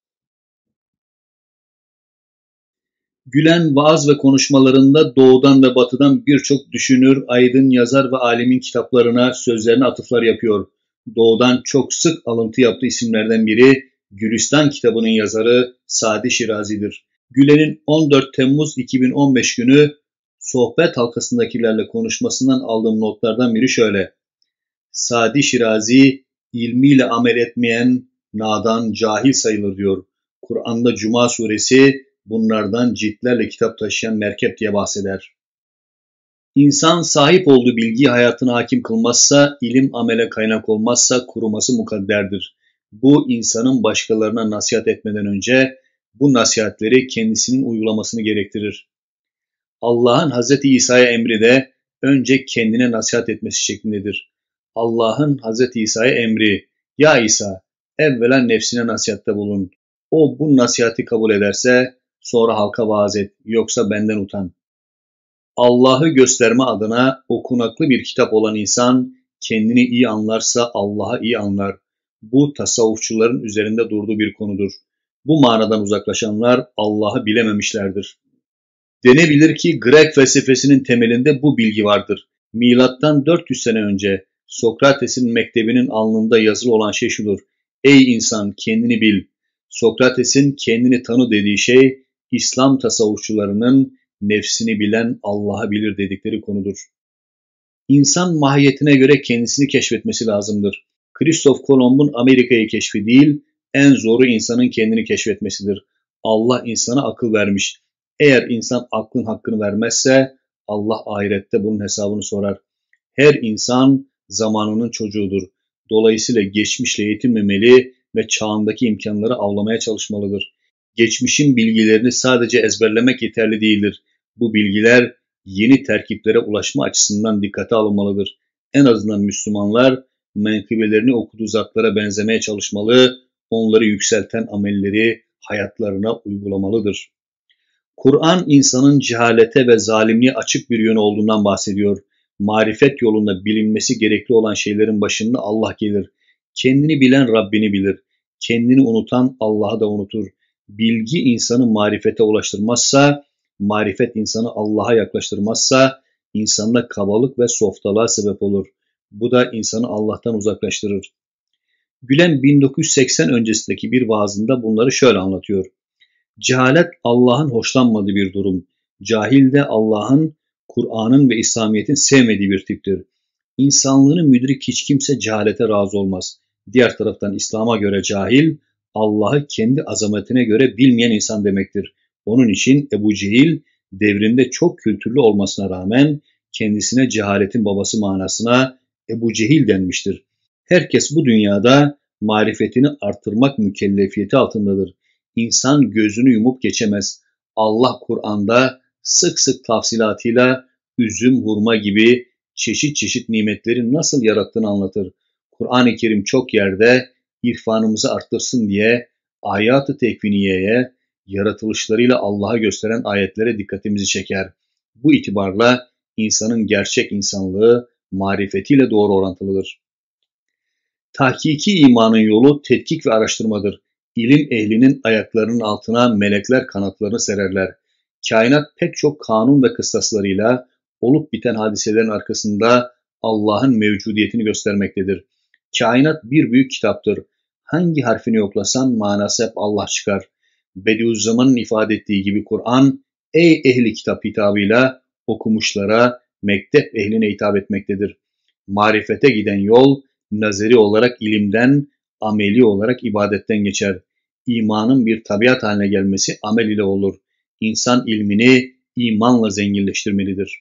Gülen vaaz ve konuşmalarında doğudan ve batıdan birçok düşünür, aydın, yazar ve alimin kitaplarına, sözlerine atıflar yapıyor. Doğudan çok sık alıntı yaptığı isimlerden biri Gülistan kitabının yazarı Sadi Şirazi'dir. Gülen'in on dört Temmuz iki bin on beş günü Sohbet halkasındakilerle konuşmasından aldığım notlardan biri şöyle: Sadi Şirazi, ilmiyle amel etmeyen nadan, cahil sayılır diyor. Kur'an'da Cuma suresi bunlardan ciltlerle kitap taşıyan merkep diye bahseder. İnsan sahip olduğu bilgiyi hayatına hakim kılmazsa, ilim amele kaynak olmazsa kuruması mukadderdir. Bu insanın başkalarına nasihat etmeden önce bu nasihatleri kendisinin uygulamasını gerektirir. Allah'ın Hazreti İsa'ya emri de önce kendine nasihat etmesi şeklindedir. Allah'ın Hazreti İsa'ya emri: Ya İsa, evvela nefsine nasihatte bulun. O bu nasihati kabul ederse sonra halka vaaz et, yoksa benden utan. Allah'ı gösterme adına okunaklı bir kitap olan insan kendini iyi anlarsa Allah'ı iyi anlar. Bu tasavvufçuların üzerinde durduğu bir konudur. Bu manadan uzaklaşanlar Allah'ı bilememişlerdir. Denebilir ki Grek felsefesinin temelinde bu bilgi vardır. Milattan dört yüz sene önce Sokrates'in mektebinin alnında yazılı olan şey şudur: Ey insan, kendini bil. Sokrates'in kendini tanı dediği şey, İslam tasavvufçularının nefsini bilen Allah'ı bilir dedikleri konudur. İnsan mahiyetine göre kendisini keşfetmesi lazımdır. Kristof Kolomb'un Amerika'yı keşfi değil, en zoru insanın kendini keşfetmesidir. Allah insana akıl vermiş. Eğer insan aklın hakkını vermezse Allah ahirette bunun hesabını sorar. Her insan zamanının çocuğudur. Dolayısıyla geçmişle yetinmemeli ve çağındaki imkanları avlamaya çalışmalıdır. Geçmişin bilgilerini sadece ezberlemek yeterli değildir. Bu bilgiler yeni terkiplere ulaşma açısından dikkate alınmalıdır. En azından Müslümanlar menkıbelerini okuduğu zatlara benzemeye çalışmalı, onları yükselten amelleri hayatlarına uygulamalıdır. Kur'an insanın cehalete ve zalimliğe açık bir yönü olduğundan bahsediyor. Marifet yolunda bilinmesi gerekli olan şeylerin başında Allah gelir. Kendini bilen Rabbini bilir. Kendini unutan Allah'ı da unutur. Bilgi insanı marifete ulaştırmazsa, marifet insanı Allah'a yaklaştırmazsa insanda kabalık ve softalığa sebep olur. Bu da insanı Allah'tan uzaklaştırır. Gülen bin dokuz yüz seksen öncesindeki bir vaazında bunları şöyle anlatıyor. Cehalet Allah'ın hoşlanmadığı bir durum. Cahil de Allah'ın, Kur'an'ın ve İslamiyet'in sevmediği bir tiptir. İnsanlığını müdrik hiç kimse cehalete razı olmaz. Diğer taraftan İslam'a göre cahil, Allah'ı kendi azametine göre bilmeyen insan demektir. Onun için Ebu Cehil devrinde çok kültürlü olmasına rağmen kendisine cehaletin babası manasına Ebu Cehil denmiştir. Herkes bu dünyada marifetini artırmak mükellefiyeti altındadır. İnsan gözünü yumup geçemez. Allah Kur'an'da sık sık tafsilatıyla üzüm, hurma gibi çeşit çeşit nimetleri nasıl yarattığını anlatır. Kur'an-ı Kerim çok yerde irfanımızı arttırsın diye ayat-ı tekviniyeye, yaratılışlarıyla Allah'a gösteren ayetlere dikkatimizi çeker. Bu itibarla insanın gerçek insanlığı marifetiyle doğru orantılıdır. Tahkiki imanın yolu tetkik ve araştırmadır. İlim ehlinin ayaklarının altına melekler kanatlarını sererler. Kainat pek çok kanun ve kıstaslarıyla olup biten hadiselerin arkasında Allah'ın mevcudiyetini göstermektedir. Kainat bir büyük kitaptır. Hangi harfini yoklasan manası hep Allah çıkar. Bediüzzaman'ın ifade ettiği gibi Kur'an, ey ehli kitap hitabıyla okumuşlara, mektep ehline hitap etmektedir. Marifete giden yol, nazeri olarak ilimden, ameli olarak ibadetten geçer. İmanın bir tabiat haline gelmesi amel ile olur. İnsan ilmini imanla zenginleştirmelidir.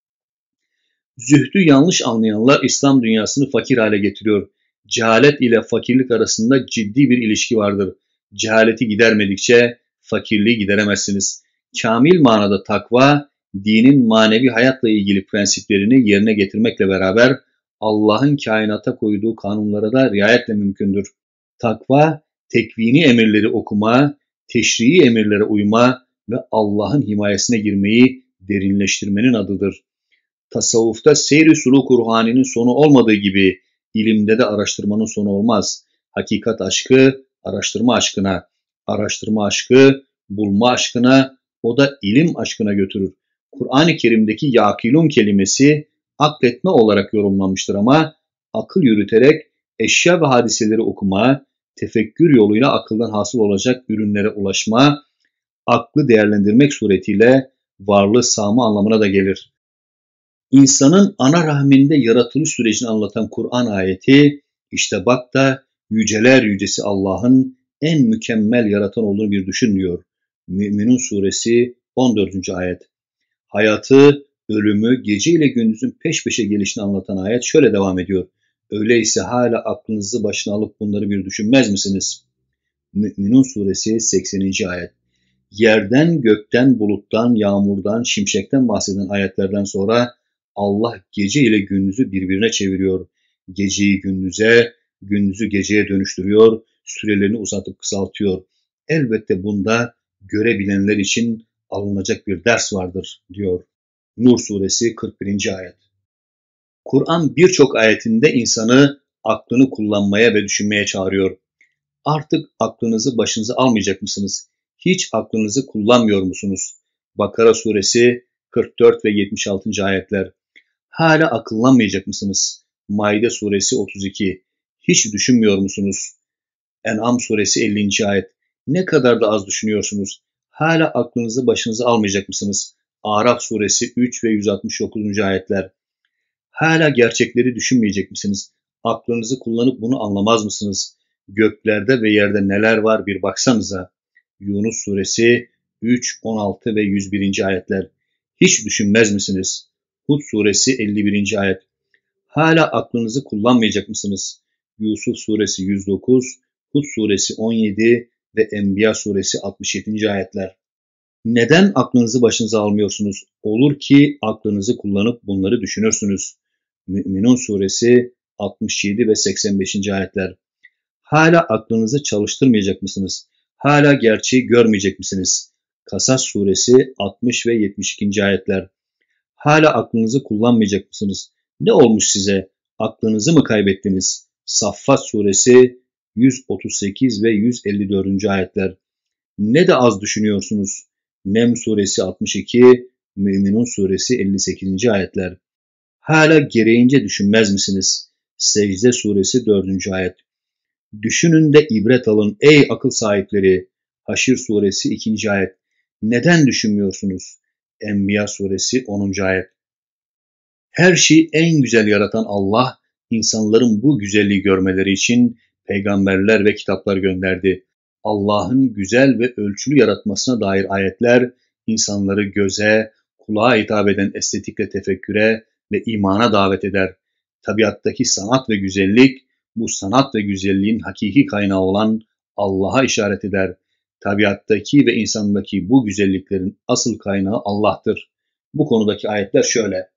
Zühdü yanlış anlayanlar İslam dünyasını fakir hale getiriyor. Cehalet ile fakirlik arasında ciddi bir ilişki vardır. Cehaleti gidermedikçe fakirliği gideremezsiniz. Kamil manada takva, dinin manevi hayatla ilgili prensiplerini yerine getirmekle beraber Allah'ın kainata koyduğu kanunlara da riayetle mümkündür. Takva, tekvini emirleri okuma, teşrii emirlere uyma ve Allah'ın himayesine girmeyi derinleştirmenin adıdır. Tasavvufta seyr-i sulûk-u ruhaninin sonu olmadığı gibi ilimde de araştırmanın sonu olmaz. Hakikat aşkı, araştırma aşkına, araştırma aşkı, bulma aşkına, o da ilim aşkına götürür. Kur'an-ı Kerim'deki yakilun kelimesi akletme olarak yorumlanmıştır ama akıl yürüterek eşya ve hadiseleri okuma, tefekkür yoluyla akıldan hasıl olacak ürünlere ulaşma, aklı değerlendirmek suretiyle varlığı sağma anlamına da gelir. İnsanın ana rahminde yaratılış sürecini anlatan Kur'an ayeti, işte bak da yüceler yücesi Allah'ın en mükemmel yaratan olduğunu bir düşün diyor. Mü'minun suresi on dördüncü ayet. Hayatı, ölümü, gece ile gündüzün peş peşe gelişini anlatan ayet şöyle devam ediyor. Öyleyse hala aklınızı başına alıp bunları bir düşünmez misiniz? Mü'minun suresi sekseninci ayet. Yerden, gökten, buluttan, yağmurdan, şimşekten bahseden ayetlerden sonra Allah gece ile gündüzü birbirine çeviriyor. Geceyi gündüze, gündüzü geceye dönüştürüyor, sürelerini uzatıp kısaltıyor. Elbette bunda görebilenler için alınacak bir ders vardır diyor. Nur suresi kırk birinci ayet. Kur'an birçok ayetinde insanı aklını kullanmaya ve düşünmeye çağırıyor. Artık aklınızı başınıza almayacak mısınız? Hiç aklınızı kullanmıyor musunuz? Bakara suresi kırk dört ve yetmiş altıncı ayetler. Hala akıllanmayacak mısınız? Maide suresi otuz iki. Hiç düşünmüyor musunuz? En'am suresi ellinci ayet. Ne kadar da az düşünüyorsunuz? Hala aklınızı başınıza almayacak mısınız? Araf suresi üç ve yüz altmış dokuzuncu ayetler. Hala gerçekleri düşünmeyecek misiniz? Aklınızı kullanıp bunu anlamaz mısınız? Göklerde ve yerde neler var bir baksanıza. Yunus suresi üç, on altı ve yüz birinci ayetler. Hiç düşünmez misiniz? Hud suresi elli birinci ayet. Hala aklınızı kullanmayacak mısınız? Yusuf suresi yüz dokuz, Hud suresi on yedi ve Enbiya suresi altmış yedinci ayetler. Neden aklınızı başınıza almıyorsunuz? Olur ki aklınızı kullanıp bunları düşünürsünüz. Mü'minun suresi altmış yedi ve seksen beşinci ayetler. Hala aklınızı çalıştırmayacak mısınız? Hala gerçeği görmeyecek misiniz? Kasas suresi altmış ve yetmiş ikinci ayetler. Hala aklınızı kullanmayacak mısınız? Ne olmuş size? Aklınızı mı kaybettiniz? Saffat suresi yüz otuz sekiz ve yüz elli dördüncü ayetler. Ne de az düşünüyorsunuz? Nem suresi altmış iki, Mü'minun suresi elli sekizinci ayetler. Hala gereğince düşünmez misiniz? Secde suresi dördüncü ayet. Düşünün de ibret alın ey akıl sahipleri. Haşr suresi ikinci ayet. Neden düşünmüyorsunuz? Enbiya suresi onuncu ayet. Her şeyi en güzel yaratan Allah, insanların bu güzelliği görmeleri için peygamberler ve kitaplar gönderdi. Allah'ın güzel ve ölçülü yaratmasına dair ayetler, insanları göze, kulağa hitap eden estetikle tefekküre ve imana davet eder. Tabiattaki sanat ve güzellik, bu sanat ve güzelliğin hakiki kaynağı olan Allah'a işaret eder. Tabiattaki ve insandaki bu güzelliklerin asıl kaynağı Allah'tır. Bu konudaki ayetler şöyle.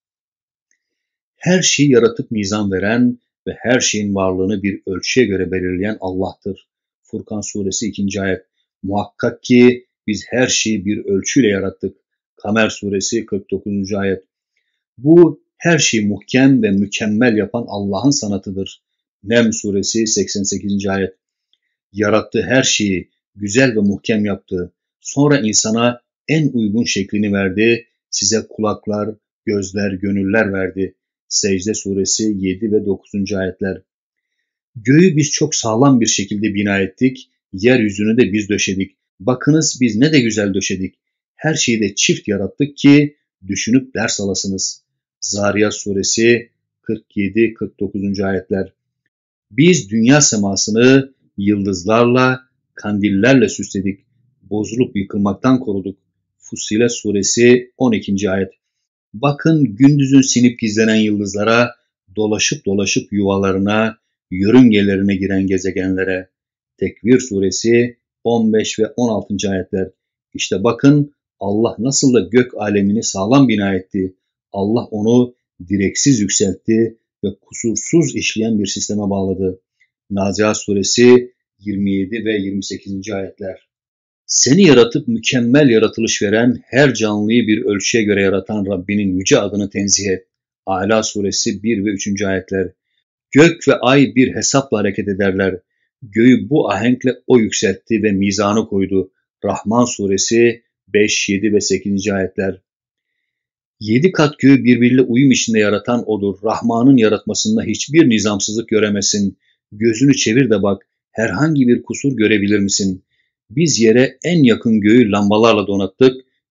Her şeyi yaratıp nizam veren ve her şeyin varlığını bir ölçüye göre belirleyen Allah'tır. Furkan suresi ikinci ayet. Muhakkak ki biz her şeyi bir ölçüyle yarattık. Kamer suresi kırk dokuzuncu ayet. Bu her şeyi muhkem ve mükemmel yapan Allah'ın sanatıdır. Nem suresi seksen sekizinci ayet. Yarattığı her şeyi güzel ve muhkem yaptı. Sonra insana en uygun şeklini verdi. Size kulaklar, gözler, gönüller verdi. Secde suresi yedi ve dokuzuncu ayetler. Göğü biz çok sağlam bir şekilde bina ettik, yeryüzünü de biz döşedik. Bakınız biz ne de güzel döşedik. Her şeyi de çift yarattık ki düşünüp ders alasınız. Zariyat suresi kırk yedi kırk dokuzuncu ayetler. Biz dünya semasını yıldızlarla, kandillerle süsledik. Bozulup yıkılmaktan koruduk. Fussilet suresi on ikinci ayet. Bakın gündüzün sinip gizlenen yıldızlara, dolaşıp dolaşıp yuvalarına, yörüngelerine giren gezegenlere. Tekvir suresi on beş ve on altıncı ayetler. İşte bakın Allah nasıl da gök alemini sağlam bina etti. Allah onu direksiz yükseltti ve kusursuz işleyen bir sisteme bağladı. Nazihat suresi yirmi yedi ve yirmi sekizinci ayetler. Seni yaratıp mükemmel yaratılış veren, her canlıyı bir ölçüye göre yaratan Rabbinin yüce adını tenzih et. Âlâ suresi bir ve üçüncü ayetler. Gök ve ay bir hesapla hareket ederler. Göğü bu ahenkle o yükseltti ve mizanı koydu. Rahman suresi beş, yedi ve sekizinci ayetler. Yedi kat göğü birbiriyle uyum içinde yaratan odur. Rahman'ın yaratmasında hiçbir nizamsızlık göremezsin. Gözünü çevir de bak, herhangi bir kusur görebilir misin? Biz yere en yakın göğü lambalarla donattık,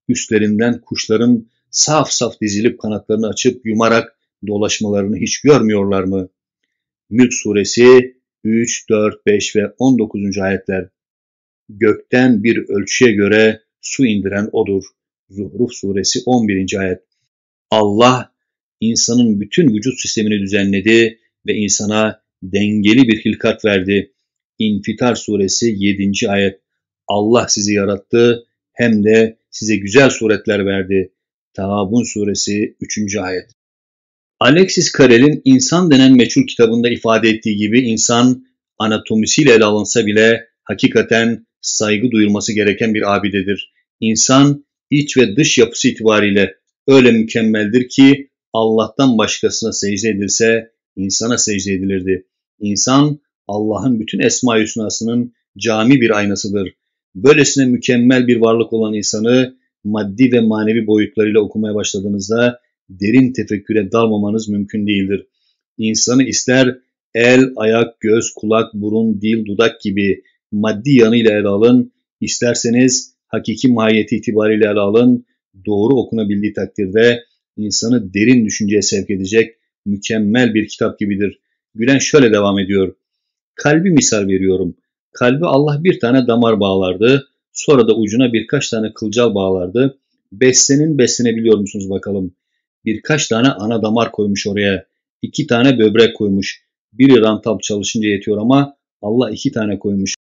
Üstlerinden kuşların saf saf dizilip kanatlarını açıp yumarak dolaşmalarını hiç görmüyorlar mı? Mülk suresi üç, dört, beş ve on dokuzuncu ayetler. Gökten bir ölçüye göre su indiren odur. Zuhruf suresi on birinci ayet. Allah insanın bütün vücut sistemini düzenledi ve insana dengeli bir hilkat verdi. İnfitar suresi yedinci ayet. Allah sizi yarattı hem de size güzel suretler verdi. Tağabun suresi üçüncü ayet. Alexis Carrel'in İnsan denen meçhul kitabında ifade ettiği gibi insan anatomisiyle ele alınsa bile hakikaten saygı duyulması gereken bir abidedir. İnsan iç ve dış yapısı itibariyle öyle mükemmeldir ki Allah'tan başkasına secde edilse insana secde edilirdi. İnsan Allah'ın bütün Esma-i Hüsna'sının cami bir aynasıdır. Böylesine mükemmel bir varlık olan insanı maddi ve manevi boyutlarıyla okumaya başladığınızda derin tefekküre dalmamanız mümkün değildir. İnsanı ister el, ayak, göz, kulak, burun, dil, dudak gibi maddi yanıyla ele alın, isterseniz hakiki mahiyeti itibariyle ele alın, doğru okunabildiği takdirde insanı derin düşünceye sevk edecek mükemmel bir kitap gibidir. Gülen şöyle devam ediyor. Kalbi misal veriyorum. Kalbi Allah bir tane damar bağlardı, sonra da ucuna birkaç tane kılcal bağlardı. Beslenin beslenebiliyor musunuz bakalım? Birkaç tane ana damar koymuş oraya. İki tane böbrek koymuş. Biri rantab çalışınca yetiyor ama Allah iki tane koymuş.